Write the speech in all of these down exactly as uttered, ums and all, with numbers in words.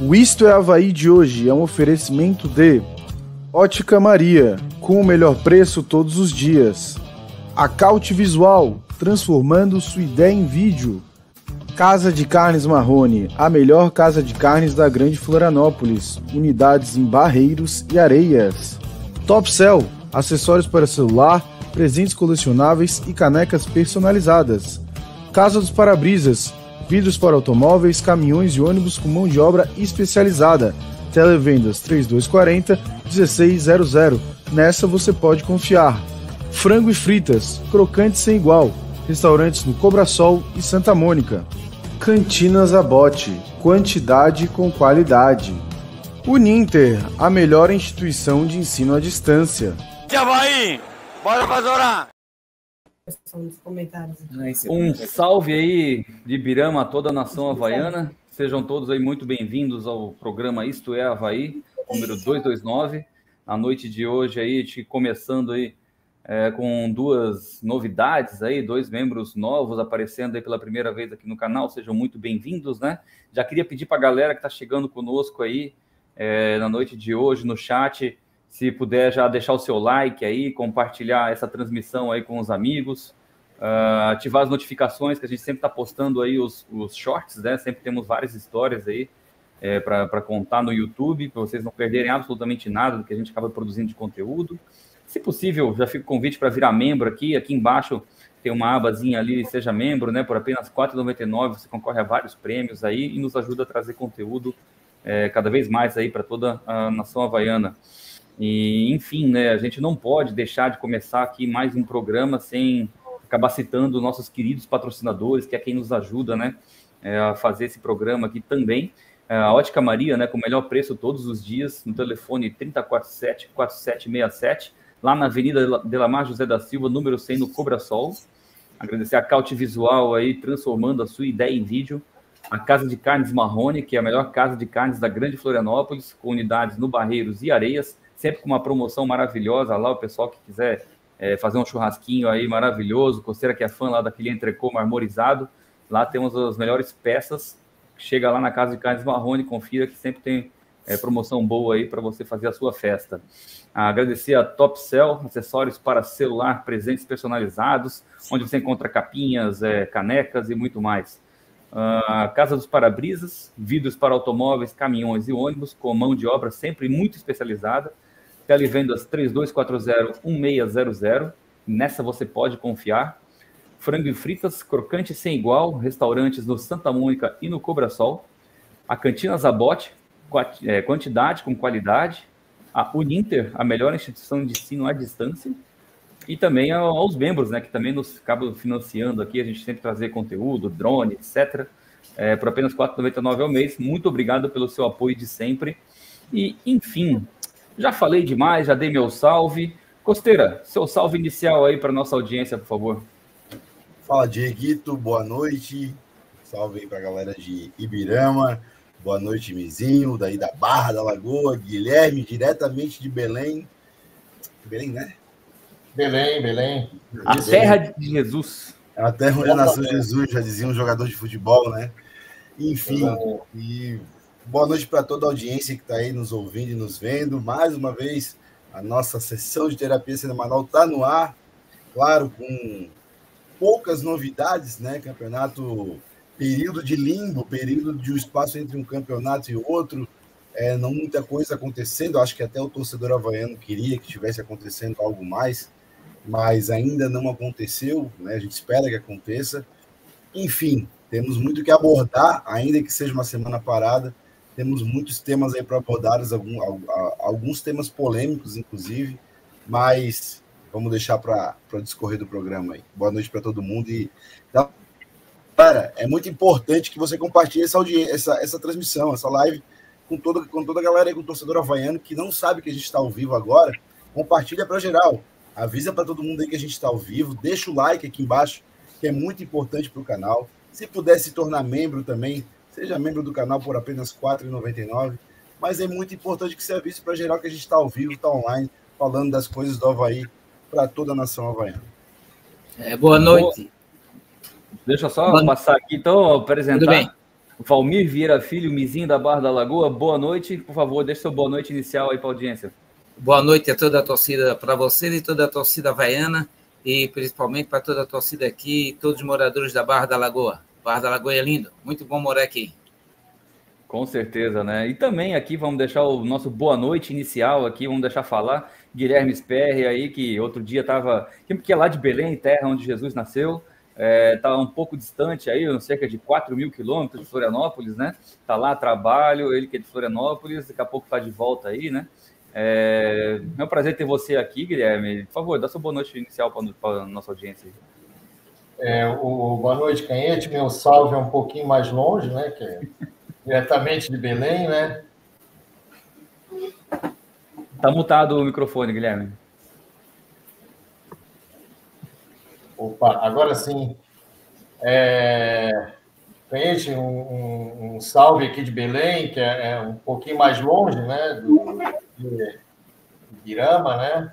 O Isto é Havaí de hoje é um oferecimento de Ótica Maria, com o melhor preço todos os dias. Acaute Visual, transformando sua ideia em vídeo. Casa de Carnes Marrone, a melhor casa de carnes da Grande Florianópolis. Unidades em Barreiros e Areias. Topcel, acessórios para celular, presentes colecionáveis e canecas personalizadas. Casa dos Para-Brisas, vidros para automóveis, caminhões e ônibus com mão de obra especializada. Televendas trinta e dois quarenta, dezesseis zero zero. Nessa você pode confiar. Frango e fritas, crocante sem igual. Restaurantes no Cobrasol e Santa Mônica. Cantinas Abote, quantidade com qualidade. Uninter, a melhor instituição de ensino à distância. Havaí, bora fazer orar. Um salve aí de Ibirama a toda a nação havaiana. Sejam todos aí muito bem-vindos ao programa Isto é Havaí, número duzentos e vinte e nove. A noite de hoje aí, te começando aí é, com duas novidades aí, dois membros novos aparecendo aí pela primeira vez aqui no canal. Sejam muito bem-vindos, né? Já queria pedir para a galera que está chegando conosco aí é, na noite de hoje no chat, se puder já deixar o seu like aí, compartilhar essa transmissão aí com os amigos, uh, ativar as notificações, que a gente sempre está postando aí os, os shorts, né? Sempre temos várias histórias aí é, para contar no YouTube, para vocês não perderem absolutamente nada do que a gente acaba produzindo de conteúdo. Se possível, já fica o convite para virar membro aqui. Aqui embaixo tem uma abazinha ali, seja membro, né? Por apenas quatro reais e noventa e nove centavos você concorre a vários prêmios aí e nos ajuda a trazer conteúdo é, cada vez mais aí para toda a nação havaiana. E, enfim, né, a gente não pode deixar de começar aqui mais um programa sem acabar citando nossos queridos patrocinadores, que é quem nos ajuda, né, é, a fazer esse programa aqui também. A Ótica Maria, né, com o melhor preço todos os dias, no telefone trinta, quarenta e sete, quarenta e sete sessenta e sete, lá na Avenida Delamar José da Silva, número cem, no Cobrasol. Agradecer a Acaute Visual aí, transformando a sua ideia em vídeo. A Casa de Carnes Marrone, que é a melhor casa de carnes da Grande Florianópolis, com unidades no Barreiros e Areias, sempre com uma promoção maravilhosa lá, o pessoal que quiser é, fazer um churrasquinho aí maravilhoso, coceira que é fã lá daquele entrecô marmorizado, lá temos as melhores peças. Chega lá na Casa de Carnes Marrone, confira que sempre tem é, promoção boa aí para você fazer a sua festa. Agradecer a Topcel, acessórios para celular, presentes personalizados, onde você encontra capinhas, é, canecas e muito mais. A Casa dos Para-Brisas, vidros para automóveis, caminhões e ônibus, com mão de obra sempre muito especializada. Televendas trinta e dois quarenta, dezesseis zero zero. Nessa você pode confiar. Frango e fritas, crocante sem igual, restaurantes no Santa Mônica e no Cobrasol. A Cantinas Abote, quantidade com qualidade. A Uninter, a melhor instituição de ensino à distância. E também aos membros, né, que também nos acabam financiando aqui, a gente sempre trazer conteúdo, drone, etcétera, é, por apenas quatro reais e noventa e nove centavos ao mês. Muito obrigado pelo seu apoio de sempre. E, enfim, já falei demais, já dei meu salve. Costeira, seu salve inicial aí para nossa audiência, por favor. Fala, Dieguito, boa noite. Salve aí para a galera de Ibirama. Boa noite, Mizinho, daí da Barra da Lagoa. Guilherme, diretamente de Belém. Belém, né? Belém, Belém. A Belém. terra de Jesus. A terra onde nasceu Jesus, já dizia um jogador de futebol, né? Enfim, e boa noite para toda a audiência que está aí nos ouvindo e nos vendo. Mais uma vez, a nossa sessão de terapia semanal está no ar. Claro, com poucas novidades, né? Campeonato, período de limbo, período de um espaço entre um campeonato e outro. É, não muita coisa acontecendo. Acho que até o torcedor havaiano queria que estivesse acontecendo algo mais, mas ainda não aconteceu, né? A gente espera que aconteça. Enfim, temos muito que abordar, ainda que seja uma semana parada. Temos muitos temas aí para abordar, alguns, alguns temas polêmicos, inclusive, mas vamos deixar para discorrer do programa aí. Boa noite para todo mundo. E, cara, é muito importante que você compartilhe essa, essa, essa transmissão, essa live, com toda, com toda a galera aí, com o torcedor havaiano, que não sabe que a gente está ao vivo agora. Compartilha para geral. Avisa para todo mundo aí que a gente está ao vivo. Deixa o like aqui embaixo, que é muito importante para o canal. Se puder se tornar membro também, seja membro do canal por apenas quatro reais e noventa e nove centavos. Mas é muito importante que você avise para geral que a gente está ao vivo, está online, falando das coisas do Havaí para toda a nação havaiana. É, boa noite. Deixa eu só boa passar aqui, então, apresentar Valmir Vieira Filho, Mizinho da Barra da Lagoa, boa noite. Por favor, deixe seu boa noite inicial aí para a audiência. Boa noite a toda a torcida, para você e toda a torcida havaiana, e principalmente para toda a torcida aqui, todos os moradores da Barra da Lagoa. Barra da Lagoa é lindo, muito bom morar aqui. Com certeza, né? E também aqui vamos deixar o nosso boa noite inicial aqui, vamos deixar falar Guilherme Sperry aí, que outro dia estava, que é lá de Belém, terra onde Jesus nasceu, está é, um pouco distante aí, cerca de quatro mil quilômetros de Florianópolis, né? Está lá a trabalho, ele que é de Florianópolis, daqui a pouco está de volta aí, né? É, é um prazer ter você aqui, Guilherme. Por favor, dá sua boa noite inicial para a nossa audiência. É, o boa noite, Canhete. Meu salve é um pouquinho mais longe, né? Que é diretamente de Belém, né? Tá mutado o microfone, Guilherme. Opa, agora sim. É, Canhete, um, um, um salve aqui de Belém, que é, é um pouquinho mais longe, né? Do, de Ibirama, né?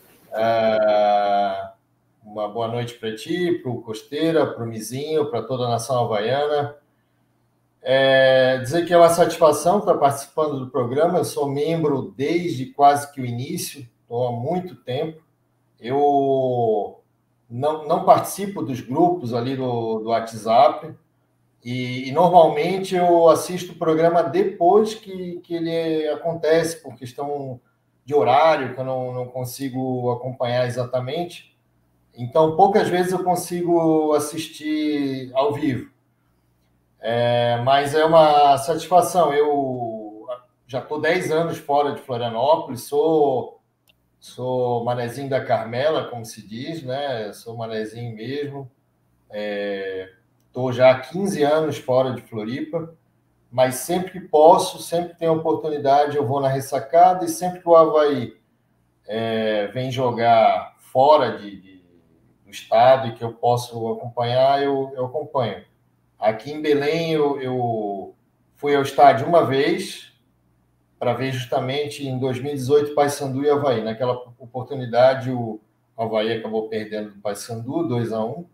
É, uma boa noite para ti, para o Costeira, para o Mizinho, para toda a nação havaiana. É, dizer que é uma satisfação estar participando do programa. Eu sou membro desde quase que o início, estou há muito tempo. Eu não, não participo dos grupos ali do, do WhatsApp e, e normalmente eu assisto o programa depois que, que ele acontece, por questão de horário, que eu não, não consigo acompanhar exatamente. Então, poucas vezes eu consigo assistir ao vivo. É, mas é uma satisfação. Eu já estou dez anos fora de Florianópolis, sou, sou manezinho da Carmela, como se diz, né? Sou manezinho mesmo. Estou é, já há quinze anos fora de Floripa, mas sempre que posso, sempre que tenho oportunidade, eu vou na ressacada, e sempre que o Avaí é, vem jogar fora de, de, do estado e que eu posso acompanhar, eu, eu acompanho. Aqui em Belém, eu, eu fui ao estádio uma vez para ver justamente em dois mil e dezoito Paysandu e Avaí. Naquela oportunidade, o Avaí acabou perdendo do Paysandu, dois a um.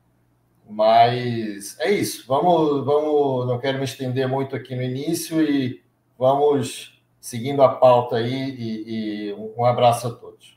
Mas é isso. Vamos, vamos, não quero me estender muito aqui no início e vamos seguindo a pauta aí. E, e um abraço a todos.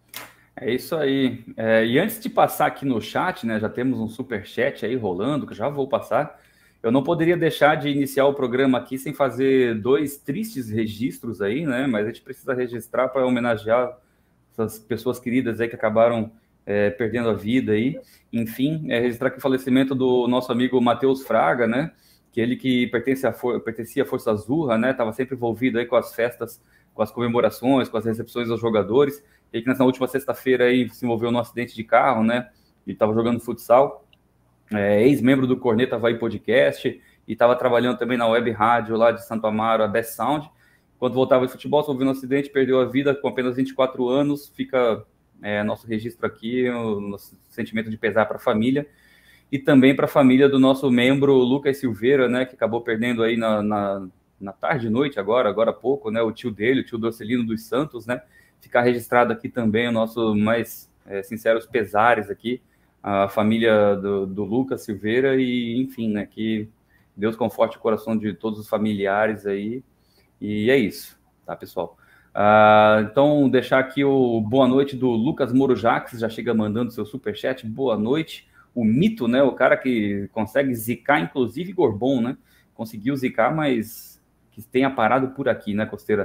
É isso aí. É, e antes de passar aqui no chat, né, já temos um superchat aí rolando, que já vou passar. Eu não poderia deixar de iniciar o programa aqui sem fazer dois tristes registros aí, né? Mas a gente precisa registrar para homenagear essas pessoas queridas aí que acabaram é, perdendo a vida aí. Enfim, é, registrar aqui o falecimento do nosso amigo Matheus Fraga, né? Que ele que pertence a for- pertencia à Força Azurra, né? Estava sempre envolvido aí com as festas, com as comemorações, com as recepções aos jogadores. E que nessa última sexta-feira aí se envolveu num acidente de carro, né? E estava jogando futsal. É, ex-membro do Corneta Avaí Podcast e estava trabalhando também na web rádio lá de Santo Amaro, a Best Sound. Quando voltava de futebol, sofreu um acidente, perdeu a vida com apenas vinte e quatro anos. Fica é, nosso registro aqui, o nosso sentimento de pesar para a família e também para a família do nosso membro Lucas Silveira, né? Que acabou perdendo aí na, na, na tarde e noite agora, agora há pouco, né? O tio dele, o tio Dorcelino dos Santos, né? Ficar registrado aqui também o nosso mais é, sinceros pesares aqui, a família do, do Lucas Silveira e, enfim, né, que Deus conforte o coração de todos os familiares aí, e é isso, tá, pessoal? Ah, então, deixar aqui o boa noite do Lucas Moro Jaques, já chega mandando seu superchat, boa noite, o mito, né, o cara que consegue zicar, inclusive Gorbon, né, conseguiu zicar, mas que tenha parado por aqui, né, Costeira?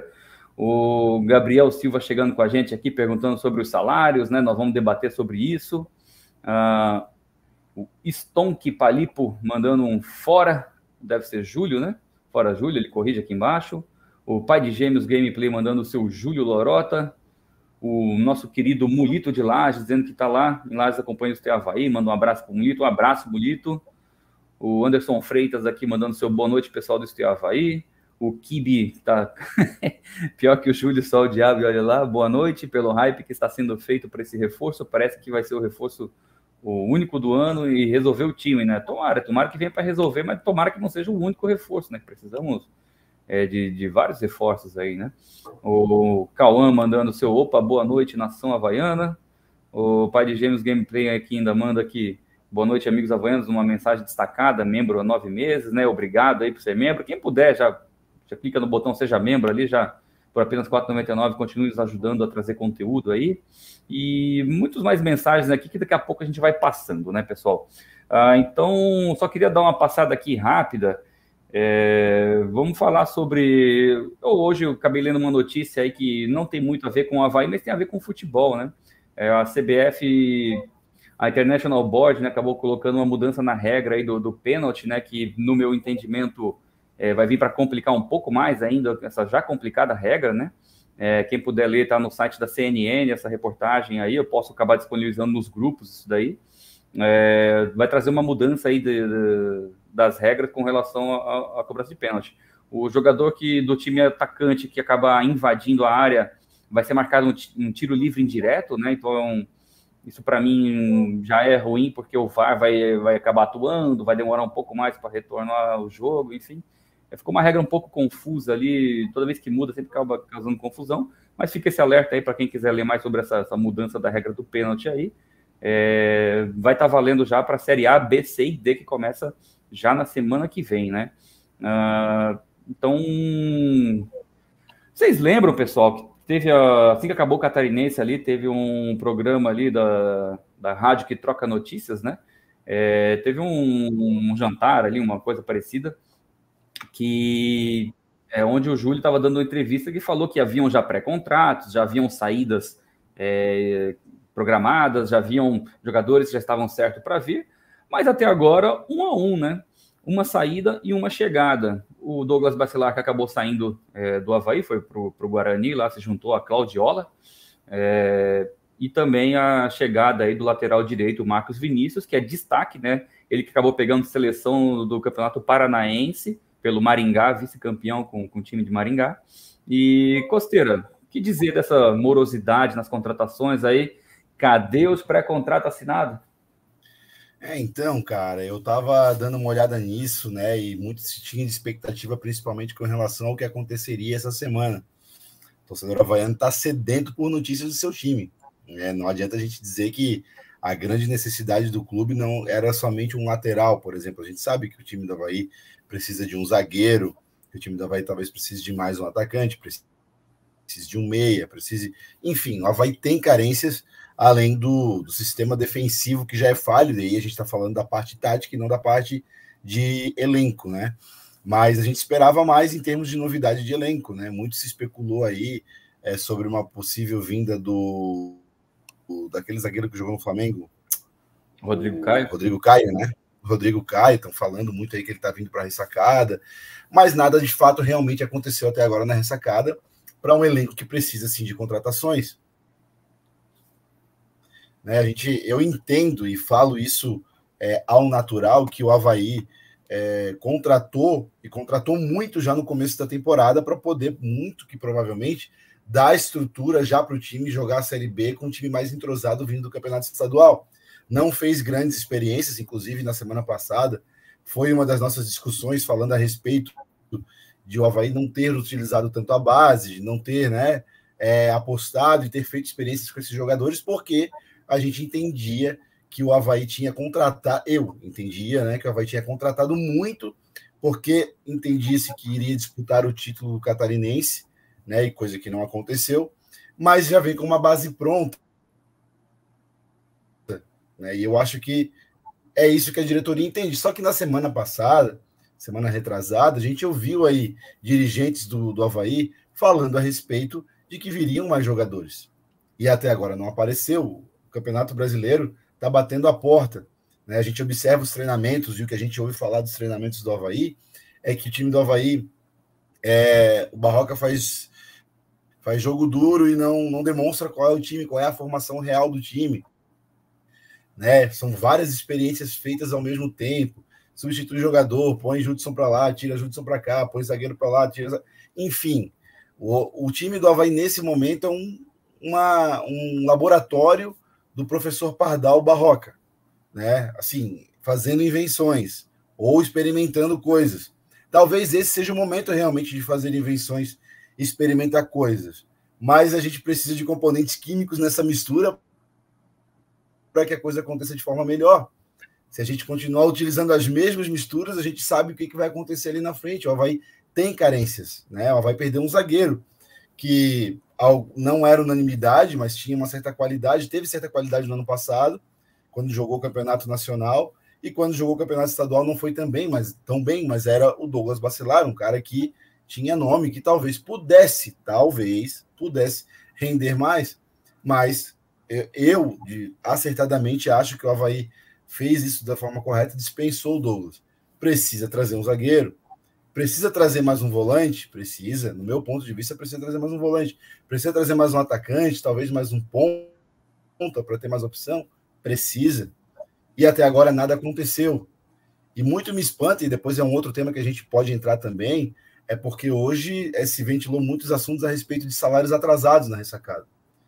O Gabriel Silva chegando com a gente aqui, perguntando sobre os salários, né? Nós vamos debater sobre isso. Uh, o Stonk Palipo mandando um fora, deve ser Júlio, né? Fora Júlio, ele corrige aqui embaixo. O pai de Gêmeos Gameplay mandando o seu Júlio Lorota. O nosso querido Mulito de Lages, dizendo que está lá em Lages, acompanha o T Avaí, manda um abraço para o Mulito. Um abraço, Mulito. O Anderson Freitas aqui mandando seu boa noite, pessoal do T Avaí. O Kibi tá pior que o Júlio, só o diabo, olha lá. Boa noite, pelo hype que está sendo feito para esse reforço. Parece que vai ser o reforço o único do ano e resolver o time, né? Tomara, tomara que venha para resolver, mas tomara que não seja o único reforço, né? Precisamos é, de, de vários reforços aí, né? O Cauã mandando seu opa, boa noite, nação havaiana. O pai de Gêmeos Gameplay aqui ainda manda aqui Boa noite, amigos havaianos, uma mensagem destacada, membro há nove meses, né? Obrigado aí por ser membro. Quem puder, já, já clica no botão Seja Membro ali, já por apenas quatro reais e noventa e nove centavos, continue nos ajudando a trazer conteúdo aí. E muitas mais mensagens aqui que daqui a pouco a gente vai passando, né, pessoal? Ah, então, só queria dar uma passada aqui rápida. É, vamos falar sobre... Hoje eu acabei lendo uma notícia aí que não tem muito a ver com o Avaí, mas tem a ver com o futebol, né? É, a C B F, a International Board, né, acabou colocando uma mudança na regra aí do, do pênalti, né, que no meu entendimento é, vai vir para complicar um pouco mais ainda essa já complicada regra, né? É, quem puder ler, está no site da C N N, essa reportagem aí, eu posso acabar disponibilizando nos grupos isso daí. É, vai trazer uma mudança aí de, de, das regras com relação à cobrança de pênalti. O jogador que, do time atacante que acaba invadindo a área vai ser marcado um, um tiro livre indireto, né? Então, isso para mim já é ruim, porque o V A R vai, vai acabar atuando, vai demorar um pouco mais para retornar o jogo, enfim. Ficou uma regra um pouco confusa ali, toda vez que muda sempre acaba causando confusão, mas fica esse alerta aí para quem quiser ler mais sobre essa, essa mudança da regra do pênalti aí. É, vai estar tá valendo já para a Série A, B, C e D, que começa já na semana que vem, né? Uh, então, vocês lembram, pessoal, que teve, a, assim que acabou o Catarinense ali, teve um programa ali da, da rádio que troca notícias, né? É, teve um, um jantar ali, uma coisa parecida, que é onde o Júlio estava dando uma entrevista que falou que haviam já pré-contratos, já haviam saídas é, programadas, já haviam jogadores que já estavam certos para vir, mas até agora um a um, né? Uma saída e uma chegada. O Douglas Bacelar, que acabou saindo é, do Avaí, foi para o Guarani, lá se juntou a Claudiola, é, e também a chegada aí do lateral direito, o Marcos Vinícius, que é destaque, né? Ele que acabou pegando seleção do Campeonato Paranaense, pelo Maringá, vice-campeão com, com o time de Maringá. E, Costeira, o que dizer dessa morosidade nas contratações aí? Cadê os pré-contratos assinados? É, então, cara, eu tava dando uma olhada nisso, né, e muito se tinha de expectativa, principalmente com relação ao que aconteceria essa semana. O torcedor havaiano tá sedento por notícias do seu time, né? Não adianta a gente dizer que a grande necessidade do clube não era somente um lateral, por exemplo. A gente sabe que o time do Avaí precisa de um zagueiro, que o time do Avaí talvez precise de mais um atacante, precise de um meia, precise... Enfim, o Avaí tem carências, além do, do sistema defensivo, que já é falho, daí a gente está falando da parte tática e não da parte de elenco, né? Mas a gente esperava mais em termos de novidade de elenco, né? Muito se especulou aí é, sobre uma possível vinda do, do daquele zagueiro que jogou no Flamengo, Rodrigo Caio. Rodrigo Caio, né? Rodrigo Caio, estão falando muito aí que ele está vindo para a ressacada, mas nada de fato realmente aconteceu até agora na ressacada para um elenco que precisa, sim, de contratações. Né, a gente, eu entendo e falo isso é, ao natural, que o Avaí é, contratou, e contratou muito já no começo da temporada, para poder, muito que provavelmente, dar estrutura já para o time jogar a Série B com um time mais entrosado vindo do Campeonato Estadual. Não fez grandes experiências, inclusive na semana passada, foi uma das nossas discussões falando a respeito de o Avaí não ter utilizado tanto a base, de não ter, né, é, apostado e ter feito experiências com esses jogadores, porque a gente entendia que o Avaí tinha contratado, eu entendia, né, que o Avaí tinha contratado muito, porque entendia-se que iria disputar o título catarinense, né, e coisa que não aconteceu, mas já vem com uma base pronta, né, e eu acho que é isso que a diretoria entende. Só que na semana passada, semana retrasada, a gente ouviu aí dirigentes do, do Avaí falando a respeito de que viriam mais jogadores, e até agora não apareceu. O Campeonato Brasileiro está batendo a porta, né? A gente observa os treinamentos, e o que a gente ouve falar dos treinamentos do Avaí é que o time do Avaí, é, o Barroca faz, faz jogo duro e não, não demonstra qual é o time, qual é a formação real do time, né? São várias experiências feitas ao mesmo tempo. Substitui jogador, põe Judson para lá, tira Judson para cá, põe zagueiro para lá, tira... Enfim, o, o time do Avaí nesse momento é um, uma, um laboratório do professor Pardal Barroca, né? Assim, fazendo invenções ou experimentando coisas. Talvez esse seja o momento realmente de fazer invenções, experimentar coisas. Mas a gente precisa de componentes químicos nessa mistura para que a coisa aconteça de forma melhor, Se a gente continuar utilizando as mesmas misturas, a gente sabe o que, que vai acontecer ali na frente. O Avaí tem carências, né? O Avaí perdeu um zagueiro que não era unanimidade, mas tinha uma certa qualidade, teve certa qualidade no ano passado, quando jogou o Campeonato Nacional, e quando jogou o Campeonato Estadual não foi tão bem, mas, tão bem, mas era o Douglas Bacelar, um cara que tinha nome, que talvez pudesse, talvez pudesse render mais, mas eu, de, acertadamente, acho que o Avaí fez isso da forma correta, dispensou o Douglas. Precisa trazer um zagueiro, precisa trazer mais um volante, precisa, no meu ponto de vista, precisa trazer mais um volante, precisa trazer mais um atacante, talvez mais um ponta para ter mais opção, precisa. E até agora nada aconteceu. E muito me espanta, e depois é um outro tema que a gente pode entrar também, é porque hoje é, se ventilou muitos assuntos a respeito de salários atrasados na ressacada.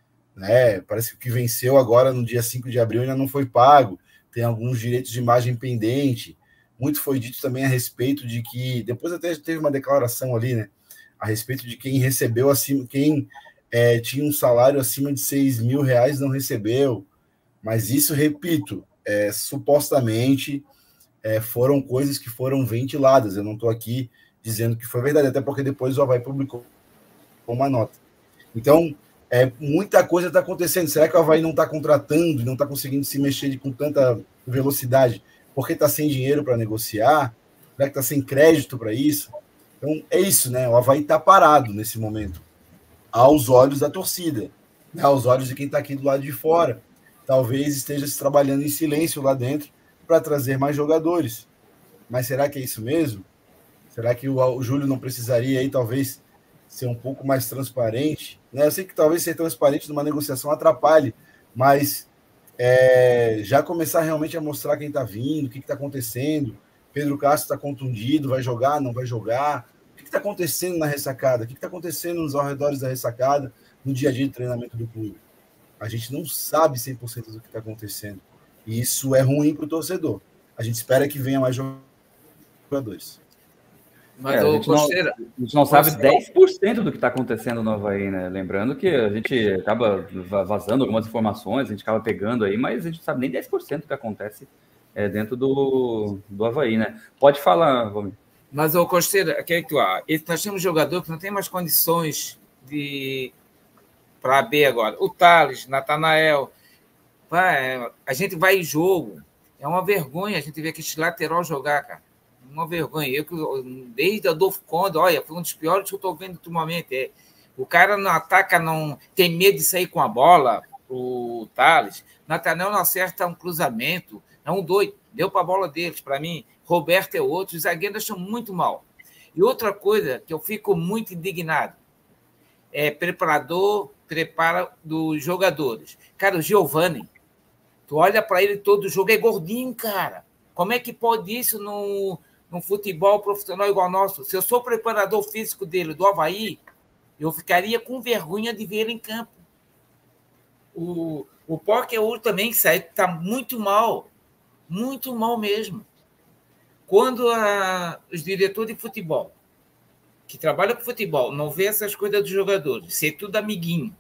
Né? Parece que o que venceu agora no dia cinco de abril ainda não foi pago, tem alguns direitos de imagem pendente. Muito foi dito também a respeito de que, depois até teve uma declaração ali, né, a respeito de quem recebeu acima, quem é, tinha um salário acima de seis mil reais não recebeu. Mas isso, repito, é, supostamente é, foram coisas que foram ventiladas. Eu não estou aqui dizendo que foi verdade, até porque depois o Avaí publicou uma nota. Então, é, muita coisa está acontecendo. Será que o Avaí não está contratando, não está conseguindo se mexer com tanta velocidade porque está sem dinheiro para negociar? Será que está sem crédito para isso? Então, é isso, né? O Avaí está parado nesse momento, aos olhos da torcida, né? Aos olhos de quem está aqui do lado de fora. Talvez esteja se trabalhando em silêncio lá dentro para trazer mais jogadores. Mas será que é isso mesmo? Será que o, o Júlio não precisaria aí, talvez, ser um pouco mais transparente? Né? Eu sei que talvez ser transparente numa negociação atrapalhe, mas é, já começar realmente a mostrar quem está vindo, o que está acontecendo. Pedro Castro está contundido, vai jogar, não vai jogar? O que está acontecendo na ressacada? O que está acontecendo nos arredores da ressacada, no dia a dia de treinamento do clube? A gente não sabe cem por cento do que está acontecendo. E isso é ruim para o torcedor. A gente espera que venha mais jogadores. Mas é, a, gente não, a gente não sabe dez por cento do que está acontecendo no Avaí, né? Lembrando que a gente acaba vazando algumas informações, a gente acaba pegando aí, mas a gente não sabe nem dez por cento do que acontece é, dentro do, do Avaí, né? Pode falar, Valmir. Mas, ô Costeira, que é que nós temos jogador que não tem mais condições de para B agora. O Thales, Natanael, vai, a gente vai em jogo. É uma vergonha a gente ver aquele lateral jogar, cara. Uma vergonha. Eu, desde Adolfo Conde, olha, foi um dos piores que eu estou vendo ultimamente. É, o cara não ataca, não tem medo de sair com a bola, o Thales. Natanael não acerta um cruzamento. É um doido. Deu para a bola deles, para mim. Roberto é outro. Os zagueiros estão muito mal. E outra coisa que eu fico muito indignado é preparador, prepara dos jogadores. Cara, o Giovani, tu olha para ele todo jogo, é gordinho, cara. Como é que pode isso no, no futebol profissional igual ao nosso? Se eu sou preparador físico dele, do Avaí, eu ficaria com vergonha de ver ele em campo. O, o Pokéur também sai, está muito mal. Muito mal mesmo. Quando a, os diretores de futebol, que trabalham com futebol, não vê essas coisas dos jogadores, ser tudo amiguinho.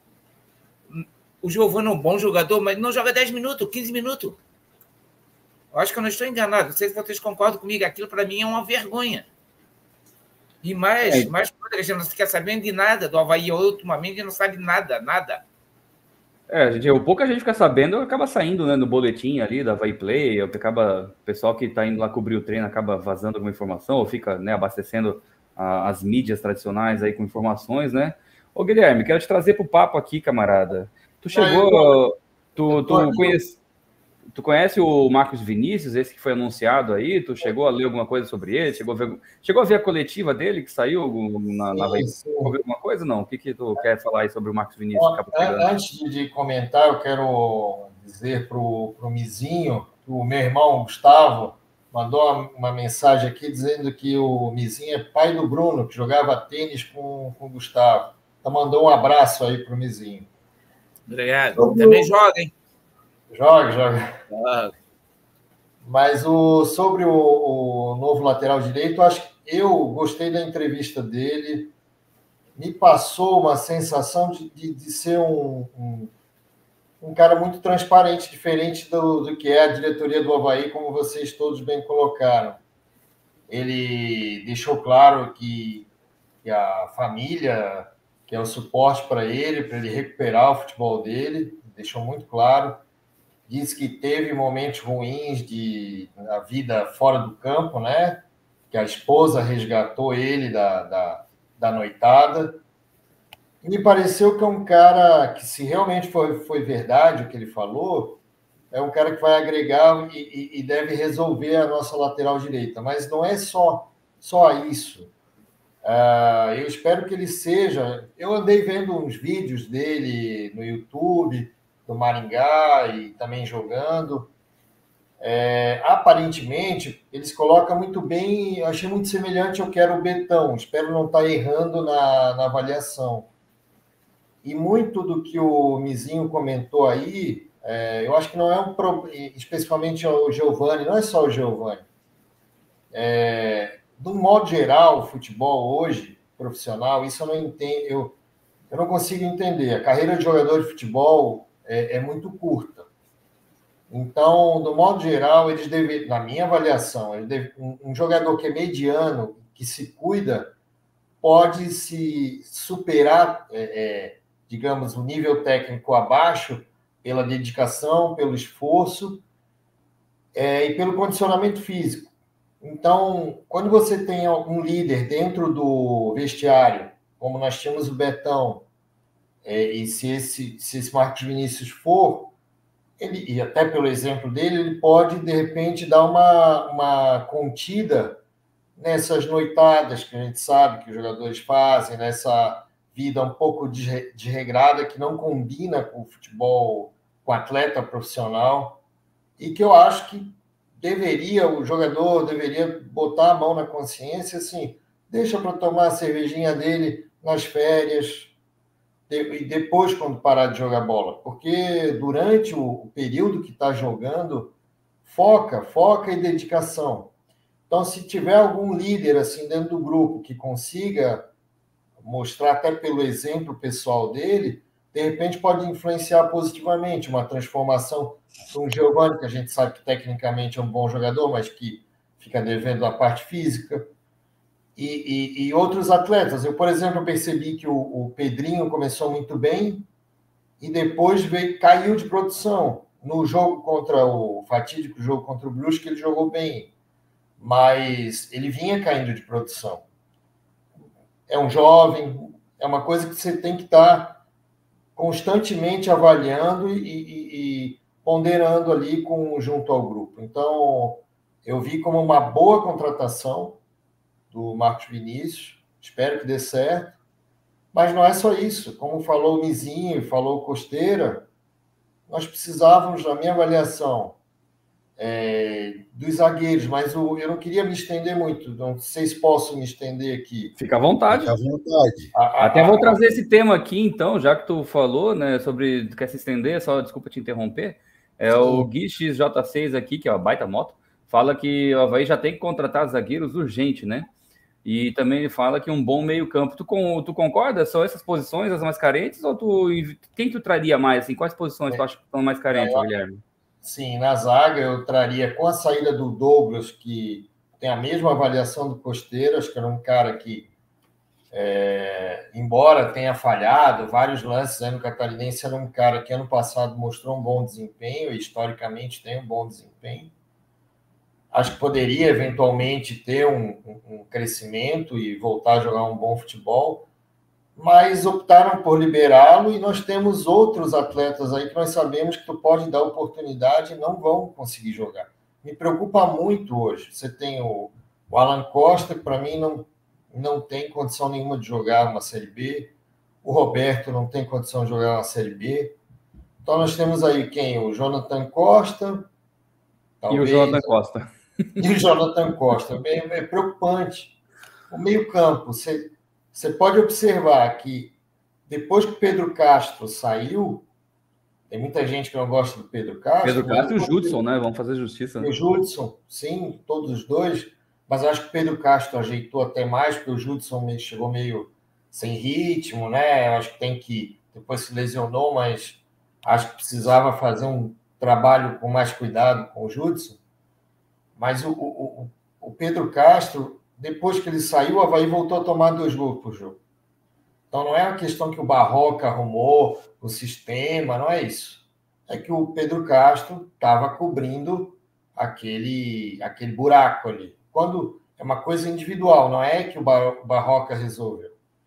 O Giovani é um bom jogador, mas não joga dez minutos, quinze minutos. Eu acho que eu não estou enganado. Não sei se vocês concordam comigo. Aquilo, para mim, é uma vergonha. E mais, é. mais coisa, a gente não fica sabendo de nada. Do Avaí, ultimamente, a gente não sabe nada, nada. É, gente, o pouco a gente fica sabendo, acaba saindo, né, no boletim ali da Avaí Play, acaba, o pessoal que está indo lá cobrir o treino acaba vazando alguma informação, ou fica, né, abastecendo a, as mídias tradicionais aí com informações, né? Ô, Guilherme, quero te trazer para o papo aqui, camarada. Tu chegou, tu, tu conhece... Tu conhece o Marcos Vinícius, esse que foi anunciado aí? Tu chegou a ler alguma coisa sobre ele? Chegou a ver, chegou a ver a coletiva dele que saiu na, na Avaí? Chegou a ver alguma coisa? Não? O que, que tu quer falar aí sobre o Marcos Vinícius? Bom, antes de comentar, eu quero dizer para o Mizinho, que o meu irmão Gustavo mandou uma, uma mensagem aqui dizendo que o Mizinho é pai do Bruno, que jogava tênis com, com o Gustavo. Então mandou um abraço aí para o Mizinho. Obrigado. Sobre... Também joga, hein? Joga, joga. Ah. Mas o, sobre o, o novo lateral direito, acho que eu gostei da entrevista dele. Me passou uma sensação de, de, de ser um, um, um cara muito transparente, diferente do, do que é a diretoria do Avaí, como vocês todos bem colocaram. Ele deixou claro que, que a família, que é o suporte para ele, para ele recuperar o futebol dele, deixou muito claro. Disse que teve momentos ruins de, na vida fora do campo, né? Que a esposa resgatou ele da, da, da noitada. E me pareceu que é um cara que, se realmente foi, foi verdade o que ele falou, é um cara que vai agregar e, e, e deve resolver a nossa lateral direita. Mas não é só, só isso. Uh, eu espero que ele seja... Eu andei vendo uns vídeos dele no YouTube, do Maringá, e também jogando. É, aparentemente, eles colocam muito bem, eu achei muito semelhante ao que era o Betão. Espero não estar errando na, na avaliação. E muito do que o Mizinho comentou aí, é, eu acho que não é um problema, especificamente o Giovani, não é só o Giovani. É, do modo geral, o futebol hoje, profissional, isso eu não entendo, eu, eu não consigo entender. A carreira de jogador de futebol é, é muito curta. Então, do modo geral, eles devem, na minha avaliação, ele deve, um, um jogador que é mediano, que se cuida, pode se superar, é, é, digamos, o nível técnico abaixo, pela dedicação, pelo esforço é, e pelo condicionamento físico. Então, quando você tem um líder dentro do vestiário, como nós tínhamos o Betão, é, e se esse, se esse Marcos Vinícius for, ele, e até pelo exemplo dele, ele pode, de repente, dar uma, uma contida nessas noitadas que a gente sabe que os jogadores fazem, nessa vida um pouco desregrada que não combina com o futebol, com o atleta profissional, e que eu acho que deveria, o jogador deveria botar a mão na consciência, assim, deixa para tomar a cervejinha dele nas férias, e depois quando parar de jogar bola, porque durante o período que está jogando, foca, foca e dedicação. Então, se tiver algum líder assim dentro do grupo que consiga mostrar até pelo exemplo pessoal dele, de repente pode influenciar positivamente uma transformação de um Giovani, que a gente sabe que tecnicamente é um bom jogador, mas que fica devendo a parte física. E, e, e outros atletas. Eu, por exemplo, percebi que o, o Pedrinho começou muito bem e depois veio, caiu de produção. No jogo contra o fatídico jogo contra o Brusque, ele jogou bem, mas ele vinha caindo de produção. É um jovem, é uma coisa que você tem que estar constantemente avaliando e, e, e ponderando ali com, junto ao grupo. Então, eu vi como uma boa contratação do Marcos Vinícius, espero que dê certo, mas não é só isso. Como falou o Mizinho, falou o Costeira, nós precisávamos, na minha avaliação, é, dos zagueiros, mas o, eu não queria me estender muito, não sei se posso me estender aqui. Fica à vontade. Fica à vontade. A, a, Até vou a, trazer a... esse tema aqui, então, já que tu falou, né, sobre, quer se estender, só desculpa te interromper, é Sim. O Gui X J seis aqui, que é a baita moto, fala que o Avaí já tem que contratar zagueiros urgente, né? E também ele fala que um bom meio-campo. Tu, tu concorda? São essas posições as mais carentes? Ou tu, quem tu traria mais? Assim, quais posições é. tu acha que são mais carentes, é, Guilherme? Sim, na zaga eu traria, com a saída do Douglas, que tem a mesma avaliação do Costeiro, acho que era um cara que, é, embora tenha falhado vários lances aí no Catarinense, era um cara que ano passado mostrou um bom desempenho, e historicamente tem um bom desempenho. Acho que poderia, eventualmente, ter um, um crescimento e voltar a jogar um bom futebol, mas optaram por liberá-lo e nós temos outros atletas aí que nós sabemos que tu pode dar oportunidade e não vão conseguir jogar. Me preocupa muito hoje. Você tem o, o Alan Costa, que para mim não, não tem condição nenhuma de jogar uma Série B, o Roberto não tem condição de jogar uma Série B. Então nós temos aí quem? O Jonathan Costa. Talvez, e o Jonathan Costa. E o Jonathan Costa, é, é preocupante. O meio-campo, você, você pode observar que depois que o Pedro Castro saiu, tem muita gente que não gosta do Pedro Castro. Pedro Castro e o Judson, né? Vamos fazer justiça. O Judson, sim, todos os dois, mas eu acho que o Pedro Castro ajeitou até mais, porque o Judson chegou meio sem ritmo, né? Eu acho que tem que. Depois se lesionou, mas Acho que precisava fazer um trabalho com mais cuidado com o Judson. Mas o, o, o Pedro Castro, depois que ele saiu, o Avaí voltou a tomar dois gols por jogo. Então, não é uma questão que o Barroca arrumou, o sistema, não é isso. É que o Pedro Castro estava cobrindo aquele, aquele buraco ali. Quando é uma coisa individual, não é que o Barroca resolveu.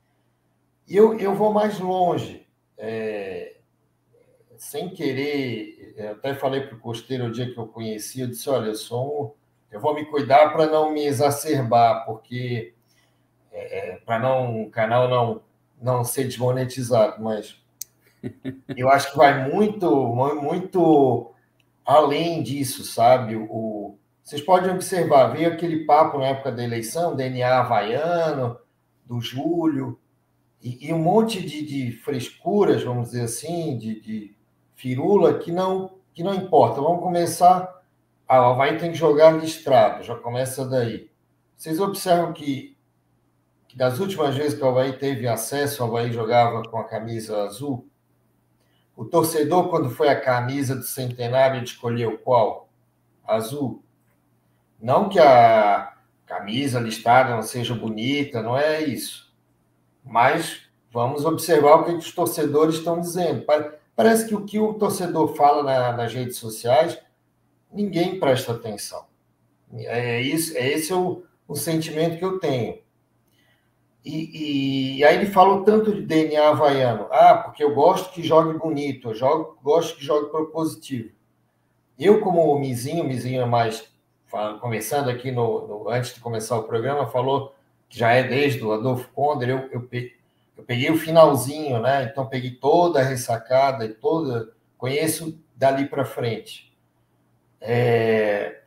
E eu, eu vou mais longe. É, sem querer, eu até falei para o Costeiro o dia que eu conheci, eu disse, olha, eu sou um, eu vou me cuidar para não me exacerbar, porque é, para não o canal não, não ser desmonetizado, mas eu acho que vai muito, muito além disso, sabe? O, vocês podem observar, veio aquele papo na época da eleição, D N A havaiano, do Júlio, e, e um monte de, de frescuras, vamos dizer assim, de, de firula, que não, que não importa. Vamos começar... Ah, o Avaí tem que jogar listrado, já começa daí. Vocês observam que, que das últimas vezes que o Avaí teve acesso, o Avaí jogava com a camisa azul. O torcedor, quando foi a camisa do centenário, ele escolheu qual? Azul. Não que a camisa listrada não seja bonita, não é isso. Mas vamos observar o que os torcedores estão dizendo. Parece que o que o torcedor fala na, nas redes sociais, ninguém presta atenção. É, isso, é esse o, o sentimento que eu tenho. E, e aí ele falou tanto de D N A havaiano. Ah, porque eu gosto que jogue bonito, eu jogo, gosto que jogue propositivo. Eu, como o Mizinho, o Mizinho é mais... Começando aqui, no, no, antes de começar o programa, falou que já é desde o Adolfo Konder, eu, eu, eu peguei o finalzinho, né? Então peguei toda a ressacada e toda... Conheço dali para frente. É...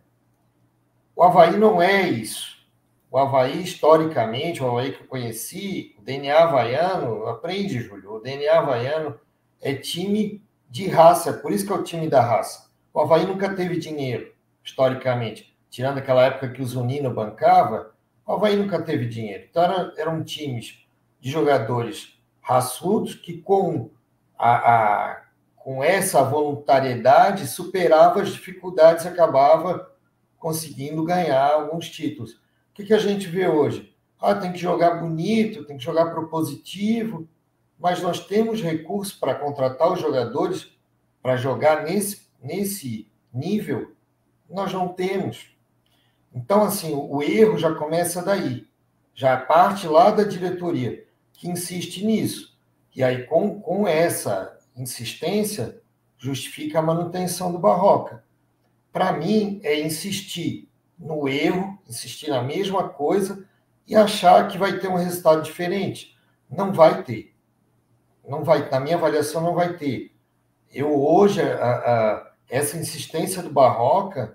O Avaí não é isso. O Avaí, historicamente, o Avaí que eu conheci, o D N A havaiano, aprende, Júlio, o D N A havaiano é time de raça, por isso que é o time da raça. O Avaí nunca teve dinheiro, historicamente. Tirando aquela época que o Zunino bancava, o Avaí nunca teve dinheiro. Então, era, eram times de jogadores raçudos que, com, a, a, com essa voluntariedade, superava as dificuldades e acabava conseguindo ganhar alguns títulos. O que, que a gente vê hoje? Ah, tem que jogar bonito, tem que jogar propositivo, mas nós temos recursos para contratar os jogadores para jogar nesse, nesse nível? Nós não temos. Então, assim, o erro já começa daí. Já parte lá da diretoria, que insiste nisso. E aí, com, com essa insistência, justifica a manutenção do Barroca. Para mim, é insistir no erro, insistir na mesma coisa e achar que vai ter um resultado diferente. Não vai ter. Não vai, na minha avaliação, não vai ter. Eu, hoje, a, a, essa insistência do Barroca,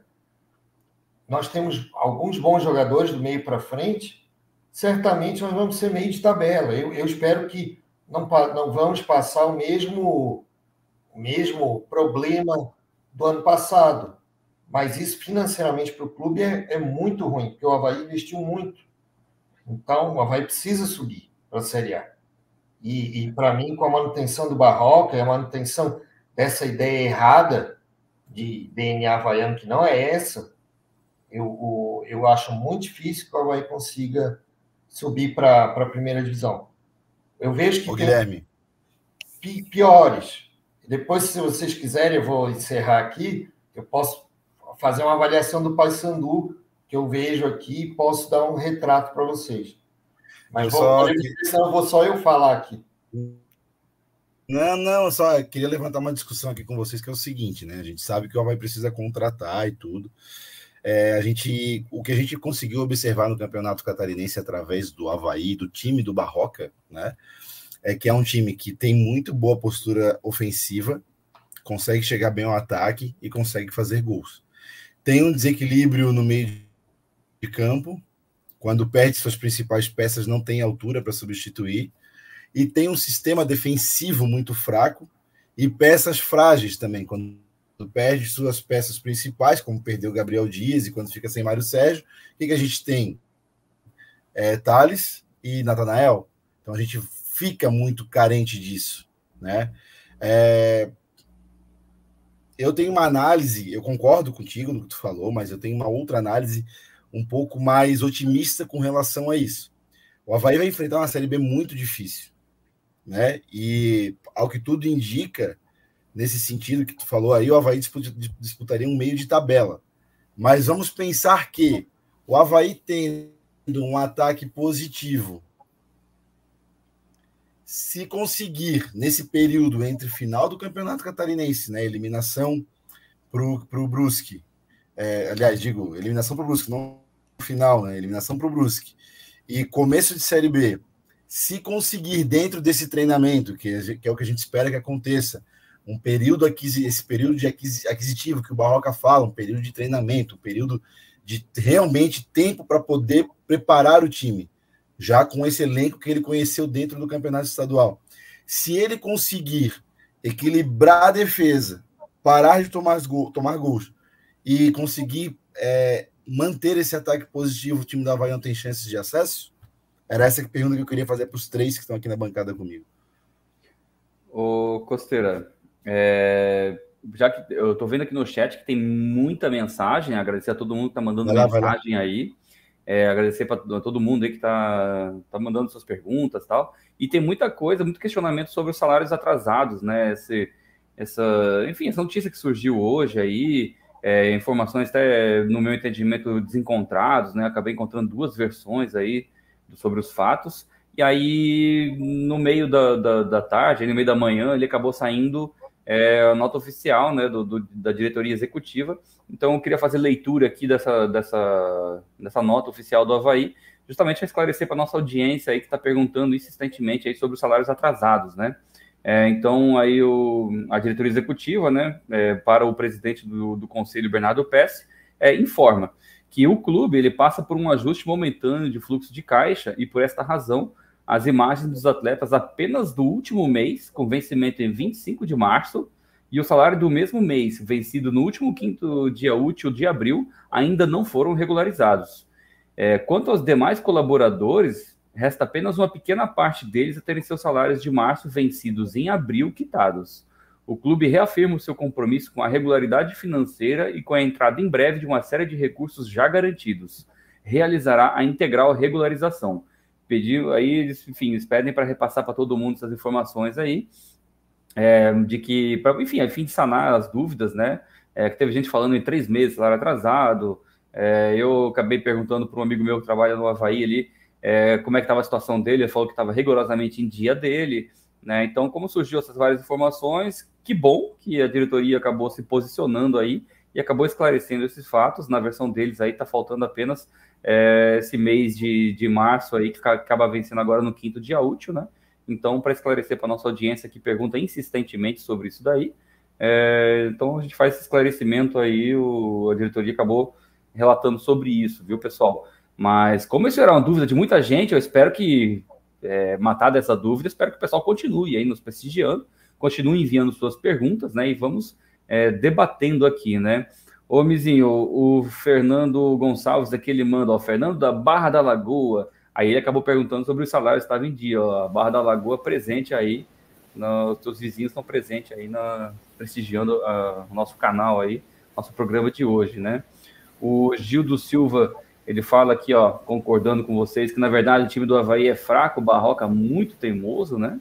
nós temos alguns bons jogadores do meio para frente, certamente nós vamos ser meio de tabela. Eu, eu espero que não, não vamos passar o mesmo, o mesmo problema do ano passado. Mas isso, financeiramente, para o clube é, é muito ruim, porque o Avaí investiu muito. Então, o Avaí precisa subir para a Série A. E, e para mim, com a manutenção do Barroca, a manutenção dessa ideia errada de D N A havaiano, que não é essa, eu, eu acho muito difícil que o Avaí consiga subir para a primeira divisão. Eu vejo que Ô, tem Guilherme. pi, piores. Depois, se vocês quiserem, eu vou encerrar aqui, eu posso fazer uma avaliação do Paysandu, que eu vejo aqui, e posso dar um retrato para vocês. Mas vou, só... senão vou só eu falar aqui. Não, não, só queria levantar uma discussão aqui com vocês, que é o seguinte, né? A gente sabe que o Avaí precisa contratar e tudo. É, a gente, o que a gente conseguiu observar no Campeonato Catarinense através do Avaí, do time do Barroca, né? É que é um time que tem muito boa postura ofensiva, consegue chegar bem ao ataque e consegue fazer gols. Tem um desequilíbrio no meio de campo, quando perde suas principais peças, não tem altura para substituir, e tem um sistema defensivo muito fraco e peças frágeis também, quando perde suas peças principais, como perdeu o Gabriel Dias e quando fica sem Mário Sérgio. O que, que a gente tem? É, Thales e Natanael. Então a gente fica muito carente disso, né? É, eu tenho uma análise, eu concordo contigo no que tu falou, mas eu tenho uma outra análise um pouco mais otimista com relação a isso. O Avaí vai enfrentar uma Série B muito difícil, né? E, ao que tudo indica, nesse sentido que tu falou aí, o Avaí disputaria um meio de tabela. Mas vamos pensar que o Avaí tendo um ataque positivo, se conseguir, nesse período entre final do Campeonato Catarinense, né, eliminação para o Brusque, é, aliás, digo, eliminação para o Brusque, não final, né, eliminação para o Brusque, e começo de Série B, se conseguir dentro desse treinamento, que, que é o que a gente espera que aconteça, um período aquisi, esse período de aquisitivo que o Barroca fala, um período de treinamento, um período de realmente tempo para poder preparar o time, já com esse elenco que ele conheceu dentro do campeonato estadual. Se ele conseguir equilibrar a defesa, parar de tomar, gol, tomar gols e conseguir é, manter esse ataque positivo, o time da Avaí não tem chances de acesso? Era essa pergunta que eu queria fazer para os três que estão aqui na bancada comigo. Ô, Costeira, é, já que eu estou vendo aqui no chat que tem muita mensagem, agradecer a todo mundo que está mandando lá, mensagem aí, é, agradecer para todo mundo aí que está tá mandando suas perguntas e tal, e tem muita coisa, muito questionamento sobre os salários atrasados, né, Esse, essa, enfim, essa notícia que surgiu hoje aí, é, informações até, no meu entendimento, desencontrados, né, acabei encontrando duas versões aí sobre os fatos, e aí, no meio da, da, da tarde, no meio da manhã, ele acabou saindo é, a nota oficial, né, do, do, da diretoria executiva. Então, eu queria fazer leitura aqui dessa, dessa, dessa nota oficial do Avaí, justamente para esclarecer para a nossa audiência aí que está perguntando insistentemente aí sobre os salários atrasados, né? É, então, aí o, a diretoria executiva, né, é, para o presidente do, do Conselho, Bernardo Pesce, é, informa que o clube ele passa por um ajuste momentâneo de fluxo de caixa e, por esta razão, as imagens dos atletas apenas do último mês, com vencimento em vinte e cinco de março, e o salário do mesmo mês, vencido no último quinto dia útil de abril, ainda não foram regularizados. É, quanto aos demais colaboradores, resta apenas uma pequena parte deles a terem seus salários de março vencidos em abril quitados. O clube reafirma o seu compromisso com a regularidade financeira e com a entrada em breve de uma série de recursos já garantidos. Realizará a integral regularização. Pediu aí, eles, enfim, eles pedem para repassar para todo mundo essas informações aí, é, de que, pra, enfim, a fim de sanar as dúvidas, né? É, que teve gente falando em três meses, salário atrasado. É, eu acabei perguntando para um amigo meu que trabalha no Avaí ali, é, como é que estava a situação dele. Ele falou que estava rigorosamente em dia dele, né? Então, como surgiu essas várias informações, que bom que a diretoria acabou se posicionando aí e acabou esclarecendo esses fatos. Na versão deles aí está faltando apenas é, esse mês de, de março aí, que acaba vencendo agora no quinto dia útil, né? Então, para esclarecer para a nossa audiência que pergunta insistentemente sobre isso daí, é, então a gente faz esse esclarecimento aí, o, a diretoria acabou relatando sobre isso, viu, pessoal? Mas como isso era uma dúvida de muita gente, eu espero que, é, matada essa dúvida, espero que o pessoal continue aí nos prestigiando, continue enviando suas perguntas, né, e vamos é, debatendo aqui, né? Ô, Mizinho, o, o Fernando Gonçalves aqui, ele manda, ó, Fernando da Barra da Lagoa, aí ele acabou perguntando sobre os salários que estavam em dia, ó, a Barra da Lagoa presente aí, no, os seus vizinhos estão presentes aí, na, prestigiando a, o nosso canal aí, nosso programa de hoje, né? O Gildo Silva, ele fala aqui, ó, concordando com vocês, que na verdade o time do Avaí é fraco, o Barroca muito teimoso, né?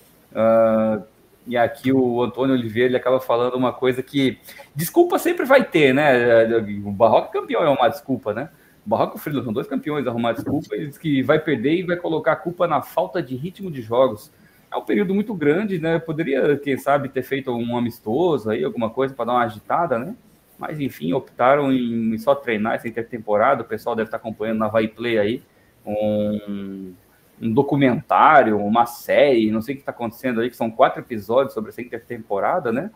Uh, e aqui o Antônio Oliveira, ele acaba falando uma coisa que, desculpa sempre vai ter, né? O Barroca campeão é uma desculpa, né? O Barroca e o Freeland são dois campeões, arrumar desculpa, ele diz que vai perder e vai colocar a culpa na falta de ritmo de jogos. É um período muito grande, né? Poderia, quem sabe, ter feito um amistoso aí, alguma coisa para dar uma agitada, né? Mas, enfim, optaram em só treinar essa intertemporada. O pessoal deve estar acompanhando na Vai Play aí um, um documentário, uma série, não sei o que está acontecendo aí, que são quatro episódios sobre essa intertemporada, né?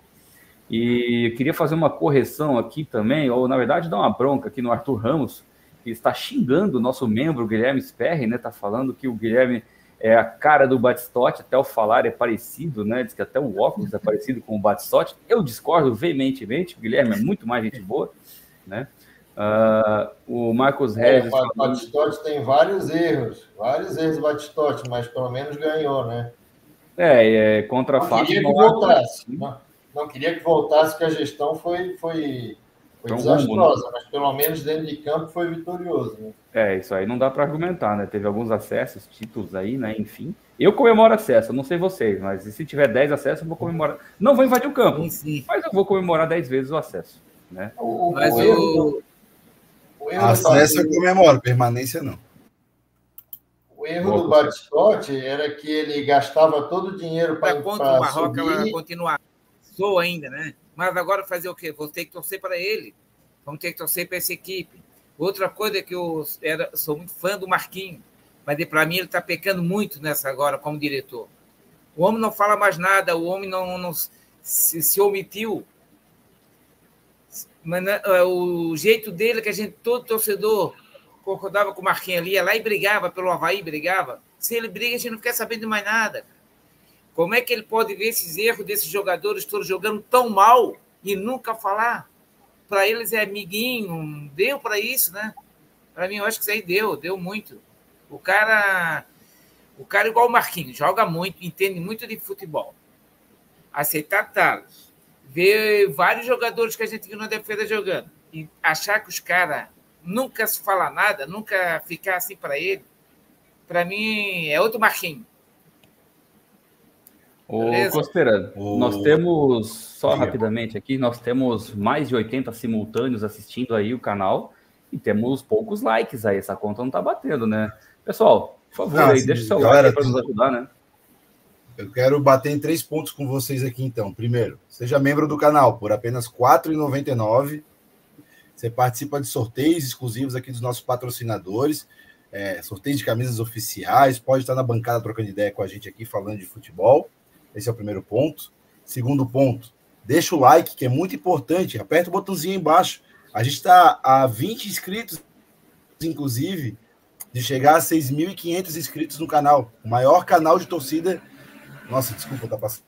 E eu queria fazer uma correção aqui também, ou, na verdade, dar uma bronca aqui no Arthur Ramos, que está xingando o nosso membro, Guilherme Sperry, né? Está falando que o Guilherme é a cara do Batistotti, até o falar é parecido, né? Diz que até o óculos é parecido com o Batistotti. Eu discordo veementemente, o Guilherme é muito mais gente boa, né? Uh, o Marcos Regis... É, o Batistotti tem vários erros, vários erros do Batistotti, mas pelo menos ganhou, né? É, é contra a fato... Queria que voltasse. não queria que voltasse, porque a gestão foi, foi, foi Então, desastrosa, bom, né? mas pelo menos dentro de campo foi vitorioso. Né? É, isso aí não dá para argumentar, né? Teve alguns acessos, títulos aí, né? Enfim. Eu comemoro acesso, eu não sei vocês, mas se tiver dez acessos, eu vou comemorar. Não vou invadir o campo, Sim, sim. mas eu vou comemorar dez vezes o acesso, né? O, o, Mas o erro, o... do- o erro do Acesso eu Batistotti- comemoro, permanência não. o erro Boa, do Costela. Batistotti era que ele gastava todo o dinheiro Para para contra o Marrocos, ela subir. continuar. Sou ainda, né? Mas agora fazer o quê? Vou ter que torcer para ele. Vamos ter que torcer para essa equipe. Outra coisa é que eu era, sou muito fã do Marquinhos, mas para mim ele está pecando muito nessa agora como diretor. O homem não fala mais nada, o homem não, não se, se omitiu. Mas, né, o jeito dele, que a gente, todo torcedor, concordava com o Marquinhos ali, ia lá e brigava pelo Avaí, brigava. Se ele briga, a gente não quer saber de mais nada. Como é que ele pode ver esses erros desses jogadores todos jogando tão mal e nunca falar? Para eles é amiguinho, deu para isso, né? Para mim, eu acho que isso aí deu, deu muito. O cara, o cara igual o Marquinhos, joga muito, entende muito de futebol. Aceitar Thales, ver vários jogadores que a gente viu na defesa jogando e achar que os caras nunca se fala nada, nunca ficar assim para ele, para mim é outro Marquinhos. Ô, Beleza? Costeira, O- nós temos, só Diga. rapidamente aqui, nós temos mais de oitenta simultâneos assistindo aí o canal e temos poucos likes aí, essa conta não tá batendo, né? Pessoal, por favor, Ah, aí, sim, deixa o seu galera, like para nos ajudar, né? Eu quero bater em três pontos com vocês aqui, então. Primeiro, seja membro do canal por apenas quatro reais e noventa e nove centavos. Você participa de sorteios exclusivos aqui dos nossos patrocinadores, é, sorteios de camisas oficiais, pode estar na bancada trocando ideia com a gente aqui, falando de futebol. Esse é o primeiro ponto. Segundo ponto, deixa o like, que é muito importante. Aperta o botãozinho aí embaixo. A gente está a vinte inscritos, inclusive, de chegar a seis mil e quinhentos inscritos no canal. O maior canal de torcida. Nossa, desculpa, tá passando,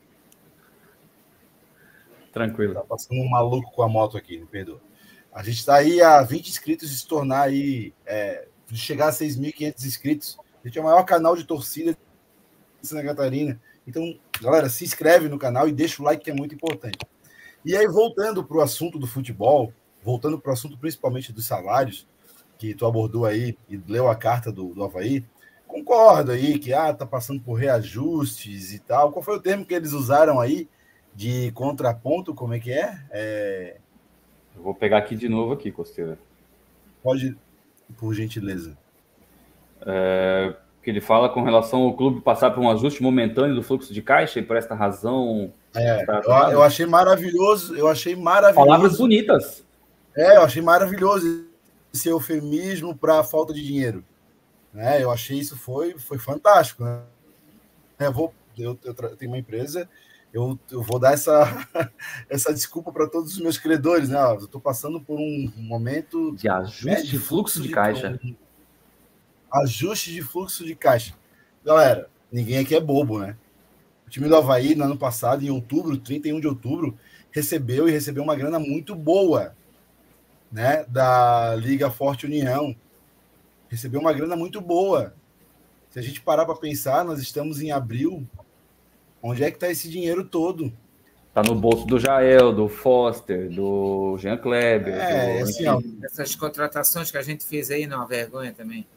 Tranquilo. tá passando um maluco com a moto aqui, me perdoa. A gente está aí a vinte inscritos de se tornar aí, é, de chegar a seis mil e quinhentos inscritos. A gente é o maior canal de torcida de Santa Catarina. Então, galera, se inscreve no canal e deixa o like, que é muito importante. E aí, voltando para o assunto do futebol, voltando para o assunto principalmente dos salários, que tu abordou aí e leu a carta do, do Avaí, concordo aí que ah, tá passando por reajustes e tal. Qual foi o termo que eles usaram aí? De contraponto, como é que é? é... Eu vou pegar aqui de novo aqui, Costeira. Pode, por gentileza. É, que ele fala com relação ao clube passar por um ajuste momentâneo do fluxo de caixa e por esta razão... É, tá, eu, eu achei maravilhoso, eu achei maravilhoso. Palavras bonitas. É, eu achei maravilhoso esse eufemismo para falta de dinheiro. Né? Eu achei isso foi, foi fantástico. Né? Eu, vou, eu, eu, eu tenho uma empresa, eu, eu vou dar essa, essa desculpa para todos os meus credores. Né? Eu estou passando por um momento De ajuste né, de fluxo de caixa. Um, ajuste de fluxo de caixa. Galera, ninguém aqui é bobo, né? O time do Avaí, no ano passado, em outubro, trinta e um de outubro, recebeu e recebeu uma grana muito boa, né, da Liga Forte União. Recebeu uma grana muito boa. Se a gente parar para pensar, nós estamos em abril. Onde é que está esse dinheiro todo? Tá no bolso do Jael, do Foster, do Jean Kleber. É, do... assim, ó, Essas contratações que a gente fez aí, não, vergonha também.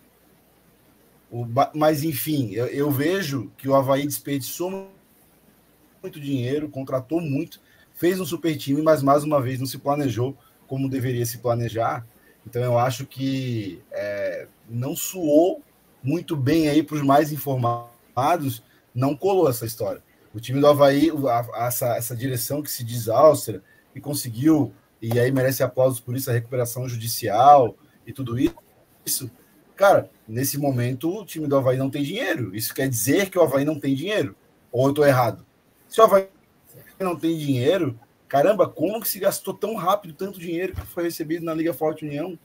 o, mas, enfim, eu, eu vejo que o Avaí desperdiçou muito dinheiro, contratou muito, fez um super time, mas mais uma vez não se planejou como deveria se planejar. Então eu acho que é, não soou muito bem aí para os mais informados, não colou essa história. O time do Avaí, a, a, essa, essa direção que se diz Áustria, e conseguiu, e aí merece aplausos por isso, a recuperação judicial e tudo isso. Cara, nesse momento o time do Avaí não tem dinheiro. Isso quer dizer que o Avaí não tem dinheiro? Ou eu estou errado? Se o Avaí não tem dinheiro, caramba, como que se gastou tão rápido tanto dinheiro que foi recebido na Liga Forte União?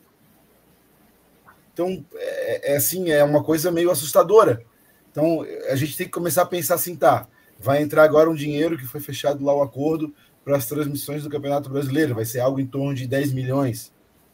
Então, é, é assim, é uma coisa meio assustadora. Então, a gente tem que começar a pensar assim, tá, vai entrar agora um dinheiro que foi fechado lá o acordo para as transmissões do Campeonato Brasileiro, vai ser algo em torno de dez milhões.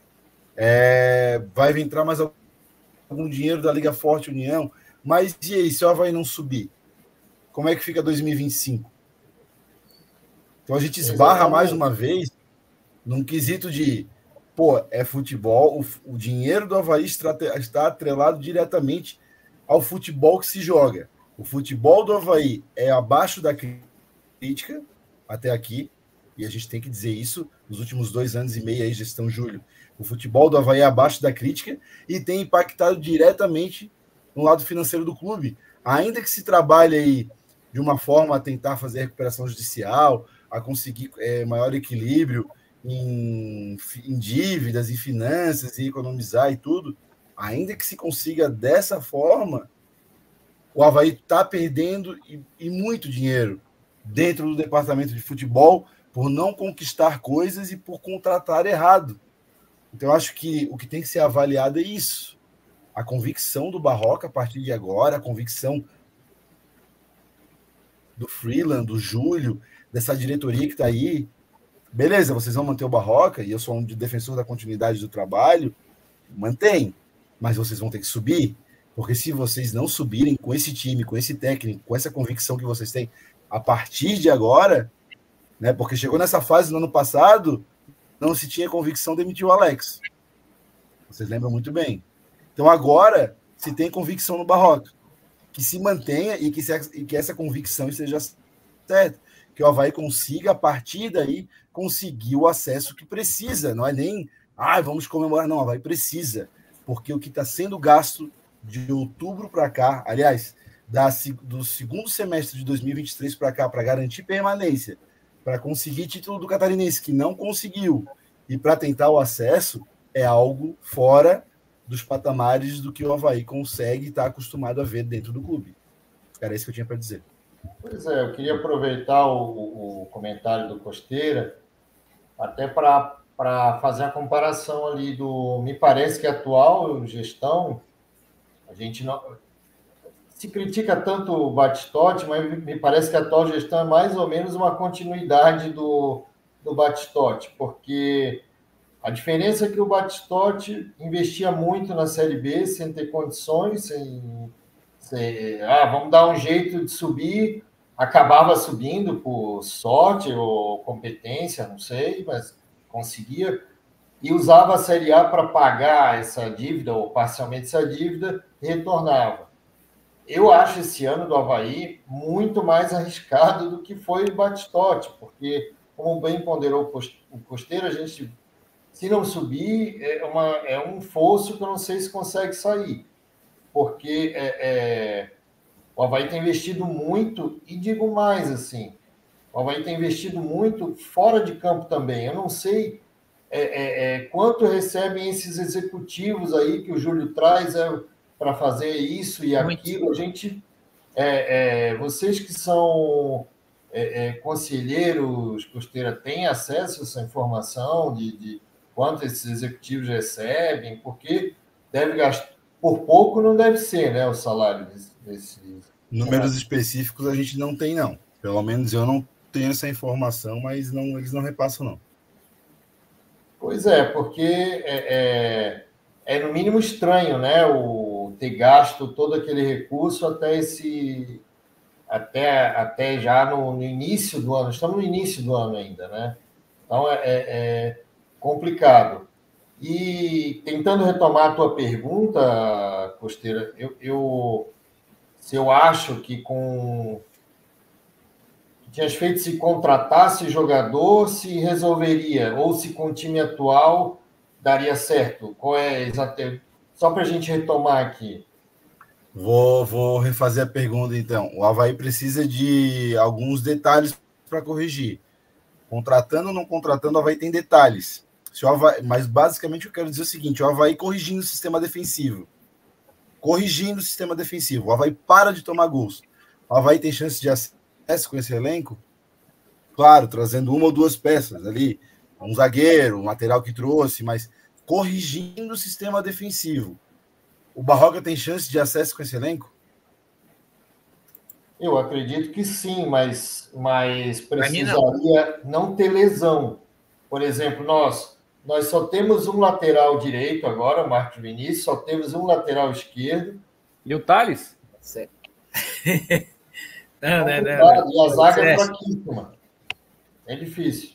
É, vai entrar mais algum dinheiro da Liga Forte União, mas e aí, se o Avaí não subir? Como é que fica dois mil e vinte e cinco? Então a gente esbarra mais uma vez num quesito de, pô, é futebol, o, o dinheiro do Avaí está, está atrelado diretamente ao futebol que se joga. O futebol do Avaí é abaixo da crítica até aqui, e a gente tem que dizer isso, nos últimos dois anos e meio aí, gestão Júlio, o futebol do Avaí é abaixo da crítica e tem impactado diretamente no lado financeiro do clube. Ainda que se trabalhe aí de uma forma a tentar fazer recuperação judicial, a conseguir é, maior equilíbrio em, em dívidas e finanças e economizar e tudo, ainda que se consiga dessa forma, o Avaí está perdendo e, e muito dinheiro dentro do departamento de futebol por não conquistar coisas e por contratar errado. Então, eu acho que o que tem que ser avaliado é isso. A convicção do Barroca a partir de agora, a convicção do Freeland, do Júlio, dessa diretoria que está aí. Beleza, vocês vão manter o Barroca, e eu sou um defensor da continuidade do trabalho, mantém, mas vocês vão ter que subir, porque se vocês não subirem com esse time, com esse técnico, com essa convicção que vocês têm, a partir de agora, né, porque chegou nessa fase no ano passado, não se tinha convicção de emitir o Alex. Vocês lembram muito bem. Então agora se tem convicção no Barroca, que se mantenha e que, se, e que essa convicção esteja certa, que o Avaí consiga, a partir daí, conseguir o acesso que precisa. Não é nem, ah, vamos comemorar. Não, o Avaí precisa, porque o que está sendo gasto de outubro para cá, aliás, da, do segundo semestre de dois mil e vinte e três para cá, para garantir permanência, para conseguir título do Catarinense, que não conseguiu, e para tentar o acesso, é algo fora dos patamares do que o Avaí consegue estar acostumado a ver dentro do clube. Era isso que eu tinha para dizer. Pois é, eu queria aproveitar o, o comentário do Costeira até para fazer a comparação ali do... Me parece que a atual gestão, a gente não... Se critica tanto o Batistotti, mas me parece que a atual gestão é mais ou menos uma continuidade do, do Batistotti, porque a diferença é que o Batistotti investia muito na Série B sem ter condições, sem, sem ah, vamos dar um jeito de subir, acabava subindo por sorte ou competência, não sei, mas conseguia, e usava a Série A para pagar essa dívida, ou parcialmente essa dívida, e retornava. Eu acho esse ano do Avaí muito mais arriscado do que foi o Batistotti, porque, como bem ponderou o Costeiro, a gente, se não subir, é, uma, é um fosso que eu não sei se consegue sair, porque é, é, o Avaí tem investido muito, e digo mais, assim, o Avaí tem investido muito fora de campo também. Eu não sei é, é, é, quanto recebem esses executivos aí que o Júlio traz... É, para fazer isso e aquilo. A gente, é, é, vocês que são é, é, conselheiros, Costeira, têm acesso a essa informação de, de quanto esses executivos recebem? Porque deve gastar, por pouco não deve ser, né, o salário desse... desse... Números específicos a gente não tem, não. Pelo menos eu não tenho essa informação, mas não, eles não repassam, não. Pois é, porque é, é, é no mínimo estranho, né, o ter gasto todo aquele recurso até esse até, até já no, no início do ano. Estamos no início do ano ainda, né? Então é, é, é complicado. E tentando retomar a tua pergunta, Costeira, eu, eu se eu acho que com que tinhas feito se contratasse jogador, se resolveria, ou se com o time atual daria certo. Qual é exatamente? Só para a gente retomar aqui. Vou, vou refazer a pergunta, então. O Avaí precisa de alguns detalhes para corrigir. Contratando ou não contratando, o Avaí tem detalhes. Se o Avaí, mas, basicamente, eu quero dizer o seguinte. O Avaí corrigindo o sistema defensivo. Corrigindo o sistema defensivo. O Avaí para de tomar gols. O Avaí tem chance de acesso com esse elenco? Claro, trazendo uma ou duas peças ali. Um zagueiro, um lateral que trouxe, mas... corrigindo o sistema defensivo. O Barroca tem chance de acesso com esse elenco? Eu acredito que sim, mas, mas precisaria não. não ter lesão. Por exemplo, nós, nós só temos um lateral direito agora, o Marcos Vinícius, só temos um lateral esquerdo. E o Thales? não, não, não, não. E a zaga é fraquíssima. É difícil.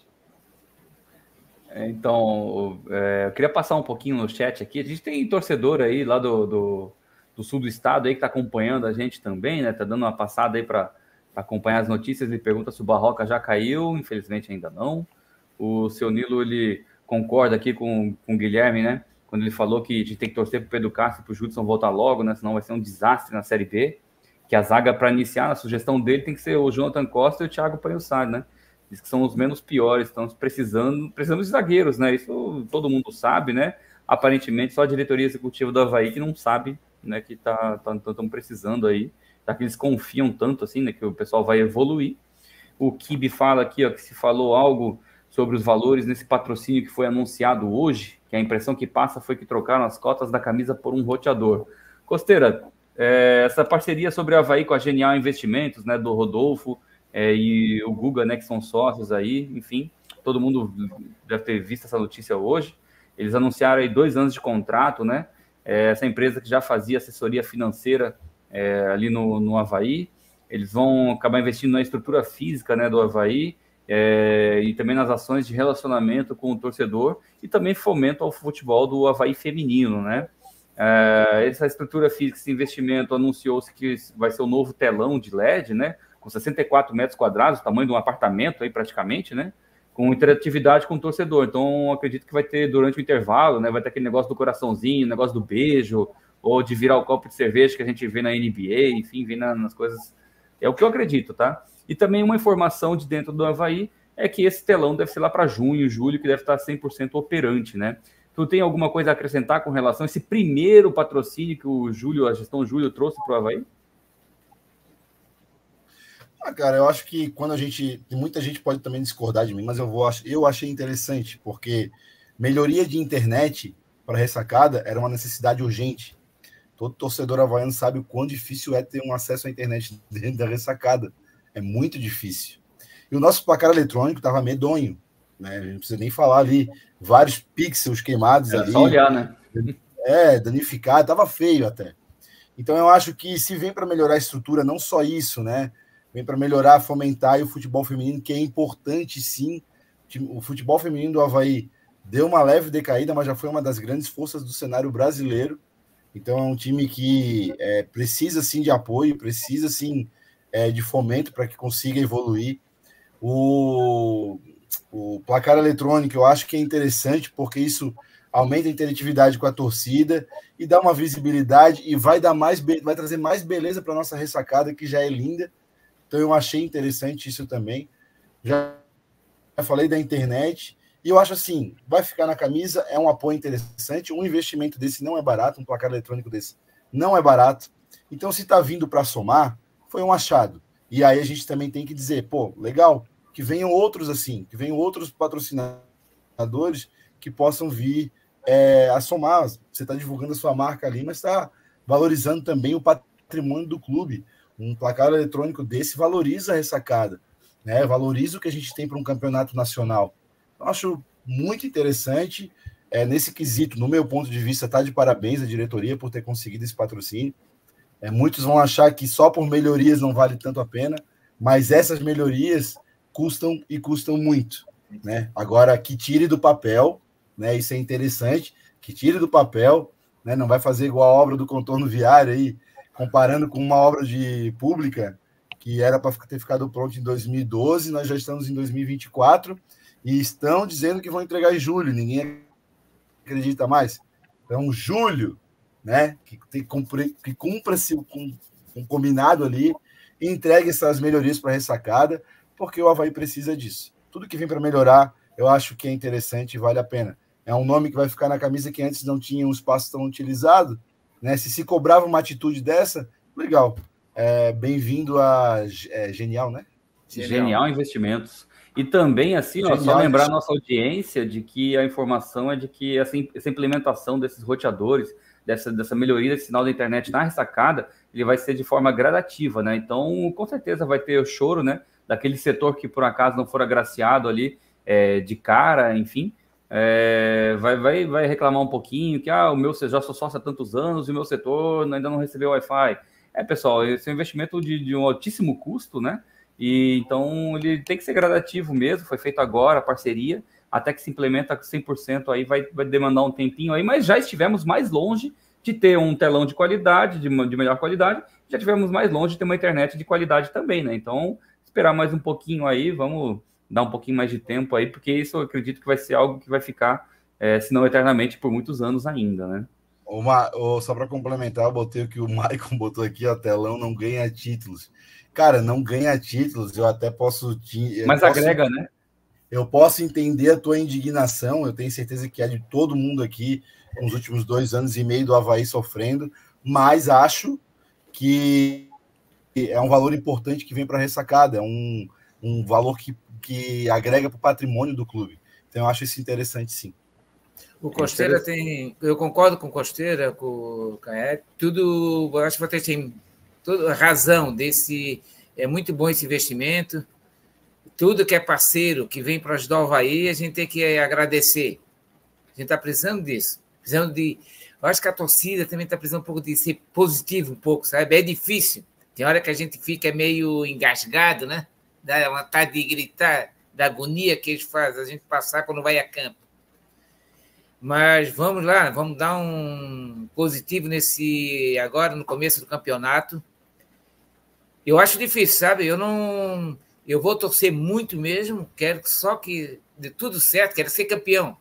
Então, é, eu queria passar um pouquinho no chat aqui. A gente tem torcedor aí lá do, do, do sul do estado aí que está acompanhando a gente também, né? Tá dando uma passada aí para acompanhar as notícias. Ele pergunta se o Barroca já caiu. Infelizmente ainda não. O seu Nilo, ele concorda aqui com, com o Guilherme, né? Quando ele falou que a gente tem que torcer para o Pedro Castro e para o Judson voltar logo, né? Senão vai ser um desastre na Série B. Que a zaga, para iniciar, a sugestão dele tem que ser o Jonathan Costa e o Thiago Panhussari, né? Diz que são os menos piores, estamos precisando, precisamos de zagueiros, né? Isso todo mundo sabe, né? Aparentemente, só a diretoria executiva do Avaí que não sabe, né? Que tá, tá, tão precisando aí, tá, que eles confiam tanto assim, né? Que o pessoal vai evoluir. O Kibe fala aqui, ó, que se falou algo sobre os valores nesse patrocínio que foi anunciado hoje, que a impressão que passa foi que trocaram as cotas da camisa por um roteador. Costeira, é, essa parceria sobre o Avaí com a Genial Investimentos, né? Do Rodolfo, É, e o Guga, né, que são sócios aí, enfim, todo mundo deve ter visto essa notícia hoje. Eles anunciaram aí dois anos de contrato, né? É, essa empresa que já fazia assessoria financeira é, ali no, no Avaí, eles vão acabar investindo na estrutura física, né, do Avaí é, e também nas ações de relacionamento com o torcedor e também fomento ao futebol do Avaí feminino, né? É, essa estrutura física, esse investimento, anunciou-se que vai ser o novo telão de L E D, né? Com sessenta e quatro metros quadrados, tamanho de um apartamento aí praticamente, né? Com interatividade com o torcedor. Então, acredito que vai ter durante o intervalo, né? Vai ter aquele negócio do coraçãozinho, negócio do beijo, ou de virar o copo de cerveja que a gente vê na N B A, enfim, vê na, nas coisas. É o que eu acredito, tá? E também uma informação de dentro do Avaí é que esse telão deve ser lá para junho, julho, que deve estar cem por cento operante, né? Tu tem alguma coisa a acrescentar com relação a esse primeiro patrocínio que o Júlio, a gestão Júlio trouxe para o Avaí? Ah, cara, eu acho que quando a gente... Muita gente pode também discordar de mim, mas eu, vou, eu achei interessante, porque melhoria de internet para ressacada era uma necessidade urgente. Todo torcedor havaiano sabe o quão difícil é ter um acesso à internet dentro da ressacada. É muito difícil. E o nosso placar eletrônico estava medonho, né? A gente não precisa nem falar ali, vários pixels queimados é ali. Só olhar, né? É, danificado, estava feio até. Então eu acho que se vem para melhorar a estrutura, não só isso, né? Vem para melhorar, fomentar e o futebol feminino, que é importante sim. O futebol feminino do Avaí deu uma leve decaída, mas já foi uma das grandes forças do cenário brasileiro. Então é um time que é, precisa sim de apoio, precisa sim é, de fomento para que consiga evoluir. O, o placar eletrônico eu acho que é interessante, porque isso aumenta a interatividade com a torcida e dá uma visibilidade e vai dar mais, vai trazer mais beleza para a nossa ressacada, que já é linda. Então eu achei interessante isso também. Já falei da internet. E eu acho assim, vai ficar na camisa, é um apoio interessante. Um investimento desse não é barato, um placar eletrônico desse não é barato. Então, se está vindo para somar, foi um achado. E aí a gente também tem que dizer, pô, legal, que venham outros assim, que venham outros patrocinadores que possam vir é, a somar. Você está divulgando a sua marca ali, mas está valorizando também o patrimônio do clube. Um placar eletrônico desse valoriza a ressacada, né? Valoriza o que a gente tem para um campeonato nacional. Eu acho muito interessante é, nesse quesito. No meu ponto de vista, está de parabéns a diretoria por ter conseguido esse patrocínio. É, muitos vão achar que só por melhorias não vale tanto a pena, mas essas melhorias custam e custam muito, né? Agora, que tire do papel, né? Isso é interessante, que tire do papel, né? Não vai fazer igual a obra do contorno viário aí, comparando com uma obra de pública que era para ter ficado pronto em dois mil e doze, nós já estamos em dois mil e vinte e quatro e estão dizendo que vão entregar em julho, ninguém acredita mais. Então, julho, né, que, tem, que cumpra-se com um combinado ali e entregue essas melhorias para a ressacada, porque o Avaí precisa disso. Tudo que vem para melhorar, eu acho que é interessante e vale a pena. É um nome que vai ficar na camisa que antes não tinha um espaço tão utilizado, né? Se se cobrava uma atitude dessa, legal. É, bem-vindo a é, Genial, né? Genial. Genial Investimentos. E também, assim, ó, só lembrar a nossa audiência de que a informação é de que essa, essa implementação desses roteadores, dessa, dessa melhoria desse sinal da internet na ressacada, ele vai ser de forma gradativa, né? Então, com certeza vai ter o choro, né? Daquele setor que, por acaso, não for agraciado ali é, de cara, enfim, é, vai, vai, vai reclamar um pouquinho que, ah, o meu, já sou sócio há tantos anos e o meu setor ainda não recebeu Wi-Fi. É, pessoal, esse é um investimento de, de um altíssimo custo, né? E então ele tem que ser gradativo mesmo, foi feito agora a parceria, até que se implementa cem por cento aí vai, vai demandar um tempinho aí, mas já estivemos mais longe de ter um telão de qualidade, de, de melhor qualidade, já tivemos mais longe de ter uma internet de qualidade também, né? Então, esperar mais um pouquinho aí, vamos dar um pouquinho mais de tempo aí, porque isso eu acredito que vai ser algo que vai ficar, é, se não eternamente, por muitos anos ainda, né? Uma, só para complementar, eu botei o que o Maicon botou aqui, ó, telão não ganha títulos. Cara, não ganha títulos, eu até posso... Te, Mas posso, agrega, né? Eu posso entender a tua indignação, eu tenho certeza que é de todo mundo aqui, nos últimos dois anos e meio do Avaí sofrendo, mas acho que é um valor importante que vem para a ressacada, é um, um valor que, que agrega para o patrimônio do clube. Então, eu acho isso interessante, sim. O Costeira é tem... Eu concordo com o Costeira, com o Canhete, tudo... Eu acho que vocês têm toda razão desse... É muito bom esse investimento. Tudo que é parceiro, que vem para ajudar o Avaí, a gente tem que agradecer. A gente está precisando disso. Precisando de... Eu acho que a torcida também está precisando um pouco de ser positivo, um pouco, sabe? É difícil. Tem hora que a gente fica meio engasgado, né? Dá vontade de gritar, da agonia que eles fazem a gente passar quando vai a campo. Mas vamos lá, vamos dar um positivo nesse agora, no começo do campeonato. Eu acho difícil, sabe? Eu não... Eu vou torcer muito mesmo, quero só que dê tudo certo, quero ser campeão.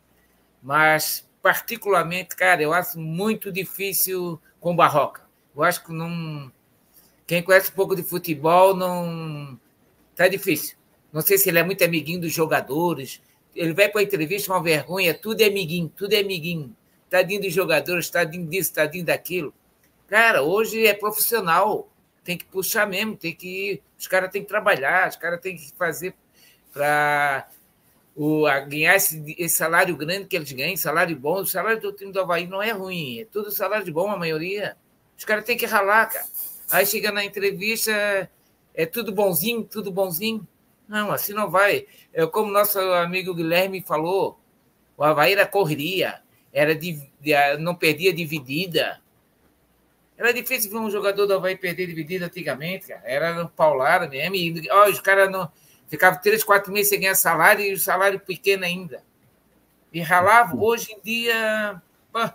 Mas, particularmente, cara, eu acho muito difícil com o Barroca. Eu acho que não... Quem conhece um pouco de futebol, não... Tá difícil. Não sei se ele é muito amiguinho dos jogadores. Ele vai para a entrevista, uma vergonha, tudo é amiguinho, tudo é amiguinho. Tadinho dos jogadores, tadinho disso, tadinho daquilo. Cara, hoje é profissional. Tem que puxar mesmo, tem que... Os caras têm que trabalhar, os caras têm que fazer para ganhar esse, esse salário grande que eles ganham, salário bom. O salário do time do Avaí não é ruim, é tudo salário de bom, a maioria. Os caras têm que ralar, cara. Aí chega na entrevista, é tudo bonzinho, tudo bonzinho. Não, assim não vai. É como nosso amigo Guilherme falou, o Avaí era correria, era de, de, não perdia dividida. Era difícil ver um jogador do Avaí perder dividida antigamente, cara. Era paulada mesmo. E, ó, os caras não... ficavam três, quatro meses sem ganhar salário e o salário pequeno ainda. E ralavam. Hoje em dia... Pô,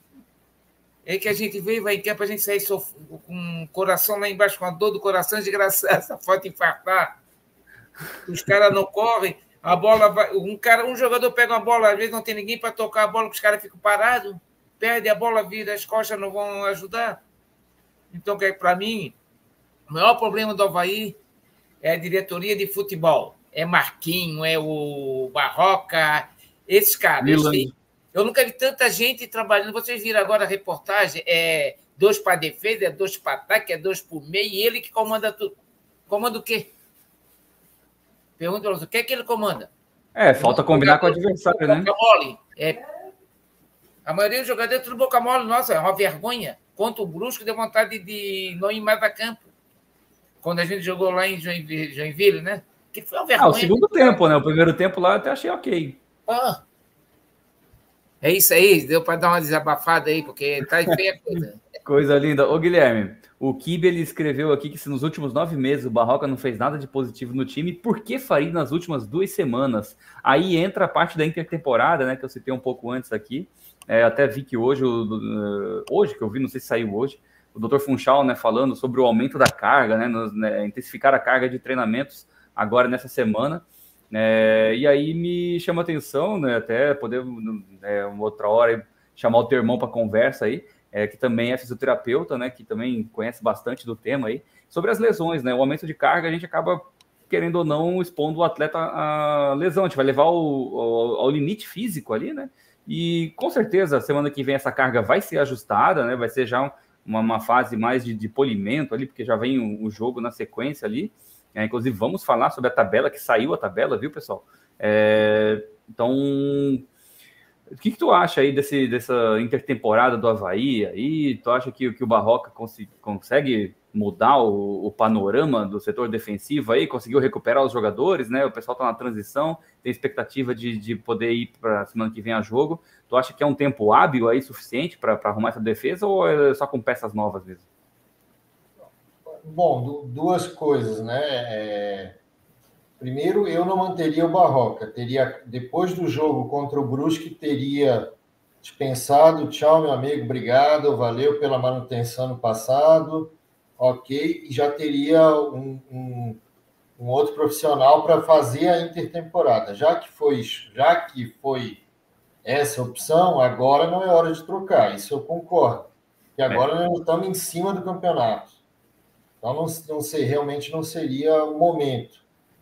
é que a gente veio, vai em campo, a gente sai sof... com o coração lá embaixo, com a dor do coração, desgraçado, essa foto infartar. Os caras não correm, a bola vai... Um, cara, um jogador pega uma bola, às vezes não tem ninguém para tocar a bola, os caras ficam parados, perde a bola, vira, as costas não vão ajudar. Então, para mim, o maior problema do Avaí é a diretoria de futebol. É Marquinho, é o Barroca, esses caras. Eles, eu nunca vi tanta gente trabalhando. Vocês viram agora a reportagem, é dois para defesa, é dois para ataque, é dois por meio, e ele que comanda tudo. Comanda o quê? Pergunta para você, o que é que ele comanda? É, falta combinar com o adversário, né? Boca mole. É, a maioria dos jogadores é tudo boca mole. Nossa, é uma vergonha. Contra o Brusco, deu vontade de não ir mais a campo. Quando a gente jogou lá em Joinville, Joinville, né? Que foi uma vergonha. Ah, o segundo tempo, né? O primeiro tempo lá eu até achei ok. Ah, é isso aí, deu para dar uma desabafada aí, porque tá feia a coisa. Coisa linda. Ô, Guilherme, o Kibe, ele escreveu aqui que se nos últimos nove meses o Barroca não fez nada de positivo no time, por que faria nas últimas duas semanas? Aí entra a parte da intertemporada, né? Que eu citei um pouco antes aqui. É, até vi que hoje, hoje que eu vi, não sei se saiu hoje, o doutor Funchal, né, falando sobre o aumento da carga, né, nos, né, intensificar a carga de treinamentos agora nessa semana. É, e aí me chama a atenção, né, até poder, é, uma outra hora, chamar o teu irmão para conversa aí, é, que também é fisioterapeuta, né, que também conhece bastante do tema aí, sobre as lesões, né, o aumento de carga, a gente acaba, querendo ou não, expondo o atleta à lesão, a gente vai levar o, ao, ao limite físico ali, né, e com certeza, semana que vem essa carga vai ser ajustada, né? Vai ser já uma, uma fase mais de, de polimento ali, porque já vem o, o jogo na sequência ali. É, inclusive, vamos falar sobre a tabela, que saiu a tabela, viu, pessoal? É, então, o que, que tu acha aí desse, dessa intertemporada do Avaí? Aí, tu acha que, que o Barroca cons consegue mudar o, o panorama do setor defensivo aí? Conseguiu recuperar os jogadores, né? O pessoal tá na transição, tem expectativa de, de poder ir para a semana que vem a jogo. Tu acha que é um tempo hábil aí suficiente para arrumar essa defesa ou é só com peças novas mesmo? bom, duas coisas, né? É, primeiro, eu não manteria o Barroca. Teria, depois do jogo contra o Brusque, teria dispensado. Tchau, meu amigo, obrigado, valeu pela manutenção no passado, ok. E já teria um, um, um outro profissional para fazer a intertemporada. Já que foi, já que foi essa opção, agora não é hora de trocar. Isso eu concordo. E agora é. nós estamos em cima do campeonato. Então, não, não sei, realmente não seria o momento.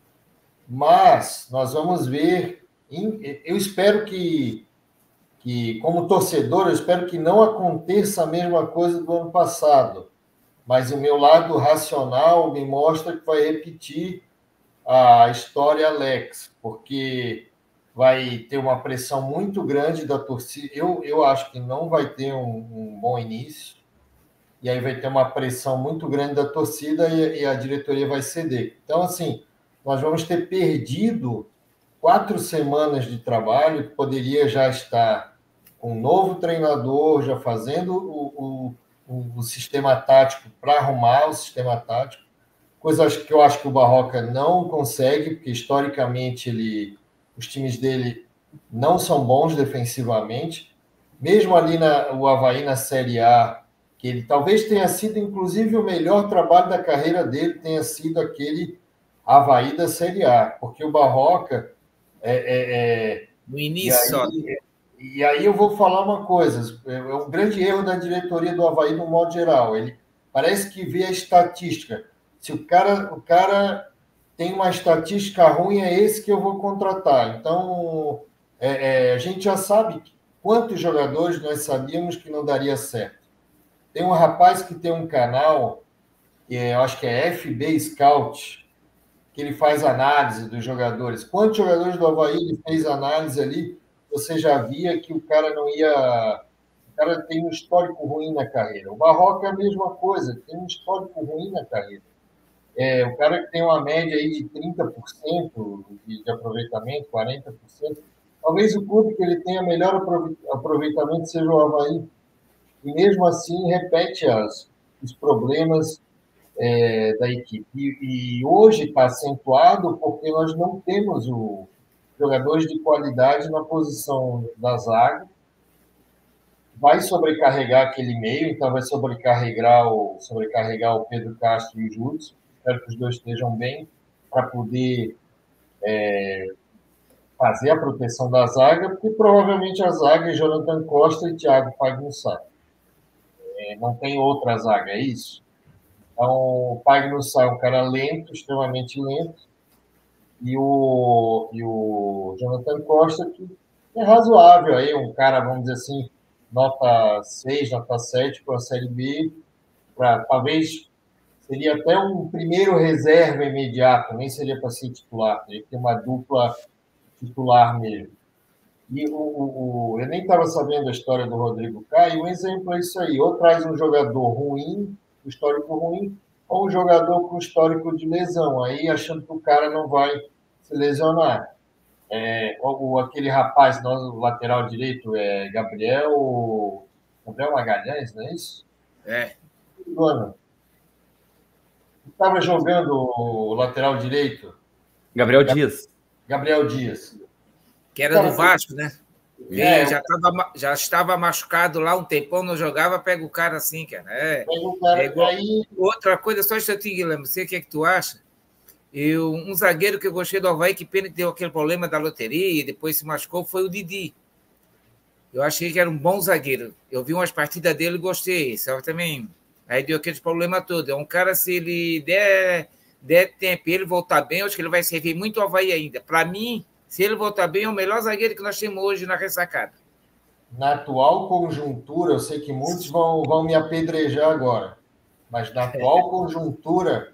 Mas nós vamos ver. Eu espero que, que, como torcedor, eu espero que não aconteça a mesma coisa do ano passado. Mas o meu lado racional me mostra que vai repetir a história Alex, porque vai ter uma pressão muito grande da torcida. Eu, eu acho que não vai ter um, um bom início. E aí vai ter uma pressão muito grande da torcida e, e a diretoria vai ceder. Então, assim, nós vamos ter perdido quatro semanas de trabalho, que poderia já estar com um novo treinador, já fazendo o, o, o sistema tático para arrumar o sistema tático, coisas que eu acho que o Barroca não consegue, porque historicamente ele, os times dele não são bons defensivamente. Mesmo ali na, o Avaí na Série A, que ele talvez tenha sido, inclusive, o melhor trabalho da carreira dele, tenha sido aquele Avaí da Série A, porque o Barroca... É, é, é, no início... E aí, e aí eu vou falar uma coisa, é um grande erro da diretoria do Avaí, no modo geral. Ele parece que vê a estatística. Se o cara, o cara tem uma estatística ruim, é esse que eu vou contratar. Então, é, é, a gente já sabe quantos jogadores nós sabíamos que não daria certo. Tem um rapaz que tem um canal, que é, eu acho que é F B Scout, que ele faz análise dos jogadores. Quantos jogadores do Avaí ele fez análise ali, você já via que o cara não ia... O cara tem um histórico ruim na carreira. O Barroca é a mesma coisa, tem um histórico ruim na carreira. É, o cara que tem uma média aí de trinta por cento de, de aproveitamento, quarenta por cento, talvez o clube que ele tenha melhor aproveitamento seja o Avaí. E mesmo assim repete as, os problemas é, da equipe. E, e hoje está acentuado porque nós não temos o, jogadores de qualidade na posição da zaga. Vai sobrecarregar aquele meio, então vai sobrecarregar o, sobrecarregar o Pedro Castro e o Júlio. Espero que os dois estejam bem para poder é, fazer a proteção da zaga, porque provavelmente a zaga é Jonathan Costa e Thiago Pagnussá. É, não tem outra zaga, é isso? Então, o Pagnussá é um cara lento, extremamente lento, e o, e o Jonathan Costa, que é razoável, aí, um cara, vamos dizer assim, nota seis, nota sete para a Série B, para talvez seria até um primeiro reserva imediato, nem seria para ser titular, teria que ter uma dupla titular mesmo. E o, o, eu nem estava sabendo a história do Rodrigo Caio, um exemplo é isso aí, ou traz um jogador ruim, histórico ruim, ou um jogador com histórico de lesão, aí achando que o cara não vai se lesionar. É, ou aquele rapaz, nosso lateral direito, é Gabriel, Gabriel Magalhães, não é isso? É. Mano, estava jogando o lateral direito? Gabriel Dias. Gabriel Dias. Que era Cara, do Vasco, né? É, já, tava, já estava machucado lá um tempão, não jogava, pega o cara assim, cara. É, pega o cara, é igual... aí... Outra coisa, só um instantinho, Guilherme, você o que é que tu acha? Eu, um zagueiro que eu gostei do Avaí, que pena que deu aquele problema da loteria e depois se machucou, foi o Didi. Eu achei que era um bom zagueiro. Eu vi umas partidas dele e gostei. Só também, aí deu aquele problema todo. É um cara, se ele der, der tempo e ele voltar bem, eu acho que ele vai servir muito ao Avaí ainda. Para mim, se ele voltar bem, é o melhor zagueiro que nós temos hoje na ressacada. Na atual conjuntura, eu sei que muitos vão, vão me apedrejar agora, mas na atual conjuntura,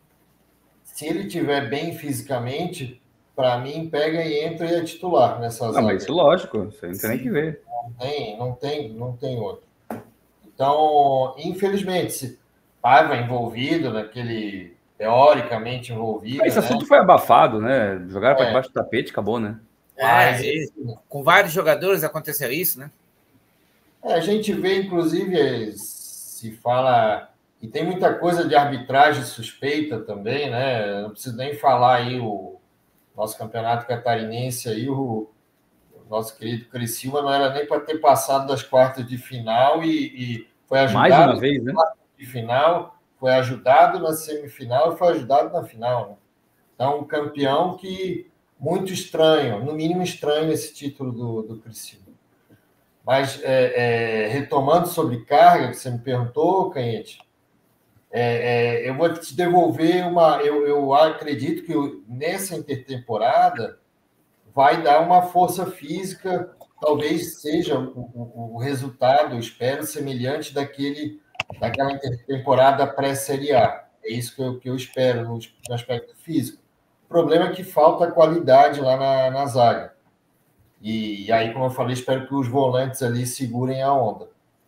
se ele estiver bem fisicamente, para mim, pega e entra e é titular nessa zaga. Não, mas isso lógico, você não tem nem que ver. Não tem, não tem, não tem outro. Então, infelizmente, se Paiva envolvido naquele, teoricamente envolvido... Esse né? assunto foi abafado, né? Jogaram para É. debaixo do tapete, acabou, né? Mas, é, com vários jogadores aconteceu isso, né? É, a gente vê, inclusive, se fala E tem muita coisa de arbitragem suspeita também, né? Não preciso nem falar aí o nosso campeonato catarinense aí, o, o nosso querido Criciúma não era nem para ter passado das quartas de final e, e foi ajudado Mais uma vez, né? na quarta de final, foi ajudado na semifinal e foi ajudado na final, né? Então, um campeão que muito estranho, no mínimo estranho esse título do, do Criciúma. Mas, é, é, retomando sobre carga, que você me perguntou, Canhete, é, é, eu vou te devolver uma... Eu, eu acredito que eu, nessa intertemporada vai dar uma força física, talvez seja o, o, o resultado, eu espero, semelhante daquele, daquela intertemporada pré-Série A. É isso que eu, que eu espero no, no aspecto físico. O problema é que falta qualidade lá na, na zaga. E, e aí, como eu falei, espero que os volantes ali segurem a onda.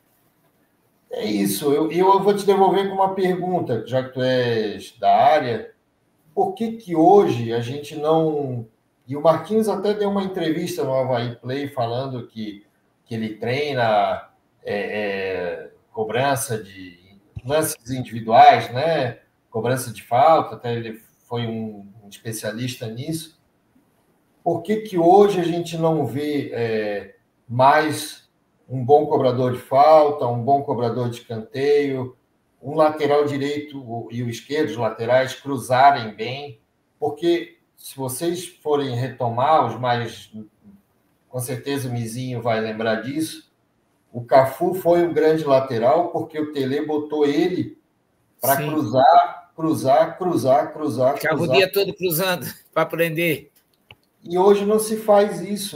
É isso. Eu, eu vou te devolver com uma pergunta, já que tu és da área. Por que que hoje a gente não... E o Marquinhos até deu uma entrevista no Avaí Play falando que, que ele treina é, é, cobrança de lances individuais, né? Cobrança de falta, até ele foi um, um especialista nisso. Por que que hoje a gente não vê é, mais um bom cobrador de falta, um bom cobrador de escanteio, um lateral direito e o esquerdo, os laterais, cruzarem bem? Porque se vocês forem retomar, os mais... Com certeza o Mizinho vai lembrar disso, o Cafu foi um grande lateral porque o Tele botou ele para cruzar, cruzar, cruzar, cruzar, Ficava cruzar. o dia todo cruzando para aprender. E hoje não se faz isso.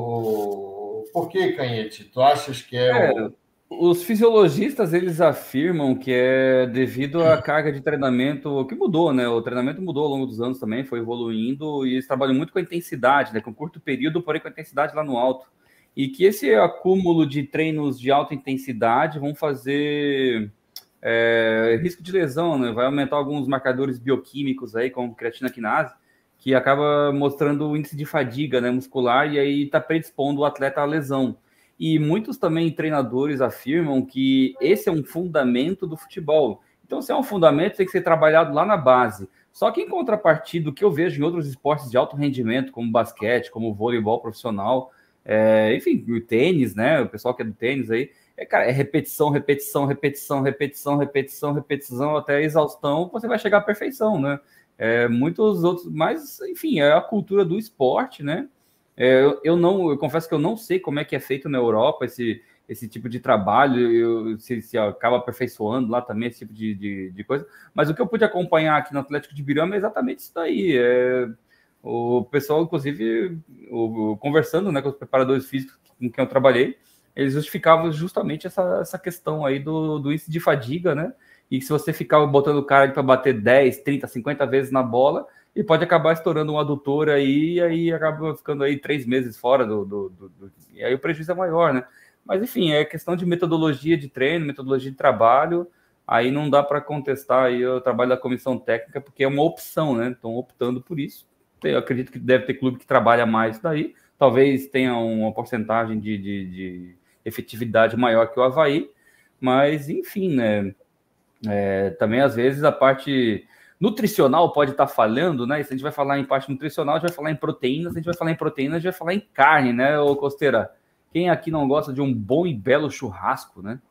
Por que, Canhete? Tu achas que é, É, o... os fisiologistas, eles afirmam que é devido à carga de treinamento que mudou, né? O treinamento mudou ao longo dos anos também, foi evoluindo e eles trabalham muito com a intensidade, né? Com curto período, porém com a intensidade lá no alto. E que esse acúmulo de treinos de alta intensidade vão fazer é, risco de lesão, né? Vai aumentar alguns marcadores bioquímicos aí, como creatina quinase, que acaba mostrando o índice de fadiga, né, muscular, e aí está predispondo o atleta à lesão. E muitos também treinadores afirmam que esse é um fundamento do futebol. Então, se é um fundamento, tem que ser trabalhado lá na base. Só que, em contrapartida, o que eu vejo em outros esportes de alto rendimento, como basquete, como voleibol profissional, é, enfim, o tênis, né, o pessoal que é do tênis aí, é, cara, é repetição, repetição, repetição, repetição, repetição, repetição, até a exaustão, você vai chegar à perfeição, né? É, muitos outros, mas, enfim, é a cultura do esporte, né? É, eu, eu não, eu confesso que eu não sei como é que é feito na Europa esse, esse tipo de trabalho, eu, se, se acaba aperfeiçoando lá também esse tipo de, de, de coisa, mas o que eu pude acompanhar aqui no Atlético de Birama é exatamente isso daí. É, o pessoal, inclusive, o, conversando, né, com os preparadores físicos com quem eu trabalhei, eles justificavam justamente essa, essa questão aí do, do índice de fadiga, né? E se você ficar botando o cara para bater dez, trinta, cinquenta vezes na bola, ele pode acabar estourando um adutor aí, e aí acaba ficando aí três meses fora do, do, do, do... E aí o prejuízo é maior, né? Mas, enfim, é questão de metodologia de treino, metodologia de trabalho, aí não dá para contestar aí o trabalho da comissão técnica, porque é uma opção, né? Estão optando por isso. Eu acredito que deve ter clube que trabalha mais daí, talvez tenha uma porcentagem de, de, de efetividade maior que o Avaí, mas, enfim, né? É, também, às vezes, a parte nutricional pode estar falhando, né? E se a gente vai falar em parte nutricional, a gente vai falar em proteínas, se a gente vai falar em proteínas, a gente vai falar em carne, né, ô Costeira? Quem aqui não gosta de um bom e belo churrasco, né?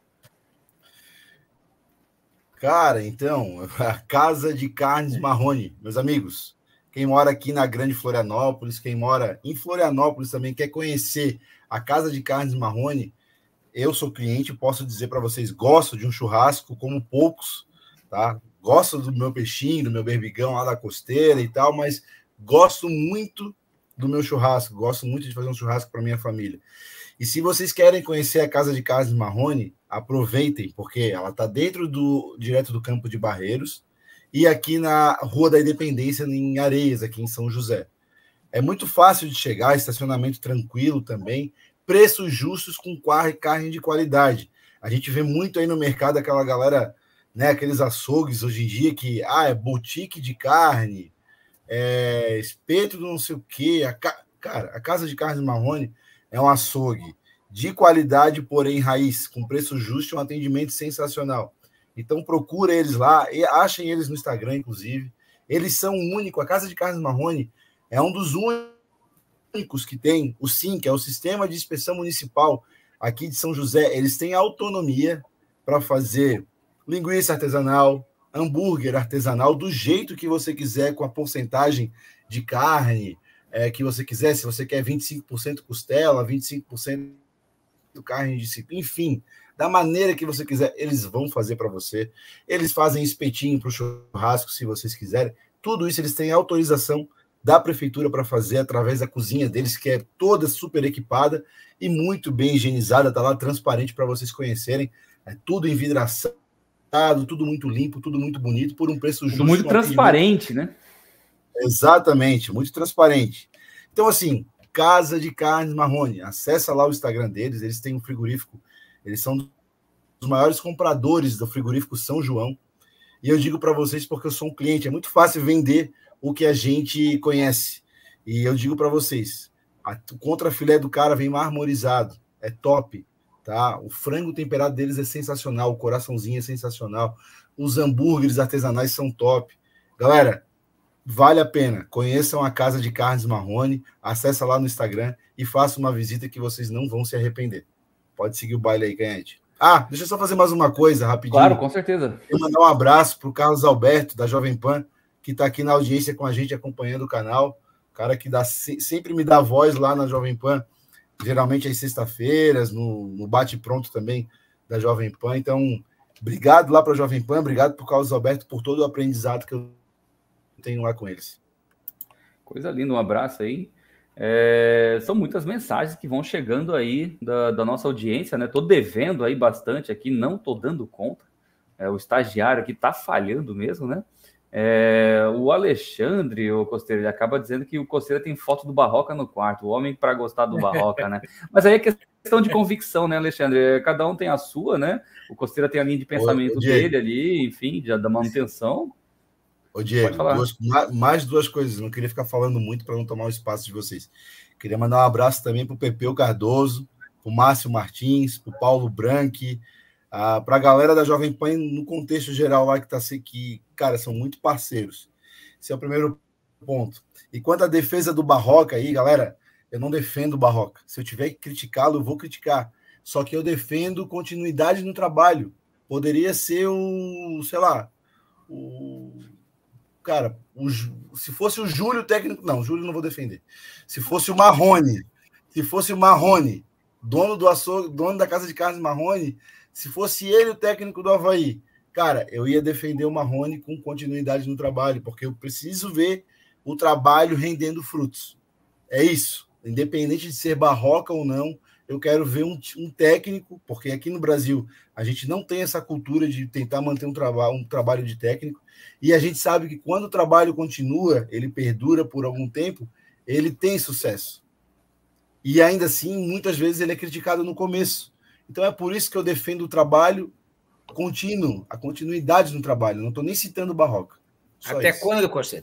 Cara, então, a Casa de Carnes Marrone, meus amigos, quem mora aqui na Grande Florianópolis, quem mora em Florianópolis também quer conhecer a Casa de Carnes Marrone, eu sou cliente, posso dizer para vocês, gosto de um churrasco como poucos, tá? Gosto do meu peixinho, do meu berbigão lá da costeira e tal, mas gosto muito do meu churrasco, gosto muito de fazer um churrasco para minha família. E se vocês querem conhecer a Casa de Carnes Marrone, aproveitem, porque ela está dentro do, direto do Campo de Barreiros e aqui na Rua da Independência, em Areias, aqui em São José. É muito fácil de chegar, estacionamento tranquilo também, preços justos com carne de qualidade. A gente vê muito aí no mercado aquela galera, né, aqueles açougues hoje em dia que, ah, é boutique de carne, é espeto do não sei o quê. A ca... Cara, a Casa de Carnes Marrone é um açougue de qualidade, porém raiz, com preço justo e um atendimento sensacional. Então procura eles lá, e achem eles no Instagram, inclusive. Eles são o único, a Casa de Carnes Marrone é um dos únicos que tem o S I M, que é o Sistema de Inspeção Municipal aqui de São José. Eles têm autonomia para fazer linguiça artesanal, hambúrguer artesanal, do jeito que você quiser, com a porcentagem de carne é, que você quiser. Se você quer vinte e cinco por cento costela, vinte e cinco por cento carne de cipó, enfim, da maneira que você quiser, eles vão fazer para você. Eles fazem espetinho para o churrasco, se vocês quiserem. Tudo isso eles têm autorização da prefeitura para fazer através da cozinha deles, que é toda super equipada e muito bem higienizada, tá lá transparente para vocês conhecerem. É tudo envidraçado, tudo muito limpo, tudo muito bonito, por um preço justo. Tudo muito transparente, né? Exatamente, muito transparente. Então, assim, Casa de Carnes Marrone, acessa lá o Instagram deles, eles têm um frigorífico, eles são dos maiores compradores do frigorífico São João, e eu digo para vocês porque eu sou um cliente, é muito fácil vender o que a gente conhece, e eu digo para vocês, a, o contrafilé do cara vem marmorizado, é top, tá? O frango temperado deles é sensacional, o coraçãozinho é sensacional, os hambúrgueres artesanais são top. Galera, vale a pena, conheçam a Casa de Carnes Marrone, acessa lá no Instagram e faça uma visita que vocês não vão se arrepender. Pode seguir o baile aí, Canhete. Ah, deixa eu só fazer mais uma coisa, rapidinho. Claro, com certeza. Eu mandar um abraço para o Carlos Alberto, da Jovem Pan, que está aqui na audiência com a gente, acompanhando o canal. O cara que dá, sempre me dá voz lá na Jovem Pan, geralmente às sextas-feiras, no, no bate-pronto também da Jovem Pan. Então, obrigado lá para a Jovem Pan, obrigado para o Carlos Alberto por todo o aprendizado que eu tenho lá com eles. Coisa linda, um abraço aí. É, são muitas mensagens que vão chegando aí da, da nossa audiência, né? Tô devendo aí bastante aqui, não tô dando conta. É, o estagiário aqui tá falhando mesmo, né? É, o Alexandre, o Costeira, ele acaba dizendo que o Costeira tem foto do Barroca no quarto, o homem para gostar do Barroca, né? Mas aí é questão de convicção, né, Alexandre? Cada um tem a sua, né? O Costeira tem a linha de pensamento Ô, dele ali, enfim, já da manutenção. Ô, Diego, duas, mais duas coisas. Não queria ficar falando muito para não tomar o espaço de vocês. Queria mandar um abraço também para o Pepeu Cardoso, para o Márcio Martins, para o Paulo Branchi, uh, para a galera da Jovem Pan no contexto geral lá que está que, cara, são muito parceiros. Esse é o primeiro ponto. E quanto à defesa do Barroca aí, galera, eu não defendo o Barroca. Se eu tiver que criticá-lo, eu vou criticar. Só que eu defendo continuidade no trabalho. Poderia ser o, sei lá, o... Cara, o, se fosse o Júlio técnico... Não, o Júlio não vou defender. Se fosse o Marrone, se fosse o Marrone, dono do açougue, dono da Casa de Carnes Marrone, se fosse ele o técnico do Avaí, cara, eu ia defender o Marrone com continuidade no trabalho, porque eu preciso ver o trabalho rendendo frutos. É isso. Independente de ser Barroca ou não, eu quero ver um, um técnico, porque aqui no Brasil a gente não tem essa cultura de tentar manter um, traba um trabalho de técnico, e a gente sabe que quando o trabalho continua, ele perdura por algum tempo, ele tem sucesso. E ainda assim, muitas vezes ele é criticado no começo. Então é por isso que eu defendo o trabalho contínuo, a continuidade no trabalho. Não estou nem citando o Barroca. Até isso. Quando, Costeira?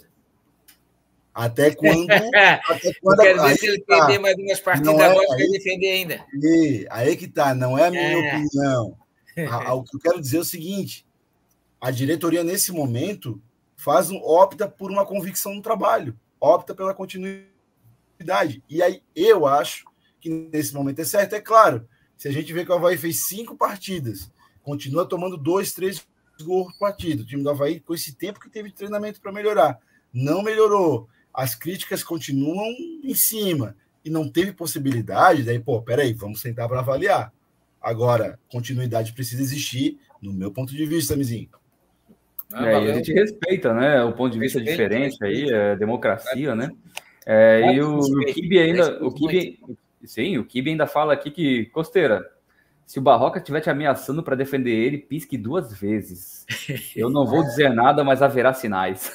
Até quando... até quando quero ver se ele tá. perder mais umas partidas é, agora para defender ainda. E, aí que tá, não é a minha é. opinião. A, a, o que eu quero dizer é o seguinte, a diretoria, nesse momento, faz um, opta por uma convicção no trabalho, opta pela continuidade. E aí eu acho que nesse momento é certo. É claro, se a gente vê que o Avaí fez cinco partidas, continua tomando dois, três gols por partida, o time do Avaí, com esse tempo que teve de treinamento para melhorar, não melhorou. As críticas continuam em cima e não teve possibilidade, daí, pô, peraí, vamos sentar para avaliar. Agora, continuidade precisa existir, no meu ponto de vista, Mizinho. Ah, é, e a gente respeita, né? O ponto de vista respeito, diferente respeito. aí, é democracia, né? É, e o, o Kibe ainda. O Kibe, sim, o Kibe ainda fala aqui que, Costeira, se o Barroca estiver te ameaçando para defender ele, pisque duas vezes. Eu não vou dizer nada, mas haverá sinais.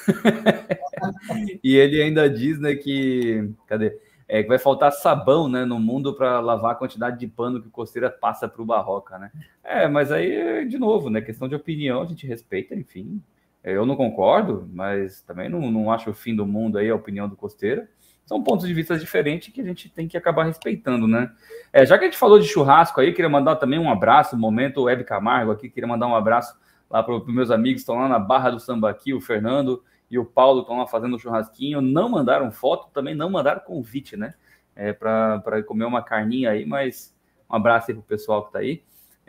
E ele ainda diz, né, que. Cadê? É, que vai faltar sabão, né, no mundo para lavar a quantidade de pano que o Costeira passa para o Barroca, né? É, mas aí, de novo, né, questão de opinião, a gente respeita, enfim. Eu não concordo, mas também não, não acho o fim do mundo aí a opinião do Costeira. São pontos de vista diferentes que a gente tem que acabar respeitando, né? É, já que a gente falou de churrasco aí, queria mandar também um abraço, um momento, o Web Camargo aqui, queria mandar um abraço lá para os meus amigos que estão lá na Barra do Sambaqui, o Fernando e o Paulo estão lá fazendo um churrasquinho, não mandaram foto, também não mandaram convite, né? É, para comer uma carninha aí, mas um abraço aí pro pessoal que está aí.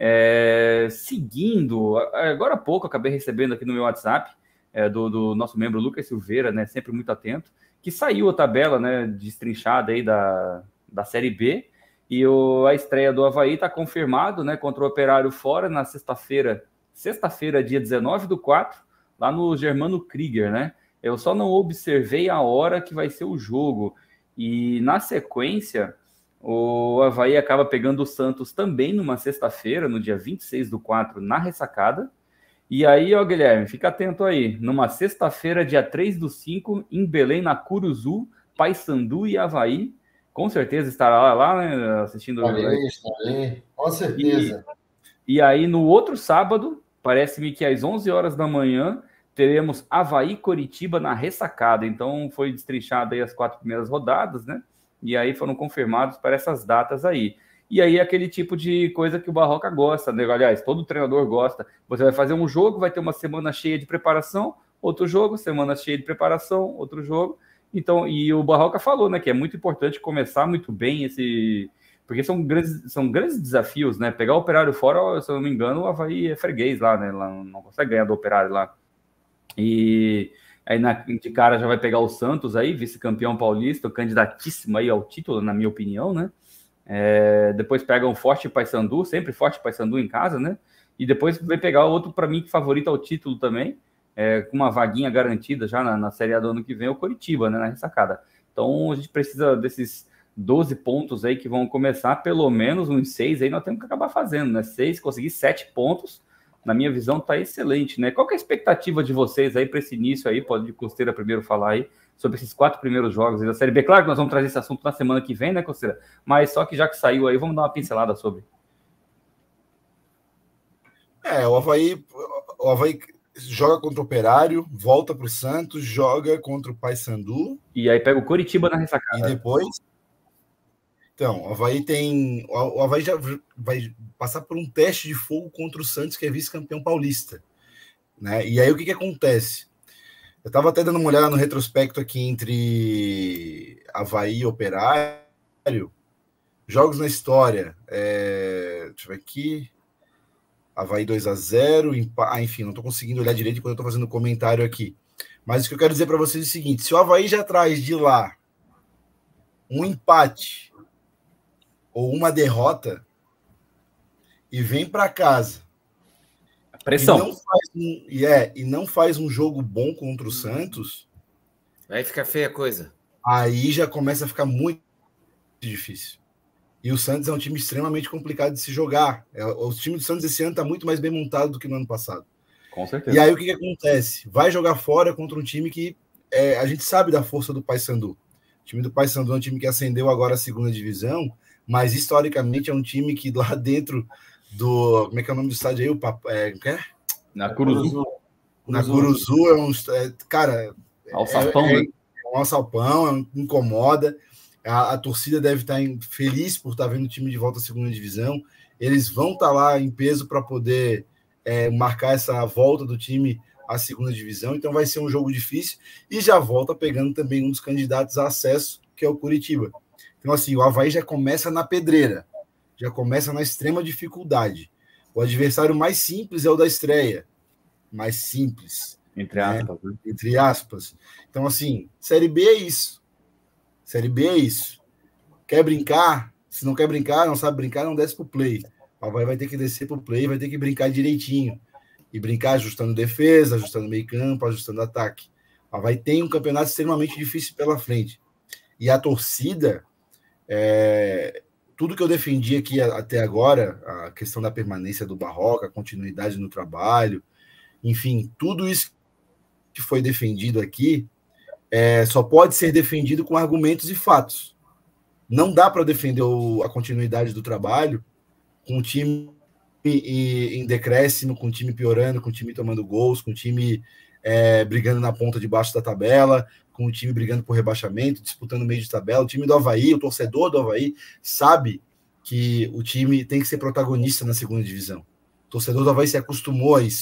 É, seguindo, agora há pouco, acabei recebendo aqui no meu WhatsApp, é, do, do nosso membro Lucas Silveira, né, sempre muito atento, que saiu a tabela, né, destrinchada aí da, da Série B, e o, a estreia do Avaí está confirmado, né, contra o Operário fora, na sexta-feira, sexta-feira, dia dezenove do quatro, lá no Germano Krieger, né? Eu só não observei a hora que vai ser o jogo, e na sequência, o Avaí acaba pegando o Santos também numa sexta-feira, no dia vinte e seis do quatro, na Ressacada. E aí, ó, Guilherme, fica atento aí. Numa sexta-feira, dia três do cinco, em Belém, na Curuzu, Paysandu e Avaí. Com certeza estará lá, lá né, assistindo. Estarei, estarei. Com certeza. E, e aí, no outro sábado, parece-me que às onze horas da manhã, teremos Avaí Coritiba na Ressacada. Então, foi destrinchado aí as quatro primeiras rodadas, né? E aí foram confirmados para essas datas aí. E aí aquele tipo de coisa que o Barroca gosta, né? Aliás, todo treinador gosta. Você vai fazer um jogo, vai ter uma semana cheia de preparação, outro jogo, semana cheia de preparação, outro jogo. Então, e o Barroca falou, né, que é muito importante começar muito bem esse... Porque são grandes, são grandes desafios, né? Pegar o Operário fora, se eu não me engano, o Avaí é freguês lá, né? Lá não consegue ganhar do Operário lá. E... Aí na, de cara já vai pegar o Santos aí, vice-campeão paulista, candidatíssimo aí ao título, na minha opinião, né? É, depois pega um forte Paysandu, sempre forte Paysandu em casa, né? E depois vai pegar outro, para mim, favorito ao título também, é, com uma vaguinha garantida já na, na Série A do ano que vem, o Coritiba, né? Na Ressacada. Então a gente precisa desses doze pontos aí que vão começar, pelo menos uns seis aí nós temos que acabar fazendo, né? Seis, conseguir sete pontos. Na minha visão, tá excelente, né? Qual que é a expectativa de vocês aí para esse início aí? Pode de Costeira primeiro falar aí sobre esses quatro primeiros jogos aí da Série B. Claro que nós vamos trazer esse assunto na semana que vem, né, Costeira? Mas só que já que saiu aí, vamos dar uma pincelada sobre. É, o Avaí, o Avaí joga contra o Operário, volta para o Santos, joga contra o Paysandu. E aí pega o Coritiba na Ressacada. E depois... Então, o Avaí tem. O Avaí já vai passar por um teste de fogo contra o Santos, que é vice-campeão paulista. Né? E aí o que, que acontece? Eu estava até dando uma olhada no retrospecto aqui entre Avaí e Operário. Jogos na história. É... Deixa eu ver aqui. Avaí dois a zero. Empa... Ah, enfim, não estou conseguindo olhar direito quando eu estou fazendo comentário aqui. Mas o que eu quero dizer para vocês é o seguinte: se o Avaí já traz de lá um empate ou uma derrota e vem para casa pressão e não, faz um, e, é, e não faz um jogo bom contra o Santos, aí fica feia a coisa. Aí já começa a ficar muito difícil. E o Santos é um time extremamente complicado de se jogar. É, o time do Santos esse ano está muito mais bem montado do que no ano passado. Com certeza. E aí o que, que acontece? Vai jogar fora contra um time que é, a gente sabe da força do Paysandu. O time do Paysandu é um time que ascendeu agora a segunda divisão, mas historicamente é um time que lá dentro do... Como é que é o nome do estádio aí? O Pap... é, é? Na Curuzu. Na Curuzu é um... É, cara... Alçapão, é, né? É um alçapão, é um, incomoda. A, a torcida deve estar em, feliz por estar vendo o time de volta à segunda divisão. Eles vão estar lá em peso para poder é, marcar essa volta do time à segunda divisão. Então vai ser um jogo difícil. E já volta pegando também um dos candidatos a acesso, que é o Curitiba. Então, assim, o Avaí já começa na pedreira, já começa na extrema dificuldade. O adversário mais simples é o da estreia, mais simples. Entre aspas. Né? Entre aspas. Então, assim, Série B é isso. Série B é isso. Quer brincar? Se não quer brincar, não sabe brincar, não desce pro play. O Avaí vai ter que descer pro play, vai ter que brincar direitinho. E brincar ajustando defesa, ajustando meio campo, ajustando ataque. O Avaí tem um campeonato extremamente difícil pela frente. E a torcida... É, tudo que eu defendi aqui até agora, a questão da permanência do Barroca, a continuidade no trabalho, enfim, tudo isso que foi defendido aqui é, só pode ser defendido com argumentos e fatos. Não dá para defender o, a continuidade do trabalho com o time em, em decréscimo, com o time piorando, com o time tomando gols, com o time é, brigando na ponta de baixo da tabela, com o time brigando por rebaixamento, disputando meio de tabela. O time do Avaí, o torcedor do Avaí, sabe que o time tem que ser protagonista na segunda divisão. O torcedor do Avaí se acostumou a isso. E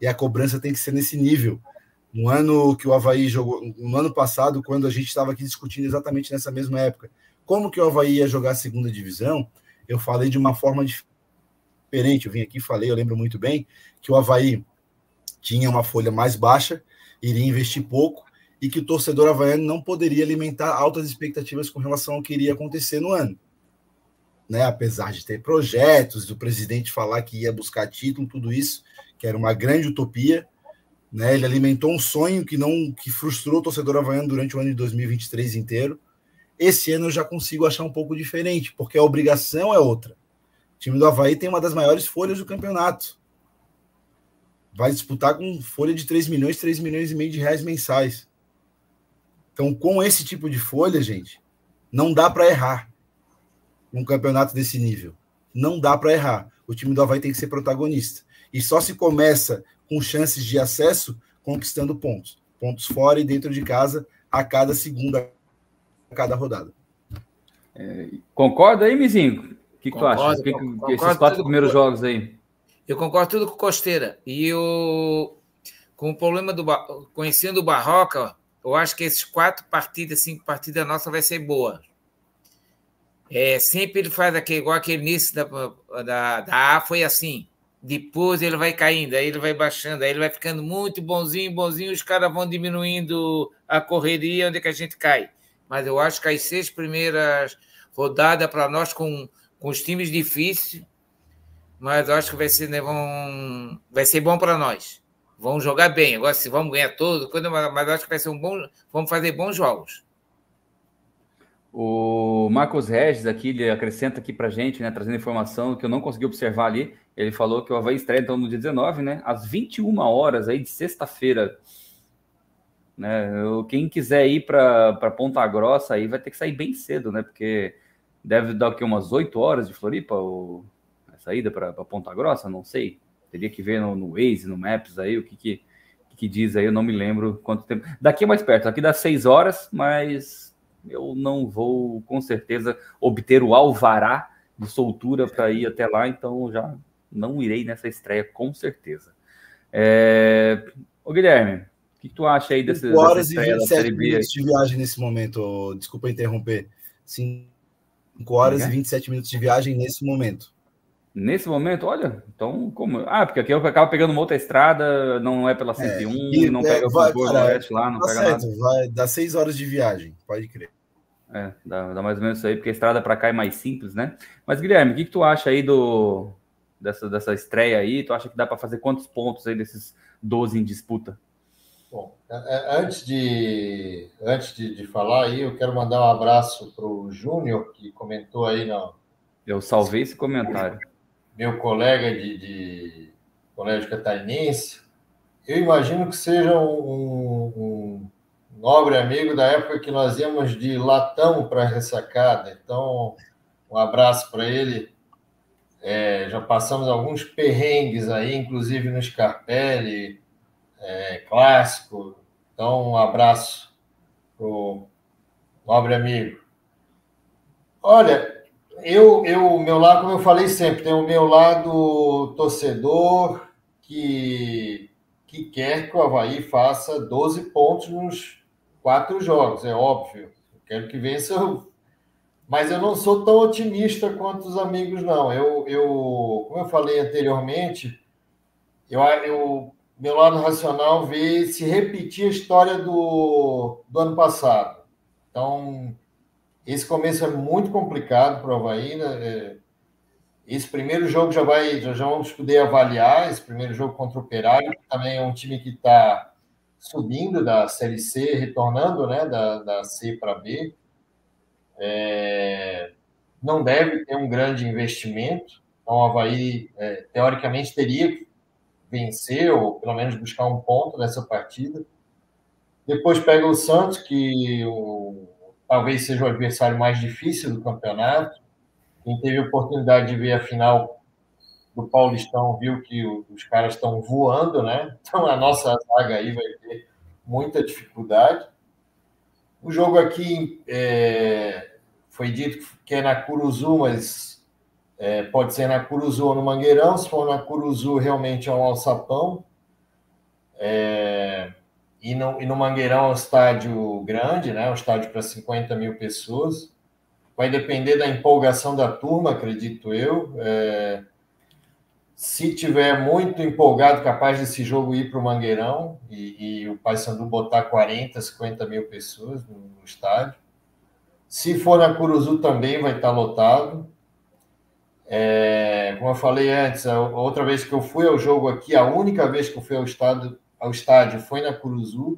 e a cobrança tem que ser nesse nível. No ano que o Avaí jogou, no ano passado, quando a gente estava aqui discutindo exatamente nessa mesma época, como que o Avaí ia jogar a segunda divisão, eu falei de uma forma diferente. Eu vim aqui e falei, eu lembro muito bem, que o Avaí tinha uma folha mais baixa, iria investir pouco, e que o torcedor havaiano não poderia alimentar altas expectativas com relação ao que iria acontecer no ano. Né? Apesar de ter projetos, do presidente falar que ia buscar título, tudo isso, que era uma grande utopia, né? Ele alimentou um sonho que não que frustrou o torcedor havaiano durante o ano de dois mil e vinte e três inteiro. Esse ano eu já consigo achar um pouco diferente, porque a obrigação é outra. O time do Avaí tem uma das maiores folhas do campeonato. Vai disputar com folha de três milhões, três milhões e meio de reais mensais. Então, com esse tipo de folha, gente, não dá para errar num campeonato desse nível. Não dá para errar. O time do Avaí tem que ser protagonista. E só se começa com chances de acesso conquistando pontos. Pontos fora e dentro de casa a cada segunda, a cada rodada. É, concorda aí, Mizinho? O que, que tu acha? Que, Concordo, que, esses quatro primeiros com... jogos aí? Eu concordo tudo com o Costeira. E eu, com o problema do... Conhecendo o Barroca, eu acho que esses quatro partidas, cinco partidas nossa vai ser boa. É, sempre ele faz aquele, igual aquele início da, da, da A, foi assim. Depois ele vai caindo, aí ele vai baixando, aí ele vai ficando muito bonzinho, bonzinho, os caras vão diminuindo a correria onde é que a gente cai. Mas eu acho que as seis primeiras rodadas para nós, com, com os times difíceis, mas eu acho que vai ser, né, vão, vai ser bom para nós. Vamos jogar bem. Agora, se vamos ganhar todo, mas eu acho que vai ser um bom. Vamos fazer bons jogos. O Marcos Regis aqui, ele acrescenta aqui pra gente, né, trazendo informação que eu não consegui observar ali. Ele falou que o Avaí estreia então no dia dezenove, né, às vinte e uma horas aí de sexta-feira. Né, quem quiser ir para Ponta Grossa aí vai ter que sair bem cedo, né, porque deve dar aqui umas oito horas de Floripa ou a saída para Ponta Grossa, não sei. Teria que ver no, no Waze, no Maps aí, o que que, que diz aí, eu não me lembro quanto tempo. Daqui é mais perto, aqui dá seis horas, mas eu não vou, com certeza, obter o alvará de soltura para ir até lá, então já não irei nessa estreia, com certeza. É... Ô, Guilherme, o que tu acha aí desse, cinco horas dessa e vinte e sete minutos de viagem nesse momento, desculpa interromper. cinco horas é? e vinte e sete minutos de viagem nesse momento. Nesse momento, olha, então como? Ah, porque aqui eu acabo pegando uma outra estrada, não é pela cento e um, é, não pega é, vai, o Oeste lá, não tá pega certo, nada. Vai dar seis horas de viagem, pode crer. É, dá, dá mais ou menos isso aí, porque a estrada para cá é mais simples, né? Mas, Guilherme, o que, que tu acha aí do, dessa, dessa estreia aí? Tu acha que dá para fazer quantos pontos aí desses doze em disputa? Bom, antes de, antes de, de falar aí, eu quero mandar um abraço para o Júnior, que comentou aí na... Eu salvei esse comentário. Meu colega de, de colégio catarinense, eu imagino que seja um, um nobre amigo da época que nós íamos de latão para a ressacada. Então, um abraço para ele. É, já passamos alguns perrengues aí, inclusive no Scarpelli, é, clássico. Então, um abraço para o nobre amigo. Olha... Eu, eu, meu lado, como eu falei sempre, tem o meu lado torcedor que, que quer que o Avaí faça doze pontos nos quatro jogos, é óbvio. Eu quero que vença, mas eu não sou tão otimista quanto os amigos, não. Eu, eu como eu falei anteriormente, eu, eu, meu lado racional vê se repetir a história do, do ano passado. Então... Esse começo é muito complicado para o Avaí, né? Esse primeiro jogo já vai, já, já vamos poder avaliar, esse primeiro jogo contra o Operário, que também é um time que está subindo da Série C, retornando, né, da, da C para B. É, não deve ter um grande investimento, então o Avaí, é, teoricamente, teria que vencer, ou pelo menos buscar um ponto nessa partida. Depois pega o Santos, que o talvez seja o adversário mais difícil do campeonato. Quem teve a oportunidade de ver a final do Paulistão viu que os caras estão voando, né? Então a nossa zaga aí vai ter muita dificuldade. O jogo aqui é, foi dito que é na Curuzu, mas é, pode ser na Curuzu ou no Mangueirão. Se for na Curuzu, realmente é um alçapão. É, e, no, e no Mangueirão é um estádio grande, né? Um estádio para cinquenta mil pessoas. Vai depender da empolgação da turma, acredito eu. É, se tiver muito empolgado, capaz desse jogo ir para o Mangueirão e, e o Paysandu botar quarenta, cinquenta mil pessoas no, no estádio. Se for na Curuzu também vai estar lotado. É, como eu falei antes, a outra vez que eu fui ao jogo aqui, a única vez que eu fui ao estádio, ao estádio foi na Curuzu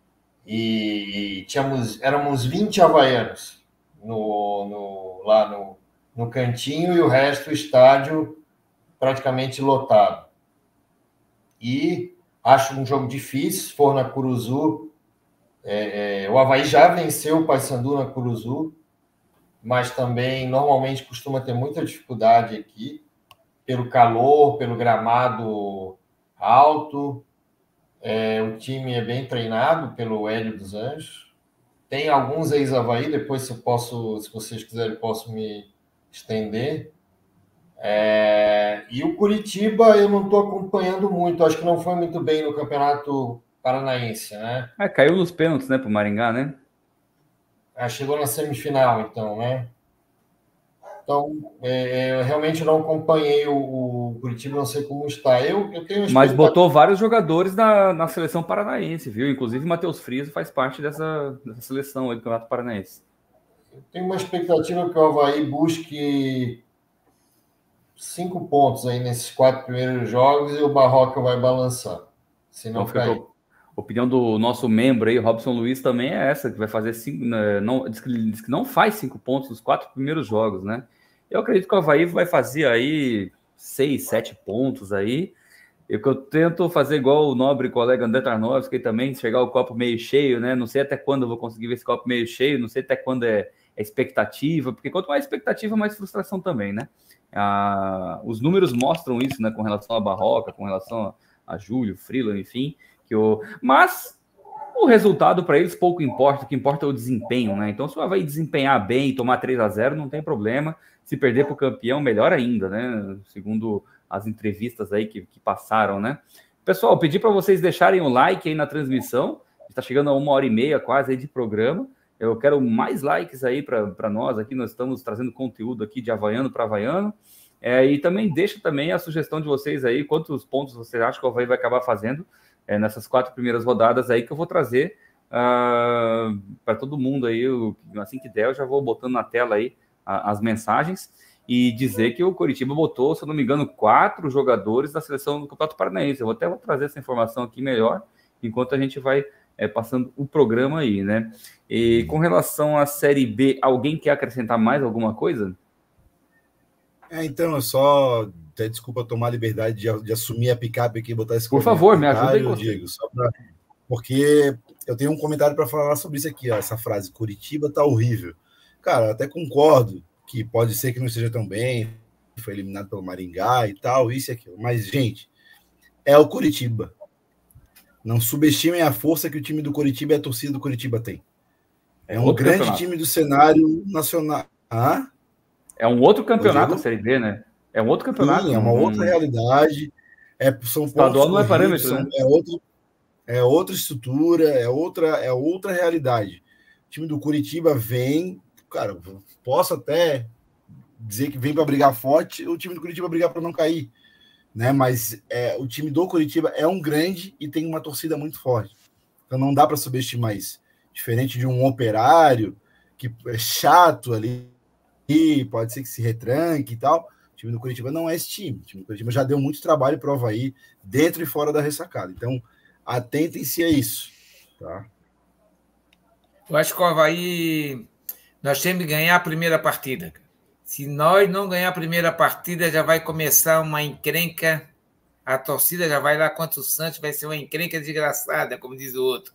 e, e tínhamos, éramos vinte havaianos no, no, lá no, no cantinho e o resto do estádio praticamente lotado. E acho um jogo difícil, se for na Curuzu. É, é, o Avaí já venceu o Paysandu na Curuzu, mas também normalmente costuma ter muita dificuldade aqui, pelo calor, pelo gramado alto. É, o time é bem treinado pelo Hélio dos Anjos. Tem alguns ex-Avaí, depois se, eu posso, se vocês quiserem, posso me estender. É, e o Curitiba eu não estou acompanhando muito, acho que não foi muito bem no Campeonato Paranaense, né? É, caiu nos pênaltis, né, pro Maringá, né? Ah, chegou na semifinal, então, né? Então, é, eu realmente não acompanhei o, o Curitiba, não sei como está. Eu, eu tenho Mas botou vários jogadores na, na seleção paranaense, viu? Inclusive, Matheus Friso faz parte dessa, dessa seleção aí do Campeonato Paranaense. Eu tenho uma expectativa que o Avaí busque cinco pontos aí nesses quatro primeiros jogos e o Barroca vai balançar, se não Então, cair. A opinião do nosso membro aí, Robson Luiz, também é essa, que vai fazer cinco. Né, não, diz, que, diz que não faz cinco pontos nos quatro primeiros jogos, né? Eu acredito que o Avaí vai fazer aí seis, sete pontos aí. Eu que eu tento fazer igual o nobre colega André Tarnowski também, chegar o copo meio cheio, né? Não sei até quando eu vou conseguir ver esse copo meio cheio, não sei até quando é, é expectativa, porque quanto mais expectativa, mais frustração também, né? Ah, os números mostram isso, né? Com relação à Barroca, com relação a, a Júlio, Freeland, enfim. Que o... Mas o resultado para eles pouco importa, o que importa é o desempenho, né? Então, se o Avaí desempenhar bem e tomar três a zero, não tem problema. Se perder para o campeão, melhor ainda, né? Segundo as entrevistas aí que, que passaram, né? Pessoal, pedi para vocês deixarem o like aí na transmissão. Está chegando a uma hora e meia quase aí de programa. Eu quero mais likes aí para nós aqui. Nós estamos trazendo conteúdo aqui de havaiano para havaiano. É, e também deixa também a sugestão de vocês aí, quantos pontos vocês acham que o Avaí vai acabar fazendo é, nessas quatro primeiras rodadas aí, que eu vou trazer uh, para todo mundo aí. Eu, assim que der, eu já vou botando na tela aí a, as mensagens. E dizer que o Coritiba botou, se eu não me engano, quatro jogadores da seleção do Campeonato Paranaense. Eu vou até vou trazer essa informação aqui melhor, enquanto a gente vai é, passando o programa aí, né? E com relação à Série B, alguém quer acrescentar mais alguma coisa? É, então, eu só... Até desculpa tomar a liberdade de, de assumir a picape aqui e botar esse Por favor, me ajuda aí, Diego, só pra, porque eu tenho um comentário para falar sobre isso aqui, ó, essa frase, Curitiba tá horrível. Cara, eu até concordo que pode ser que não esteja tão bem, foi eliminado pelo Maringá e tal, isso e aquilo. Mas, gente, é o Curitiba. Não subestimem a força que o time do Curitiba e a torcida do Curitiba tem. É um outro grande campeonato. time do cenário nacional. Ah? É um outro campeonato a Série B, né? É um outro campeonato. Sim, é uma um... outra realidade. É, são Estadual não é parâmetro, são, né? é, outro, é outra estrutura, é outra, é outra realidade. O time do Curitiba vem... Cara, posso até dizer que vem para brigar forte, o time do Curitiba brigar para não cair, né? Mas é, o time do Curitiba é um grande e tem uma torcida muito forte. Então não dá para subestimar isso. Diferente de um Operário, que é chato ali, e pode ser que se retranque e tal. O time do Curitiba não é esse time. O time do Curitiba já deu muito trabalho para o Avaí dentro e fora da ressacada. Então, atentem-se a isso, tá? Eu acho que o Avaí... Nós temos que ganhar a primeira partida. Se nós não ganhar a primeira partida, já vai começar uma encrenca. A torcida já vai lá contra o Santos, vai ser uma encrenca desgraçada, como diz o outro.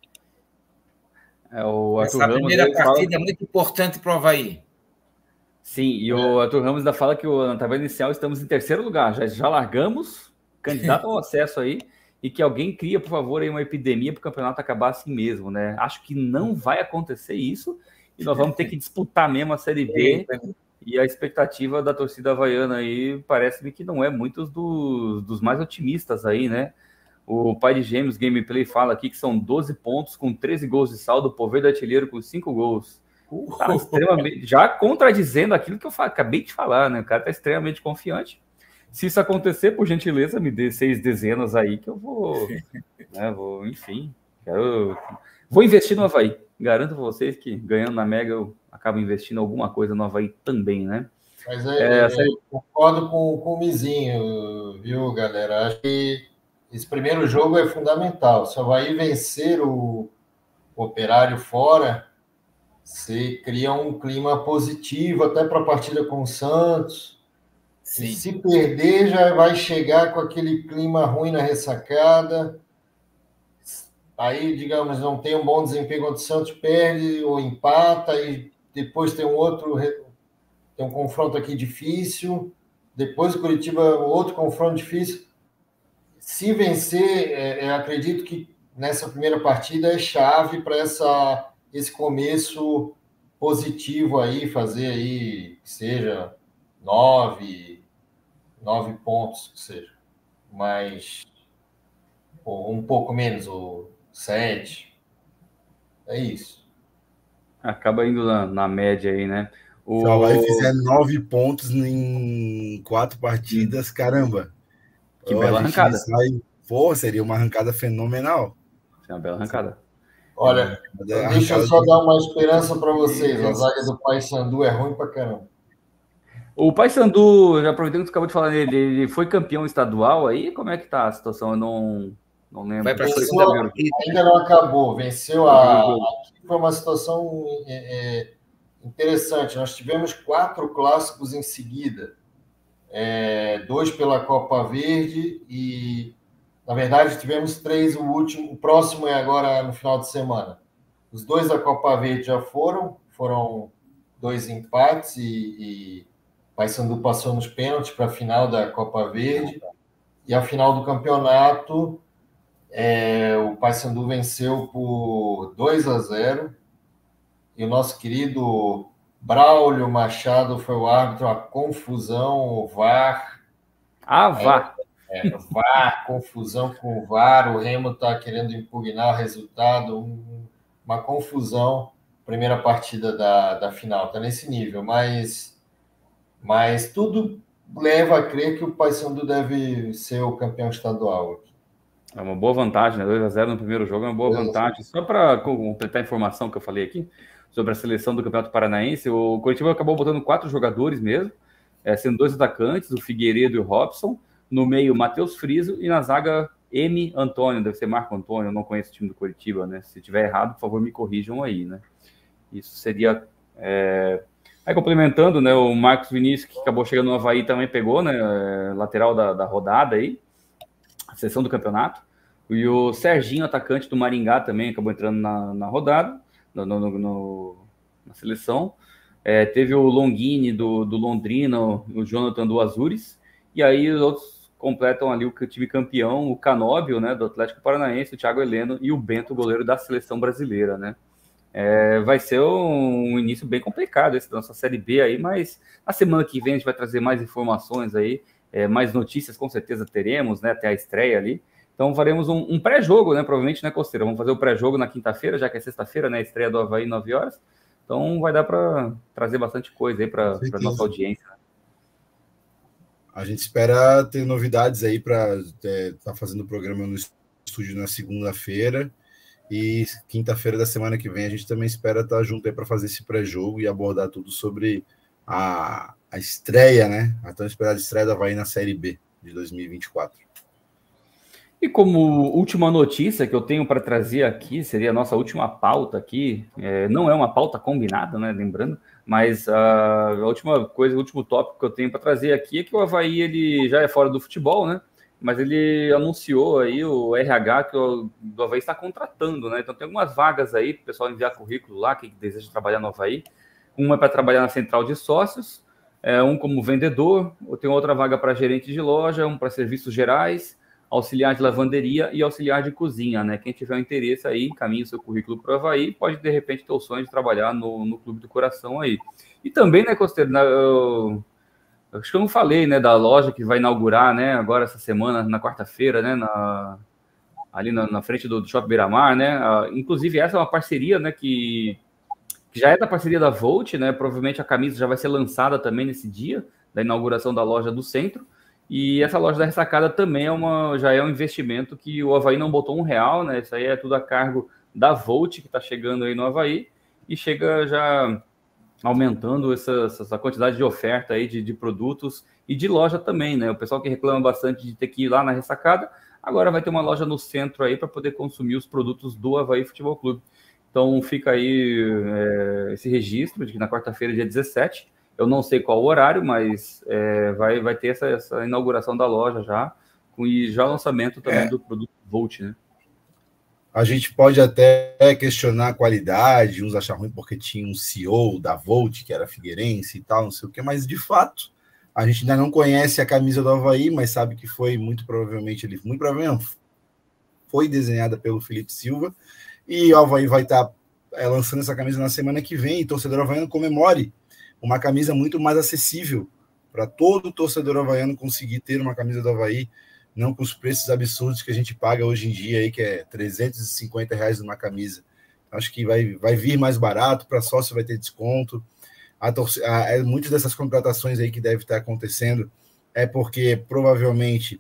É, o Arthur Essa Ramos, primeira partida fala... é muito importante para o Avaí. Sim, e é. o Arthur Ramos ainda fala que na tabela inicial estamos em terceiro lugar. Já, já largamos, candidato ao acesso aí, e que alguém cria, por favor, aí uma epidemia para o campeonato acabar assim mesmo, né? Acho que não vai acontecer isso. E nós vamos ter que disputar mesmo a Série B, e a expectativa da torcida havaiana aí parece-me que não é muitos dos, dos mais otimistas aí, né? O pai de Gêmeos Gameplay fala aqui que são doze pontos com treze gols de saldo, Poveda artilheiro com cinco gols. Tá extremamente, já contradizendo aquilo que eu acabei de falar, né? O cara tá extremamente confiante. Se isso acontecer, por gentileza, me dê seis dezenas aí que eu vou, né, vou, enfim, quero, vou investir no Avaí. Garanto pra vocês que ganhando na Mega eu acabo investindo alguma coisa no Avaí também, né? Mas é, é, é, concordo com, com o Mizinho, viu, galera? Acho que esse primeiro jogo é fundamental. Se o Avaí vencer o, o Operário fora, você cria um clima positivo até para a partida com o Santos. Sim. E se perder, já vai chegar com aquele clima ruim na ressacada. Aí, digamos, não tem um bom desempenho contra o Santos, perde ou empata, e depois tem um outro, tem um confronto aqui difícil. Depois o Curitiba, outro confronto difícil. Se vencer, é, eu acredito que nessa primeira partida é chave para essa esse começo positivo aí, fazer aí, que seja nove, nove pontos, que seja, mas ou um pouco menos, ou sete, é isso. Acaba indo na, na média aí, né? O... Se o Avaí fizer nove pontos em quatro partidas, hum. caramba. Que oh, bela arrancada. Sai... Pô, seria uma arrancada fenomenal. É uma bela arrancada. Olha, é deixa eu só de... dar uma esperança para vocês. A zaga do Paysandu é ruim para caramba. O Paysandu, já aproveitando que você acabou de falar nele, ele foi campeão estadual aí? Como é que tá a situação? Eu não, não lembro. Vai venceu, ainda não acabou. Venceu a... Aqui foi uma situação é, é, interessante. Nós tivemos quatro clássicos em seguida. É, dois pela Copa Verde e... Na verdade, tivemos três, o último, o próximo é agora no final de semana. Os dois da Copa Verde já foram, foram dois empates e, e Paysandu passou nos pênaltis para a final da Copa Verde. E a final do campeonato, é, o Paysandu venceu por dois a zero. E o nosso querido Braulio Machado foi o árbitro, a confusão, o V A R. Ah, V A R. É, V A R, confusão com o V A R, o Remo está querendo impugnar o resultado, um, uma confusão, primeira partida da, da final, está nesse nível, mas, mas tudo leva a crer que o Paysandu deve ser o campeão estadual. É uma boa vantagem, né? dois a zero no primeiro jogo é uma boa vantagem. Só para completar a informação que eu falei aqui sobre a seleção do Campeonato Paranaense, o Curitiba acabou botando quatro jogadores mesmo, é, sendo dois atacantes, o Figueiredo e o Robson. No meio, Matheus Friso, e na zaga, M. Antônio, deve ser Marco Antônio, eu não conheço o time do Curitiba, né? Se tiver errado, por favor, me corrijam aí, né? Isso seria... É... Aí, complementando, né, o Marcos Vinícius, que acabou chegando no Avaí, também pegou, né, lateral da, da rodada aí, a seleção do campeonato, e o Serginho, atacante do Maringá, também acabou entrando na, na rodada, no, no, no, na seleção. É, teve o Longini, do, do Londrina, o Jonathan do Azures, e aí os outros completam ali o time campeão, o Canóbio, né, do Atlético Paranaense, o Thiago Heleno e o Bento, goleiro da seleção brasileira, né? É, vai ser um, um início bem complicado esse da nossa Série B aí, mas na semana que vem a gente vai trazer mais informações aí, é, mais notícias com certeza teremos, né, até a estreia ali. Então faremos um, um pré-jogo, né, provavelmente, né, Costeira? Vamos fazer o pré-jogo na quinta-feira, já que é sexta-feira, né, a estreia do Avaí, nove horas. Então vai dar para trazer bastante coisa aí para a nossa audiência. A gente espera ter novidades aí para estar é, tá fazendo o programa no estúdio na segunda-feira e quinta-feira da semana que vem a gente também espera estar tá junto aí para fazer esse pré-jogo e abordar tudo sobre a, a estreia, né? A tão esperada estreia da Avaí na Série B de dois mil e vinte e quatro. E como última notícia que eu tenho para trazer aqui, seria a nossa última pauta aqui, é, não é uma pauta combinada, né, lembrando, mas uh, a última coisa, o último tópico que eu tenho para trazer aqui é que o Avaí ele já é fora do futebol, né, mas ele anunciou aí o R H que o do Avaí está contratando, né, então tem algumas vagas aí para o pessoal enviar currículo lá, quem deseja trabalhar no Avaí, uma é para trabalhar na central de sócios, é, um como vendedor, tem outra vaga para gerente de loja, um para serviços gerais, auxiliar de lavanderia e auxiliar de cozinha, né? Quem tiver um interesse aí, encaminhe o seu currículo para o Avaí, pode, de repente, ter o sonho de trabalhar no, no Clube do Coração aí. E também, né, Costeiro, na, eu, acho que eu não falei, né, da loja que vai inaugurar, né, agora essa semana, na quarta-feira, né, na, ali na, na frente do, do Shopping Beira-Mar, né? Uh, inclusive, essa é uma parceria, né, que, que já é da parceria da Volt, né? Provavelmente a camisa já vai ser lançada também nesse dia da inauguração da loja do centro. E essa loja da Ressacada também é uma, já é um investimento que o Avaí não botou um real, né? Isso aí é tudo a cargo da Volt, que está chegando aí no Avaí, e chega já aumentando essa, essa quantidade de oferta aí de, de produtos e de loja também, né? O pessoal que reclama bastante de ter que ir lá na Ressacada, agora vai ter uma loja no centro aí para poder consumir os produtos do Avaí Futebol Clube. Então fica aí é, esse registro de que na quarta-feira, dia dezessete, eu não sei qual o horário, mas é, vai, vai ter essa, essa inauguração da loja já, com, e já o lançamento também é. do produto Volt, né? A gente pode até questionar a qualidade, uns achar ruim porque tinha um C E O da Volt, que era figueirense e tal, não sei o que, mas de fato, a gente ainda não conhece a camisa do Avaí, mas sabe que foi muito provavelmente, ele muito provavelmente foi desenhada pelo Felipe Silva, e o Avaí vai estar é, lançando essa camisa na semana que vem, e o torcedor havaiano comemore uma camisa muito mais acessível para todo torcedor havaiano conseguir ter uma camisa do Avaí, não com os preços absurdos que a gente paga hoje em dia, aí, que é trezentos e cinquenta reais numa camisa. Acho que vai, vai vir mais barato, para sócio vai ter desconto. A torce, a, a, muitas dessas contratações aí que deve estar acontecendo é porque provavelmente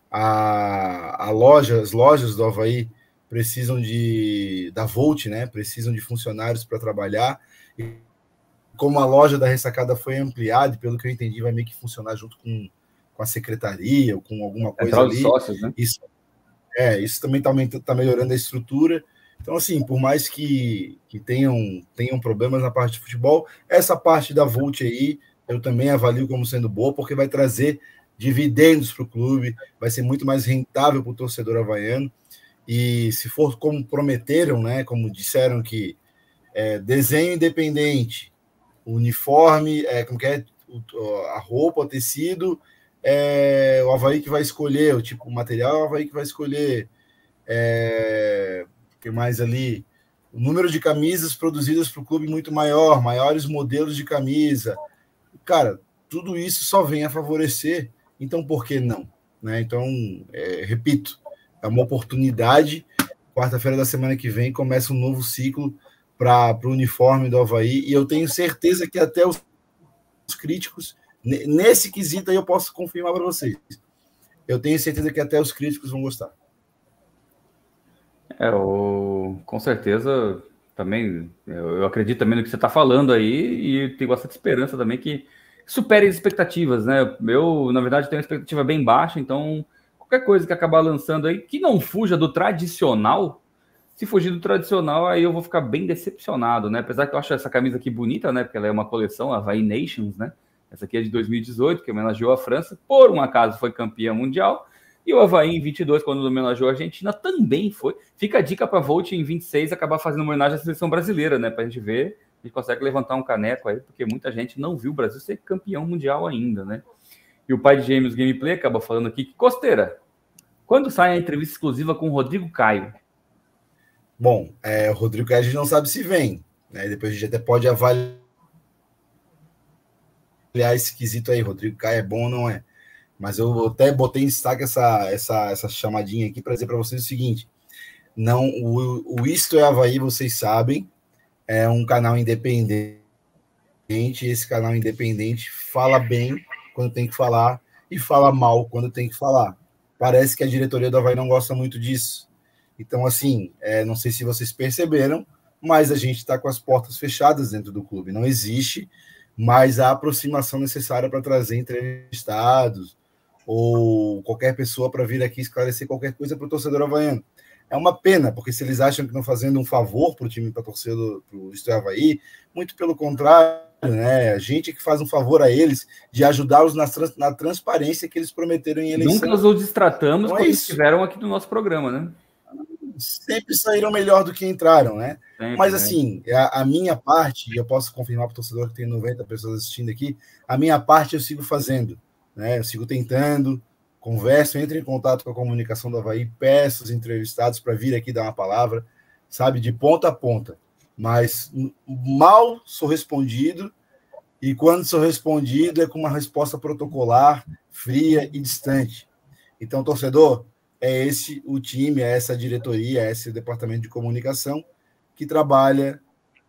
a, a loja, as lojas do Avaí precisam de da Volt, né? Precisam de funcionários para trabalhar. E como a loja da Ressacada foi ampliada, e pelo que eu entendi, vai meio que funcionar junto com com a secretaria ou com alguma coisa Central ali. De sócios, né? Isso, é, isso também está tá melhorando a estrutura. Então, assim, por mais que, que tenham, tenham problemas na parte de futebol, essa parte da Volt aí eu também avalio como sendo boa, porque vai trazer dividendos para o clube, vai ser muito mais rentável para o torcedor havaiano. E se for como prometeram, né, como disseram que é, desenho independente, uniforme, é, como que é, a roupa, o tecido, é o Avaí que vai escolher, o tipo, o material é o Avaí que vai escolher. É, que mais ali? O número de camisas produzidas para o clube muito maior, maiores modelos de camisa. Cara, tudo isso só vem a favorecer, então por que não? Né? Então, é, repito, é uma oportunidade. Quarta-feira da semana que vem começa um novo ciclo para o uniforme do Avaí, e eu tenho certeza que até os, os críticos, nesse quesito aí eu posso confirmar para vocês. Eu tenho certeza que até os críticos vão gostar. É, o, com certeza, também, eu, eu acredito também no que você está falando aí, e tenho bastante esperança também que supere as expectativas, né? Eu, na verdade, tenho uma expectativa bem baixa, então qualquer coisa que acabar lançando aí, que não fuja do tradicional, se fugir do tradicional, aí eu vou ficar bem decepcionado, né? Apesar que eu acho essa camisa aqui bonita, né? Porque ela é uma coleção, a Avaí Nations, né? Essa aqui é de dois mil e dezoito, que homenageou a França, por um acaso foi campeã mundial. E o Avaí em vinte e dois, quando homenageou a Argentina, também foi. Fica a dica para a Volt em vinte e seis acabar fazendo uma homenagem à seleção brasileira, né? Para a gente ver, a gente consegue levantar um caneco aí, porque muita gente não viu o Brasil ser campeão mundial ainda, né? E o pai de Gêmeos Gameplay acaba falando aqui que, Costeira, quando sai a entrevista exclusiva com o Rodrigo Caio? Bom, é, o Rodrigo Caio a gente não sabe se vem, né? Depois a gente até pode avaliar esse quesito aí, Rodrigo Caio é bom ou não é? Mas eu até botei em destaque essa, essa, essa chamadinha aqui para dizer para vocês o seguinte: não, o, o Isto é Avaí, vocês sabem, é um canal independente. Esse canal independente fala bem quando tem que falar e fala mal quando tem que falar. Parece que a diretoria do Avaí não gosta muito disso. Então, assim, é, não sei se vocês perceberam, mas a gente está com as portas fechadas dentro do clube. Não existe mais a aproximação necessária para trazer entrevistados ou qualquer pessoa para vir aqui esclarecer qualquer coisa para o torcedor havaiano. É uma pena, porque se eles acham que estão fazendo um favor para o time, para torcer do Isto é Avaí, muito pelo contrário, né? A gente que faz um favor a eles de ajudá-los na, trans, na transparência que eles prometeram em eleição. Nunca nos os destratamos então, quando é eles estiveram aqui no nosso programa, né? Sempre saíram melhor do que entraram, né? Sempre, Mas, né? assim, a, a minha parte, e eu posso confirmar para o torcedor que tem noventa pessoas assistindo aqui, a minha parte eu sigo fazendo, né? Eu sigo tentando, converso, entro em contato com a comunicação do Avaí, peço os entrevistados para vir aqui dar uma palavra, sabe, de ponta a ponta. Mas mal sou respondido, e quando sou respondido é com uma resposta protocolar, fria e distante. Então, torcedor, é esse o time, é essa diretoria, é esse departamento de comunicação que trabalha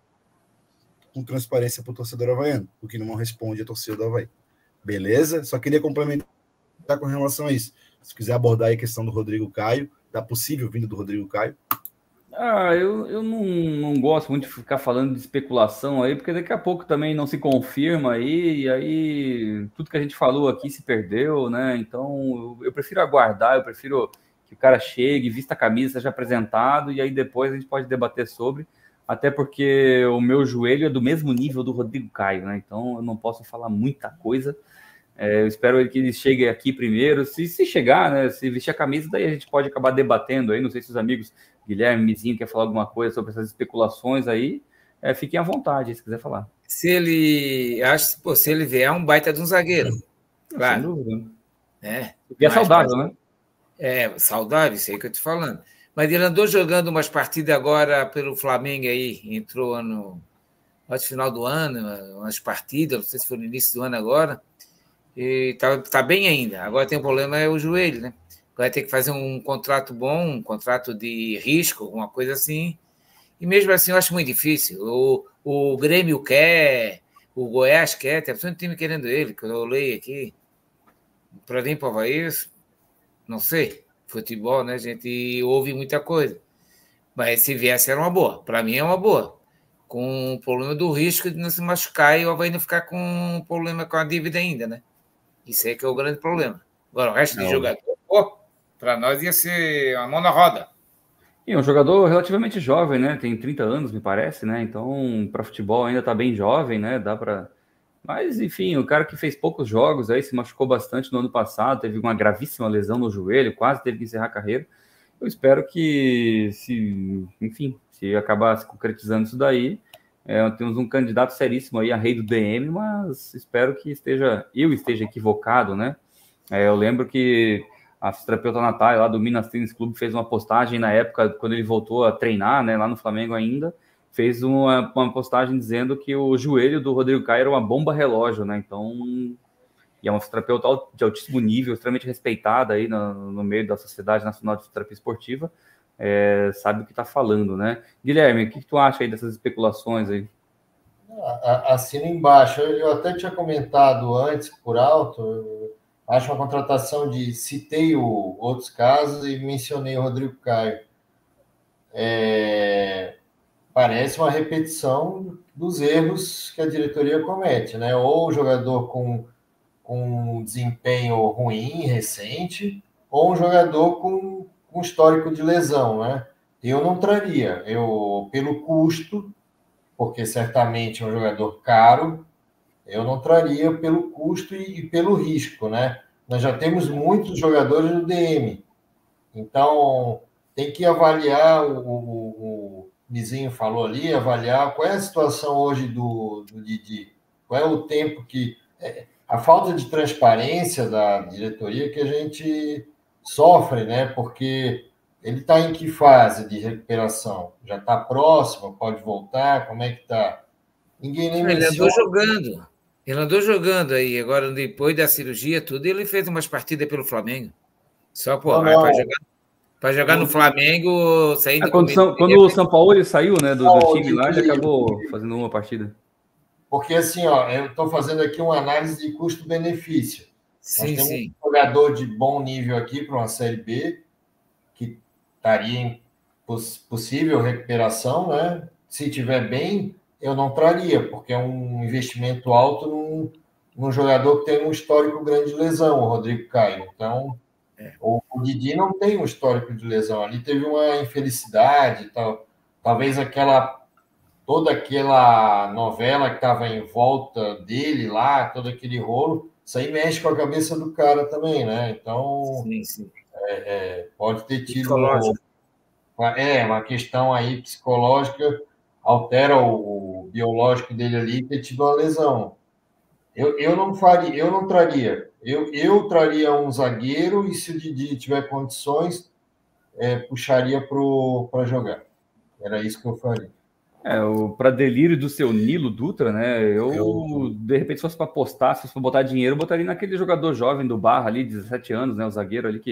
com transparência para o torcedor havaiano, o que não responde a torcida do Avaí. Beleza? Só queria complementar com relação a isso. Se quiser abordar aí a questão do Rodrigo Caio, da possível vinda do Rodrigo Caio. Ah, eu, eu não, não gosto muito de ficar falando de especulação aí, porque daqui a pouco também não se confirma aí, e aí tudo que a gente falou aqui se perdeu, né? Então eu, eu prefiro aguardar, eu prefiro que o cara chegue, vista a camisa, seja apresentado, e aí depois a gente pode debater sobre, até porque o meu joelho é do mesmo nível do Rodrigo Caio, né? Então eu não posso falar muita coisa. É, eu espero que ele chegue aqui primeiro. Se, se chegar, né? Se vestir a camisa, daí a gente pode acabar debatendo aí. Não sei se os amigos Guilherme, Mizinho, quer falar alguma coisa sobre essas especulações aí. É, fiquem à vontade, se quiser falar. Se ele. Acho que se ele vier, é um baita de um zagueiro. Claro. Sem dúvida. É, e é saudável, mas, né? É, saudável, isso aí que eu tô falando. Mas ele andou jogando umas partidas agora pelo Flamengo aí. Entrou no, no final do ano, umas partidas, não sei se foi no início do ano agora. E tá, tá bem ainda. Agora tem um problema, é o joelho, né? Vai ter que fazer um contrato bom, um contrato de risco, alguma coisa assim. E mesmo assim eu acho muito difícil. O, o Grêmio quer, o Goiás quer, tem bastante time querendo ele, que eu olhei aqui. Para vir para o Avaí, não sei. Futebol, né? A gente ouve muita coisa. Mas se viesse era uma boa. Para mim é uma boa. Com o problema do risco de não se machucar e o Avaí não ficar com um problema com a dívida ainda, né? Isso aí que é o grande problema. Agora, o resto Não. de jogador, pô, para nós ia ser a mão na roda. E é um jogador relativamente jovem, né? Tem trinta anos, me parece, né? Então, para futebol ainda tá bem jovem, né? Dá para. Mas, enfim, o cara que fez poucos jogos aí, se machucou bastante no ano passado, teve uma gravíssima lesão no joelho, quase teve que encerrar a carreira. Eu espero que, se, enfim, se acabar se concretizando isso daí, é, temos um candidato seríssimo aí a rei do D M, mas espero que esteja, eu esteja equivocado, né? É, eu lembro que a fisioterapeuta Natália, lá do Minas Tênis Clube, fez uma postagem na época, quando ele voltou a treinar, né, lá no Flamengo ainda, fez uma, uma postagem dizendo que o joelho do Rodrigo Caio era uma bomba relógio, né? Então, e é uma fisioterapeuta de altíssimo nível, extremamente respeitada aí no, no meio da Sociedade Nacional de Fisioterapia Esportiva, é, sabe o que está falando, né? Guilherme, o que, que tu acha aí dessas especulações aí? Assino embaixo. Eu até tinha comentado antes, por alto, acho uma contratação de... Citei o, outros casos e mencionei o Rodrigo Caio. É, parece uma repetição dos erros que a diretoria comete, né? Ou o jogador com, com um desempenho ruim, recente, ou um jogador com um histórico de lesão, né? Eu não traria. Eu, pelo custo, porque certamente é um jogador caro, eu não traria pelo custo e, e pelo risco, né? Nós já temos muitos jogadores no D M, então tem que avaliar, o, o, o Mizinho falou ali, avaliar qual é a situação hoje do, do Didi, qual é o tempo que... É, a falta de transparência da diretoria que a gente sofre, né? Porque ele está em que fase de recuperação? Já está próximo? Pode voltar? Como é que está? Ninguém nem Ele menciona. andou jogando. Ele andou jogando aí. Agora, depois da cirurgia, tudo, ele fez umas partidas pelo Flamengo. Só, pô, para jogar, pra jogar no Flamengo, saindo É, quando, com São, quando o São Paulo saiu, né, do, do time lá, ele Didi. acabou fazendo uma partida. Porque, assim, ó, eu estou fazendo aqui uma análise de custo-benefício. Sim, Nós temos sim. um jogador de bom nível aqui para uma Série B, que estaria em poss- possível recuperação, né? Se tiver bem, eu não traria, porque é um investimento alto num, num jogador que tem um histórico grande de lesão, o Rodrigo Caio. Então, É. o, o Didi não tem um histórico de lesão. Ali teve uma infelicidade, tal, talvez aquela... toda aquela novela que estava em volta dele lá, todo aquele rolo, isso aí mexe com a cabeça do cara também, né? Então, Sim, sim. é, pode ter tido Psicológico. uma, é, uma questão aí psicológica, altera o, o biológico dele ali, ter tido uma lesão. Eu, eu não faria, eu não traria. Eu, eu traria um zagueiro e, se o Didi tiver condições, é, puxaria para jogar. Era isso que eu faria. É, para delírio do seu Nilo Dutra, né? Eu, Eu- de repente, se fosse para apostar, se fosse para botar dinheiro, eu botaria naquele jogador jovem do Barra ali, dezessete anos, né? O zagueiro ali que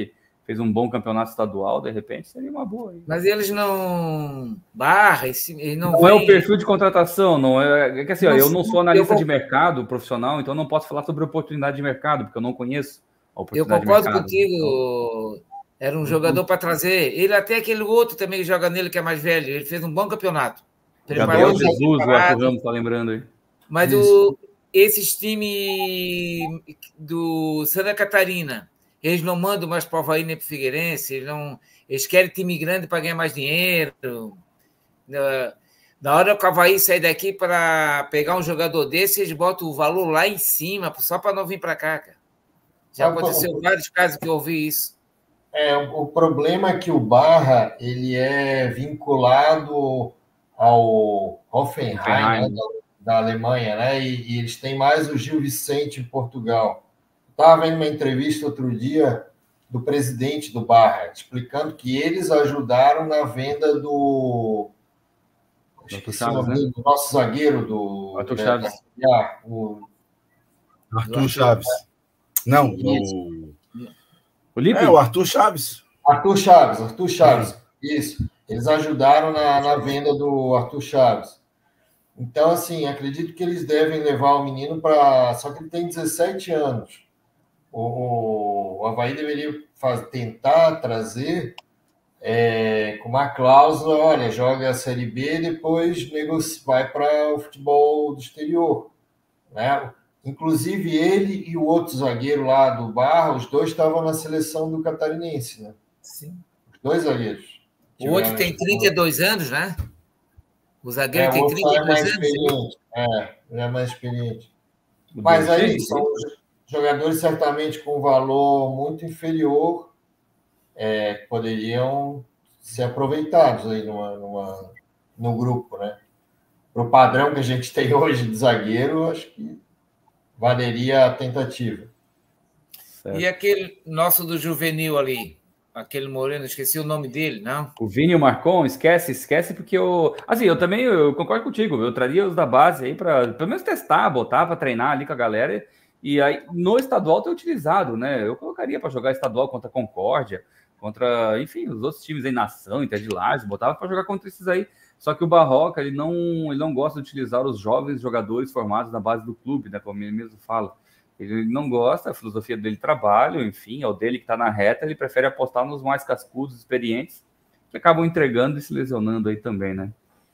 fez um bom campeonato estadual, de repente seria uma boa. Hein? Mas eles não barra, eles não, não vem... é o perfil de contratação, não é, é que assim, ó, não, eu não sou analista eu... de mercado profissional, então eu não posso falar sobre oportunidade de mercado, porque eu não conheço a oportunidade de mercado. Eu concordo de mercado, contigo, então... era um jogador para trazer, ele até aquele outro também que joga nele, que é mais velho, ele fez um bom campeonato. Gabriel Jesus, o Arthur Ramos está lembrando aí. Mas o, esses times do Santa Catarina, eles não mandam mais para o Avaí nem para o Figueirense, eles, não, eles querem time grande para ganhar mais dinheiro. Na, na hora que o Avaí sair daqui para pegar um jogador desse, eles botam o valor lá em cima, só para não vir para cá, cara. Já ah, aconteceu em vários casos que eu ouvi isso. É, o problema é que o Barra ele é vinculado ao Hoffenheim, Hoffenheim. Né, da, da Alemanha, né? E, e eles têm mais o Gil Vicente em Portugal. Estava vendo uma entrevista outro dia do presidente do Barra, explicando que eles ajudaram na venda do, Arthur Chaves, né? do nosso zagueiro do Arthur da, Chaves. Da, o, Arthur Chaves. Não, o... o Lipe? É, o Arthur Chaves. Arthur Chaves, Arthur Chaves. É. Isso. Eles ajudaram na, na venda do Arthur Chaves. Então, assim, acredito que eles devem levar o menino para... Só que ele tem dezessete anos. O, o Avaí deveria faz, tentar trazer é, com uma cláusula, olha, joga a Série B e depois negocia, vai para o futebol do exterior. Né? Inclusive ele e o outro zagueiro lá do Barra, os dois estavam na seleção do Catarinense. Né? Sim. Os dois zagueiros. O outro tem trinta e dois anos, né? O zagueiro é, tem trinta e dois é anos. Experiente. É, ele é mais experiente. Mas aí são jogadores certamente com valor muito inferior, é, poderiam ser aproveitados aí numa, numa, no grupo, né? Para o padrão que a gente tem hoje de zagueiro, acho que valeria a tentativa. Certo. E aquele nosso do juvenil ali, aquele moreno, esqueci o nome dele, não? O Vini e o Marcon, esquece, esquece, porque eu... Assim, eu também eu concordo contigo, eu traria os da base aí para pelo menos testar, botar para treinar ali com a galera. E aí, no estadual tem utilizado, né? Eu colocaria para jogar estadual contra a Concórdia, contra, enfim, os outros times aí, Nação, Inter de Lages, botava para jogar contra esses aí. Só que o Barroca, ele não, ele não gosta de utilizar os jovens jogadores formados na base do clube, né? Como ele mesmo fala. Ele não gosta, a filosofia dele trabalho, enfim, é o dele que está na reta, ele prefere apostar nos mais cascudos, experientes, que acabam entregando e se lesionando aí também, né?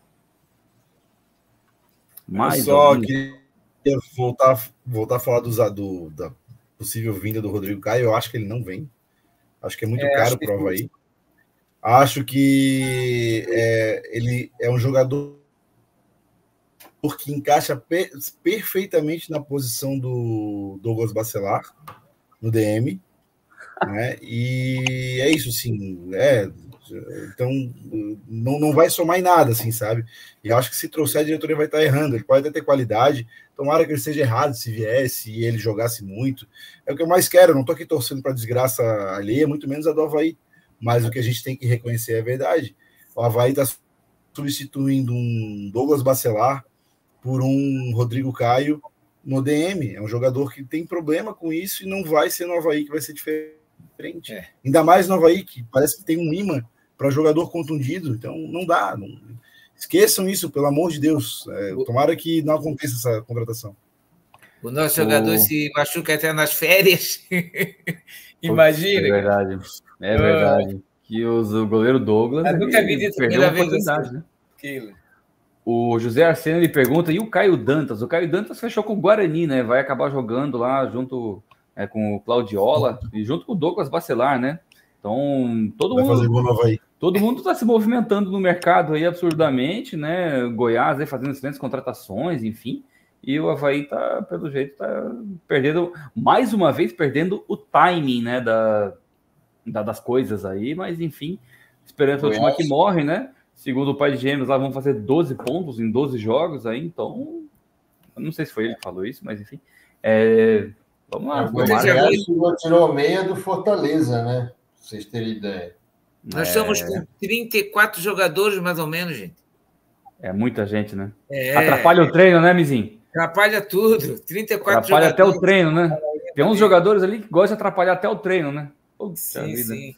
Mais só algum... que voltar, voltar a falar do, do, da possível vinda do Rodrigo Caio, eu acho que ele não vem. Acho que é muito é, caro para o Avaí. Acho que é, ele é um jogador que encaixa per, perfeitamente na posição do Douglas Bacelar, no D M. Né? E é isso, sim. É, então, não, não vai somar em nada, assim, sabe? E acho que se trouxer, a diretoria vai estar errando. Ele pode até ter qualidade. Tomara que ele seja errado se viesse e ele jogasse muito. É o que eu mais quero. Eu não estou aqui torcendo para desgraça alheia, muito menos a do Avaí. Mas o que a gente tem que reconhecer é a verdade. O Avaí está substituindo um Douglas Bacelar por um Rodrigo Caio no D M. É um jogador que tem problema com isso e não vai ser no Avaí que vai ser diferente. É. Ainda mais no Avaí, que parece que tem um imã para jogador contundido. Então, não dá. Não... Esqueçam isso, pelo amor de Deus. É, tomara que não aconteça essa contratação. O nosso jogador o... se machuca até nas férias. Imagina. É verdade. É verdade. Que os, o goleiro Douglas... Eu nunca vi isso perdeu a oportunidade, né? Aquilo. O José Arsênio ele pergunta, e o Caio Dantas? O Caio Dantas fechou com o Guarani, né? Vai acabar jogando lá junto é, com o Claudiola e junto com o Douglas Bacelar, né? Então, todo Vai mundo... fazer gol no Avaí. Todo mundo está se movimentando no mercado aí absurdamente, né? Goiás aí fazendo excelentes contratações, enfim. E o Avaí tá, pelo jeito, tá perdendo, mais uma vez, perdendo o timing, né? Da, da, das coisas aí, mas enfim, esperança última que morre, né? Segundo o pai de gêmeos, lá vão fazer doze pontos em doze jogos aí, então. Eu não sei se foi ele que falou isso, mas enfim. É, vamos lá. O Goiás tirou meia do Fortaleza, né? Pra vocês terem ideia. Nós estamos com trinta e quatro jogadores, mais ou menos, gente. É muita gente, né? É... Atrapalha o treino, né, Mizinho? Atrapalha tudo. trinta e quatro Atrapalha jogadores. Até o treino, né? Tem uns jogadores ali que gostam de atrapalhar até o treino, né? Puta sim, vida. sim.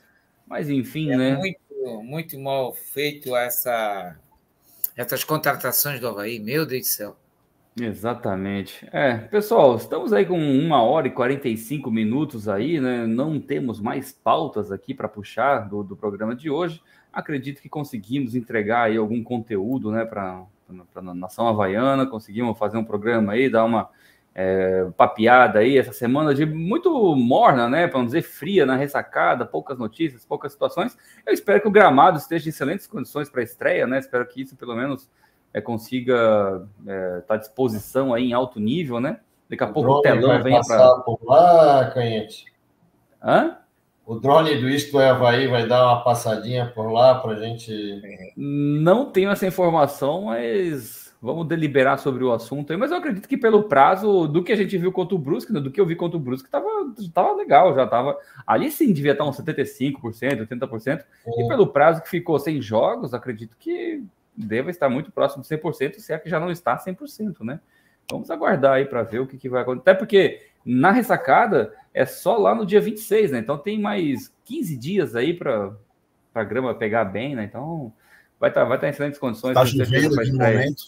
Mas, enfim, é né? Muito, muito mal feito essa, essas contratações do Avaí, meu Deus do céu. Exatamente. É, pessoal, estamos aí com uma hora e quarenta e cinco minutos aí, né? Não temos mais pautas aqui para puxar do, do programa de hoje. Acredito que conseguimos entregar aí algum conteúdo, né, para a nação havaiana, conseguimos fazer um programa aí, dar uma é, papeada aí essa semana de muito morna, né, para não dizer fria na ressacada, poucas notícias, poucas situações. Eu espero que o gramado esteja em excelentes condições para a estreia, né? Espero que isso pelo menos é, consiga estar é, tá à disposição aí em alto nível, né? Daqui a o pouco o telão venha para... passar por lá, Canhete? Hã? O drone do Isto é Avaí vai dar uma passadinha por lá para a gente... Não tenho essa informação, mas vamos deliberar sobre o assunto aí. Mas eu acredito que pelo prazo do que a gente viu contra o Brusque, do que eu vi contra o Brusque, estava tava legal, já estava... Ali sim devia estar uns setenta e cinco por cento, oitenta por cento. É. E pelo prazo que ficou sem jogos, acredito que deva estar muito próximo de cem por cento, se é que já não está cem por cento, né? Vamos aguardar aí para ver o que, que vai acontecer. Até porque na ressacada é só lá no dia vinte e seis, né? Então tem mais quinze dias aí para a grama pegar bem, né? Então vai estar tá, vai tá em excelentes condições. Tá chovendo aqui no momento.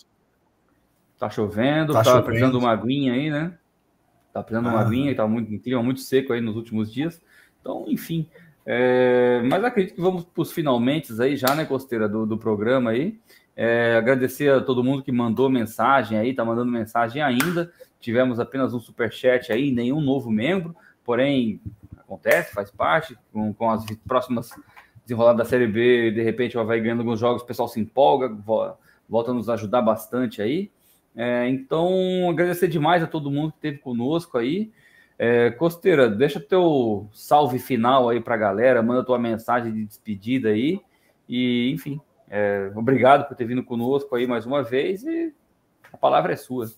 Tá chovendo, tá, tá chovendo. precisando de uma aguinha aí, né? Tá precisando de ah. uma aguinha, tá muito, clima muito seco aí nos últimos dias. Então, enfim. É, mas acredito que vamos para os finalmente aí já, né, Costeira, do, do programa aí. É, agradecer a todo mundo que mandou mensagem aí, tá mandando mensagem ainda. Tivemos apenas um superchat aí, nenhum novo membro, porém acontece, faz parte, com, com as próximas desenroladas da Série B, de repente o Avaí ganhando alguns jogos, o pessoal se empolga, volta a nos ajudar bastante aí. É, então, agradecer demais a todo mundo que esteve conosco aí. É, Costeira, deixa teu salve final aí pra galera, manda tua mensagem de despedida aí, e enfim. É, obrigado por ter vindo conosco aí mais uma vez e a palavra é sua.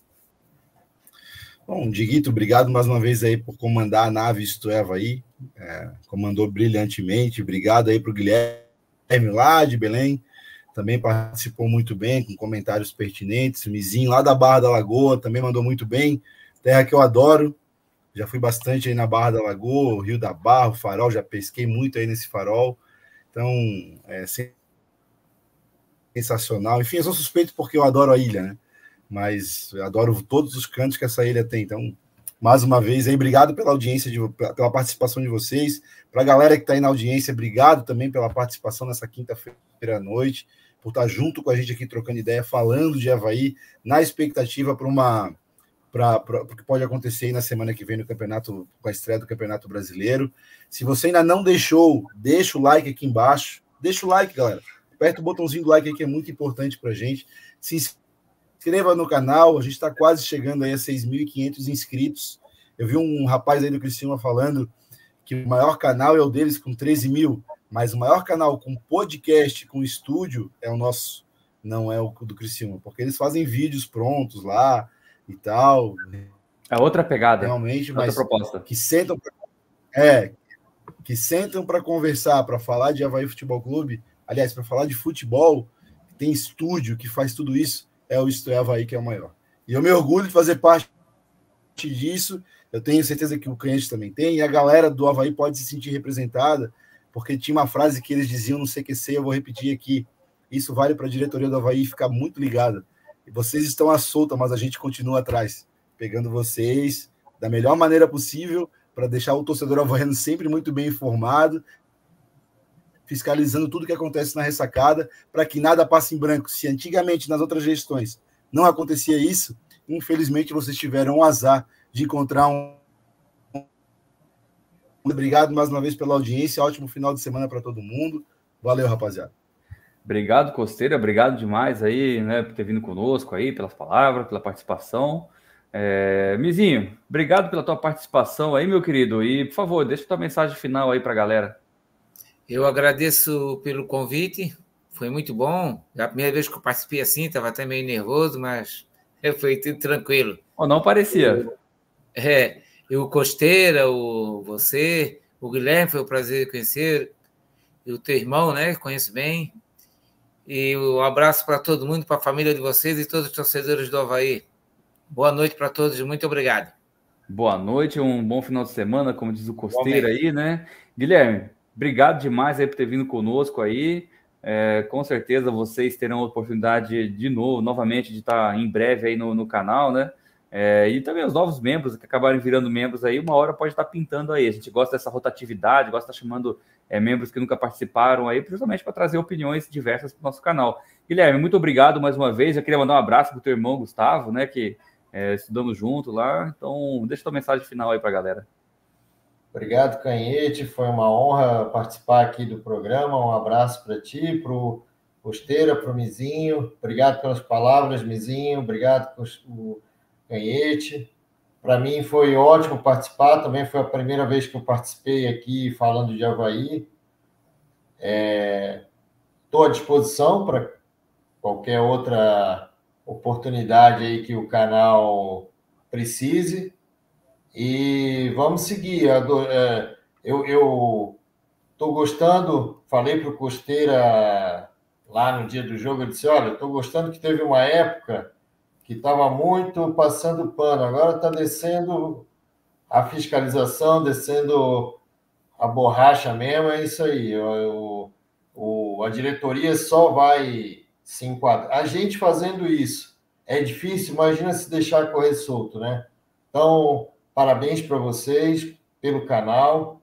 Bom, Diguito, obrigado mais uma vez aí por comandar a nave Isto é Avaí, é, comandou brilhantemente, obrigado aí para o Guilherme lá de Belém, também participou muito bem, com comentários pertinentes, o Mizinho lá da Barra da Lagoa também mandou muito bem, terra que eu adoro, já fui bastante aí na Barra da Lagoa, o Rio da Barra, o Farol, já pesquei muito aí nesse farol, então, é sempre sensacional. Enfim, eu sou suspeito porque eu adoro a ilha, né? Mas eu adoro todos os cantos que essa ilha tem. Então, mais uma vez, aí, obrigado pela audiência, de, pela participação de vocês. Para a galera que está aí na audiência, obrigado também pela participação nessa quinta-feira à noite, por estar junto com a gente aqui, trocando ideia, falando de Avaí, na expectativa para uma... para o que pode acontecer aí na semana que vem no campeonato, com a estreia do Campeonato Brasileiro. Se você ainda não deixou, deixa o like aqui embaixo. Deixa o like, galera. Aperta o botãozinho do like aí, que é muito importante para a gente. Se inscreva no canal, a gente está quase chegando aí a seis mil e quinhentos inscritos. Eu vi um rapaz aí do Criciúma falando que o maior canal é o deles com treze mil, mas o maior canal com podcast, com estúdio, é o nosso, não é o do Criciúma, porque eles fazem vídeos prontos lá e tal. É outra pegada. Realmente, outra mas proposta. Que sentam pra, é, que sentam para conversar, para falar de Avaí Futebol Clube. Aliás, para falar de futebol, tem estúdio que faz tudo isso, é o Isto é Avaí que é o maior. E eu me orgulho de fazer parte disso, eu tenho certeza que o Canhete também tem, e a galera do Avaí pode se sentir representada, porque tinha uma frase que eles diziam no C Q C, eu vou repetir aqui, isso vale para a diretoria do Avaí ficar muito ligada. E vocês estão à solta, mas a gente continua atrás, pegando vocês da melhor maneira possível, para deixar o torcedor havaiano sempre muito bem informado, fiscalizando tudo que acontece na ressacada, para que nada passe em branco. Se antigamente, nas outras gestões, não acontecia isso, infelizmente vocês tiveram o azar de encontrar um... Obrigado mais uma vez pela audiência, ótimo final de semana para todo mundo. Valeu, rapaziada. Obrigado, Costeira, obrigado demais aí, né, por ter vindo conosco aí, pelas palavras, pela participação. É... Mizinho, obrigado pela tua participação aí, meu querido, e, por favor, deixa tua mensagem final aí para a galera. Eu agradeço pelo convite, foi muito bom. É a primeira vez que eu participei assim, estava até meio nervoso, mas foi tudo tranquilo. Oh, não parecia. É, o Costeira, o, você, o Guilherme, foi um prazer conhecer, e o teu irmão, né, conheço bem. E um abraço para todo mundo, para a família de vocês e todos os torcedores do Avaí. Boa noite para todos, muito obrigado. Boa noite, um bom final de semana, como diz o Costeira aí, né? Guilherme, obrigado demais aí por ter vindo conosco aí. É, com certeza vocês terão a oportunidade de novo, novamente, de estar em breve aí no, no canal, né? É, e também os novos membros que acabarem virando membros aí, uma hora pode estar pintando aí. A gente gosta dessa rotatividade, gosta de estar chamando é, membros que nunca participaram aí, justamente para trazer opiniões diversas para o nosso canal. Guilherme, muito obrigado mais uma vez. Eu queria mandar um abraço para o teu irmão Gustavo, né? Que é, estudamos junto lá. Então, deixa tua mensagem final aí para a galera. Obrigado, Canhete. Foi uma honra participar aqui do programa. Um abraço para ti, para o Costeira, para o Mizinho. Obrigado pelas palavras, Mizinho. Obrigado por o Canhete. Para mim foi ótimo participar. Também foi a primeira vez que eu participei aqui falando de Avaí. Estou é, à disposição para qualquer outra oportunidade aí que o canal precise. E vamos seguir. Eu estou gostando, falei para o Costeira lá no dia do jogo, eu disse, olha, estou gostando que teve uma época que estava muito passando pano, agora está descendo a fiscalização, descendo a borracha mesmo, é isso aí. O, o, a diretoria só vai se enquadrar. A gente fazendo isso é difícil, imagina se deixar correr solto, né? Então, parabéns para vocês pelo canal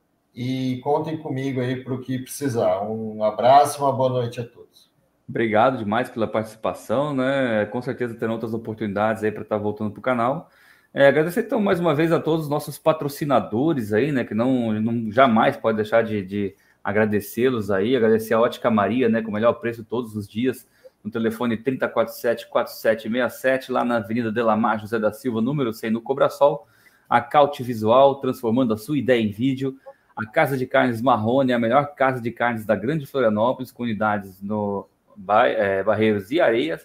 e contem comigo aí para o que precisar. Um abraço, uma boa noite a todos. Obrigado demais pela participação, né? Com certeza terão outras oportunidades aí para estar voltando para o canal. É, agradecer então mais uma vez a todos os nossos patrocinadores aí, né? Que não, não jamais pode deixar de, de agradecê-los aí, agradecer a Ótica Maria, né? Com o melhor preço todos os dias, no telefone trinta, quarenta e sete, quarenta e sete sessenta e sete, lá na Avenida Delamar José da Silva, número cem, no Cobrasol. A Caute Visual, transformando a sua ideia em vídeo. A Casa de Carnes Marrone, a melhor casa de carnes da Grande Florianópolis, com unidades no é, Barreiros e Areias.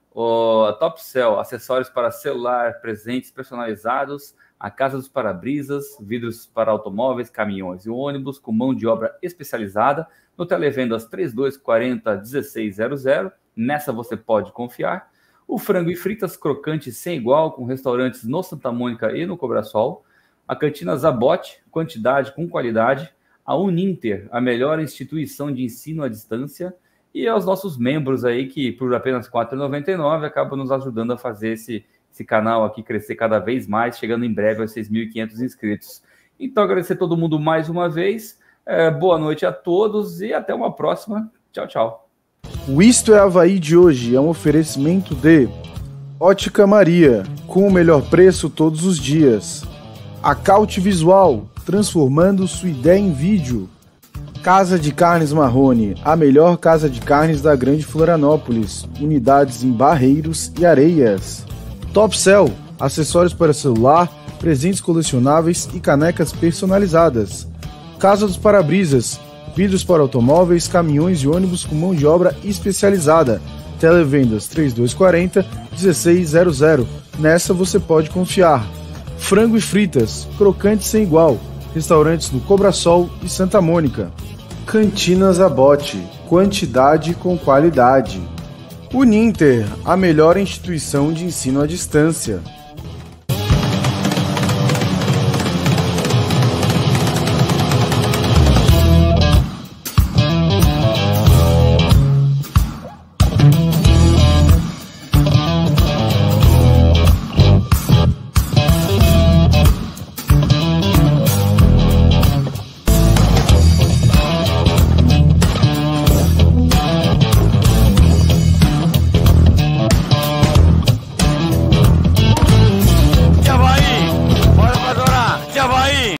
O, a Top Cell, acessórios para celular, presentes personalizados. A Casa dos Para-Brisas, vidros para automóveis, caminhões e ônibus, com mão de obra especializada. No Televendas trinta e dois quarenta, dezesseis zero zero. Nessa você pode confiar. O Frango e Fritas crocante sem igual, com restaurantes no Santa Mônica e no Cobrasol. A Cantina Zabote, quantidade com qualidade. A Uninter, a melhor instituição de ensino à distância. E aos nossos membros aí, que por apenas quatro reais e noventa e nove centavos acabam nos ajudando a fazer esse, esse canal aqui crescer cada vez mais, chegando em breve aos seis mil e quinhentos inscritos. Então, agradecer a todo mundo mais uma vez. É, boa noite a todos e até uma próxima. Tchau, tchau. O Isto é Avaí de hoje é um oferecimento de Ótica Maria, com o melhor preço todos os dias. A Caute Visual, transformando sua ideia em vídeo. Casa de Carnes Marrone, a melhor casa de carnes da Grande Florianópolis, unidades em Barreiros e Areias. Top Cell, acessórios para celular, presentes colecionáveis e canecas personalizadas. Casa dos Para-Brisas, vidros para automóveis, caminhões e ônibus com mão de obra especializada. Televendas trinta e dois quarenta, dezesseis zero zero. Nessa você pode confiar. Frango e Fritas, crocante sem igual. Restaurantes no Cobrasol e Santa Mônica. Cantina Zabote, quantidade com qualidade. Uninter, a melhor instituição de ensino à distância.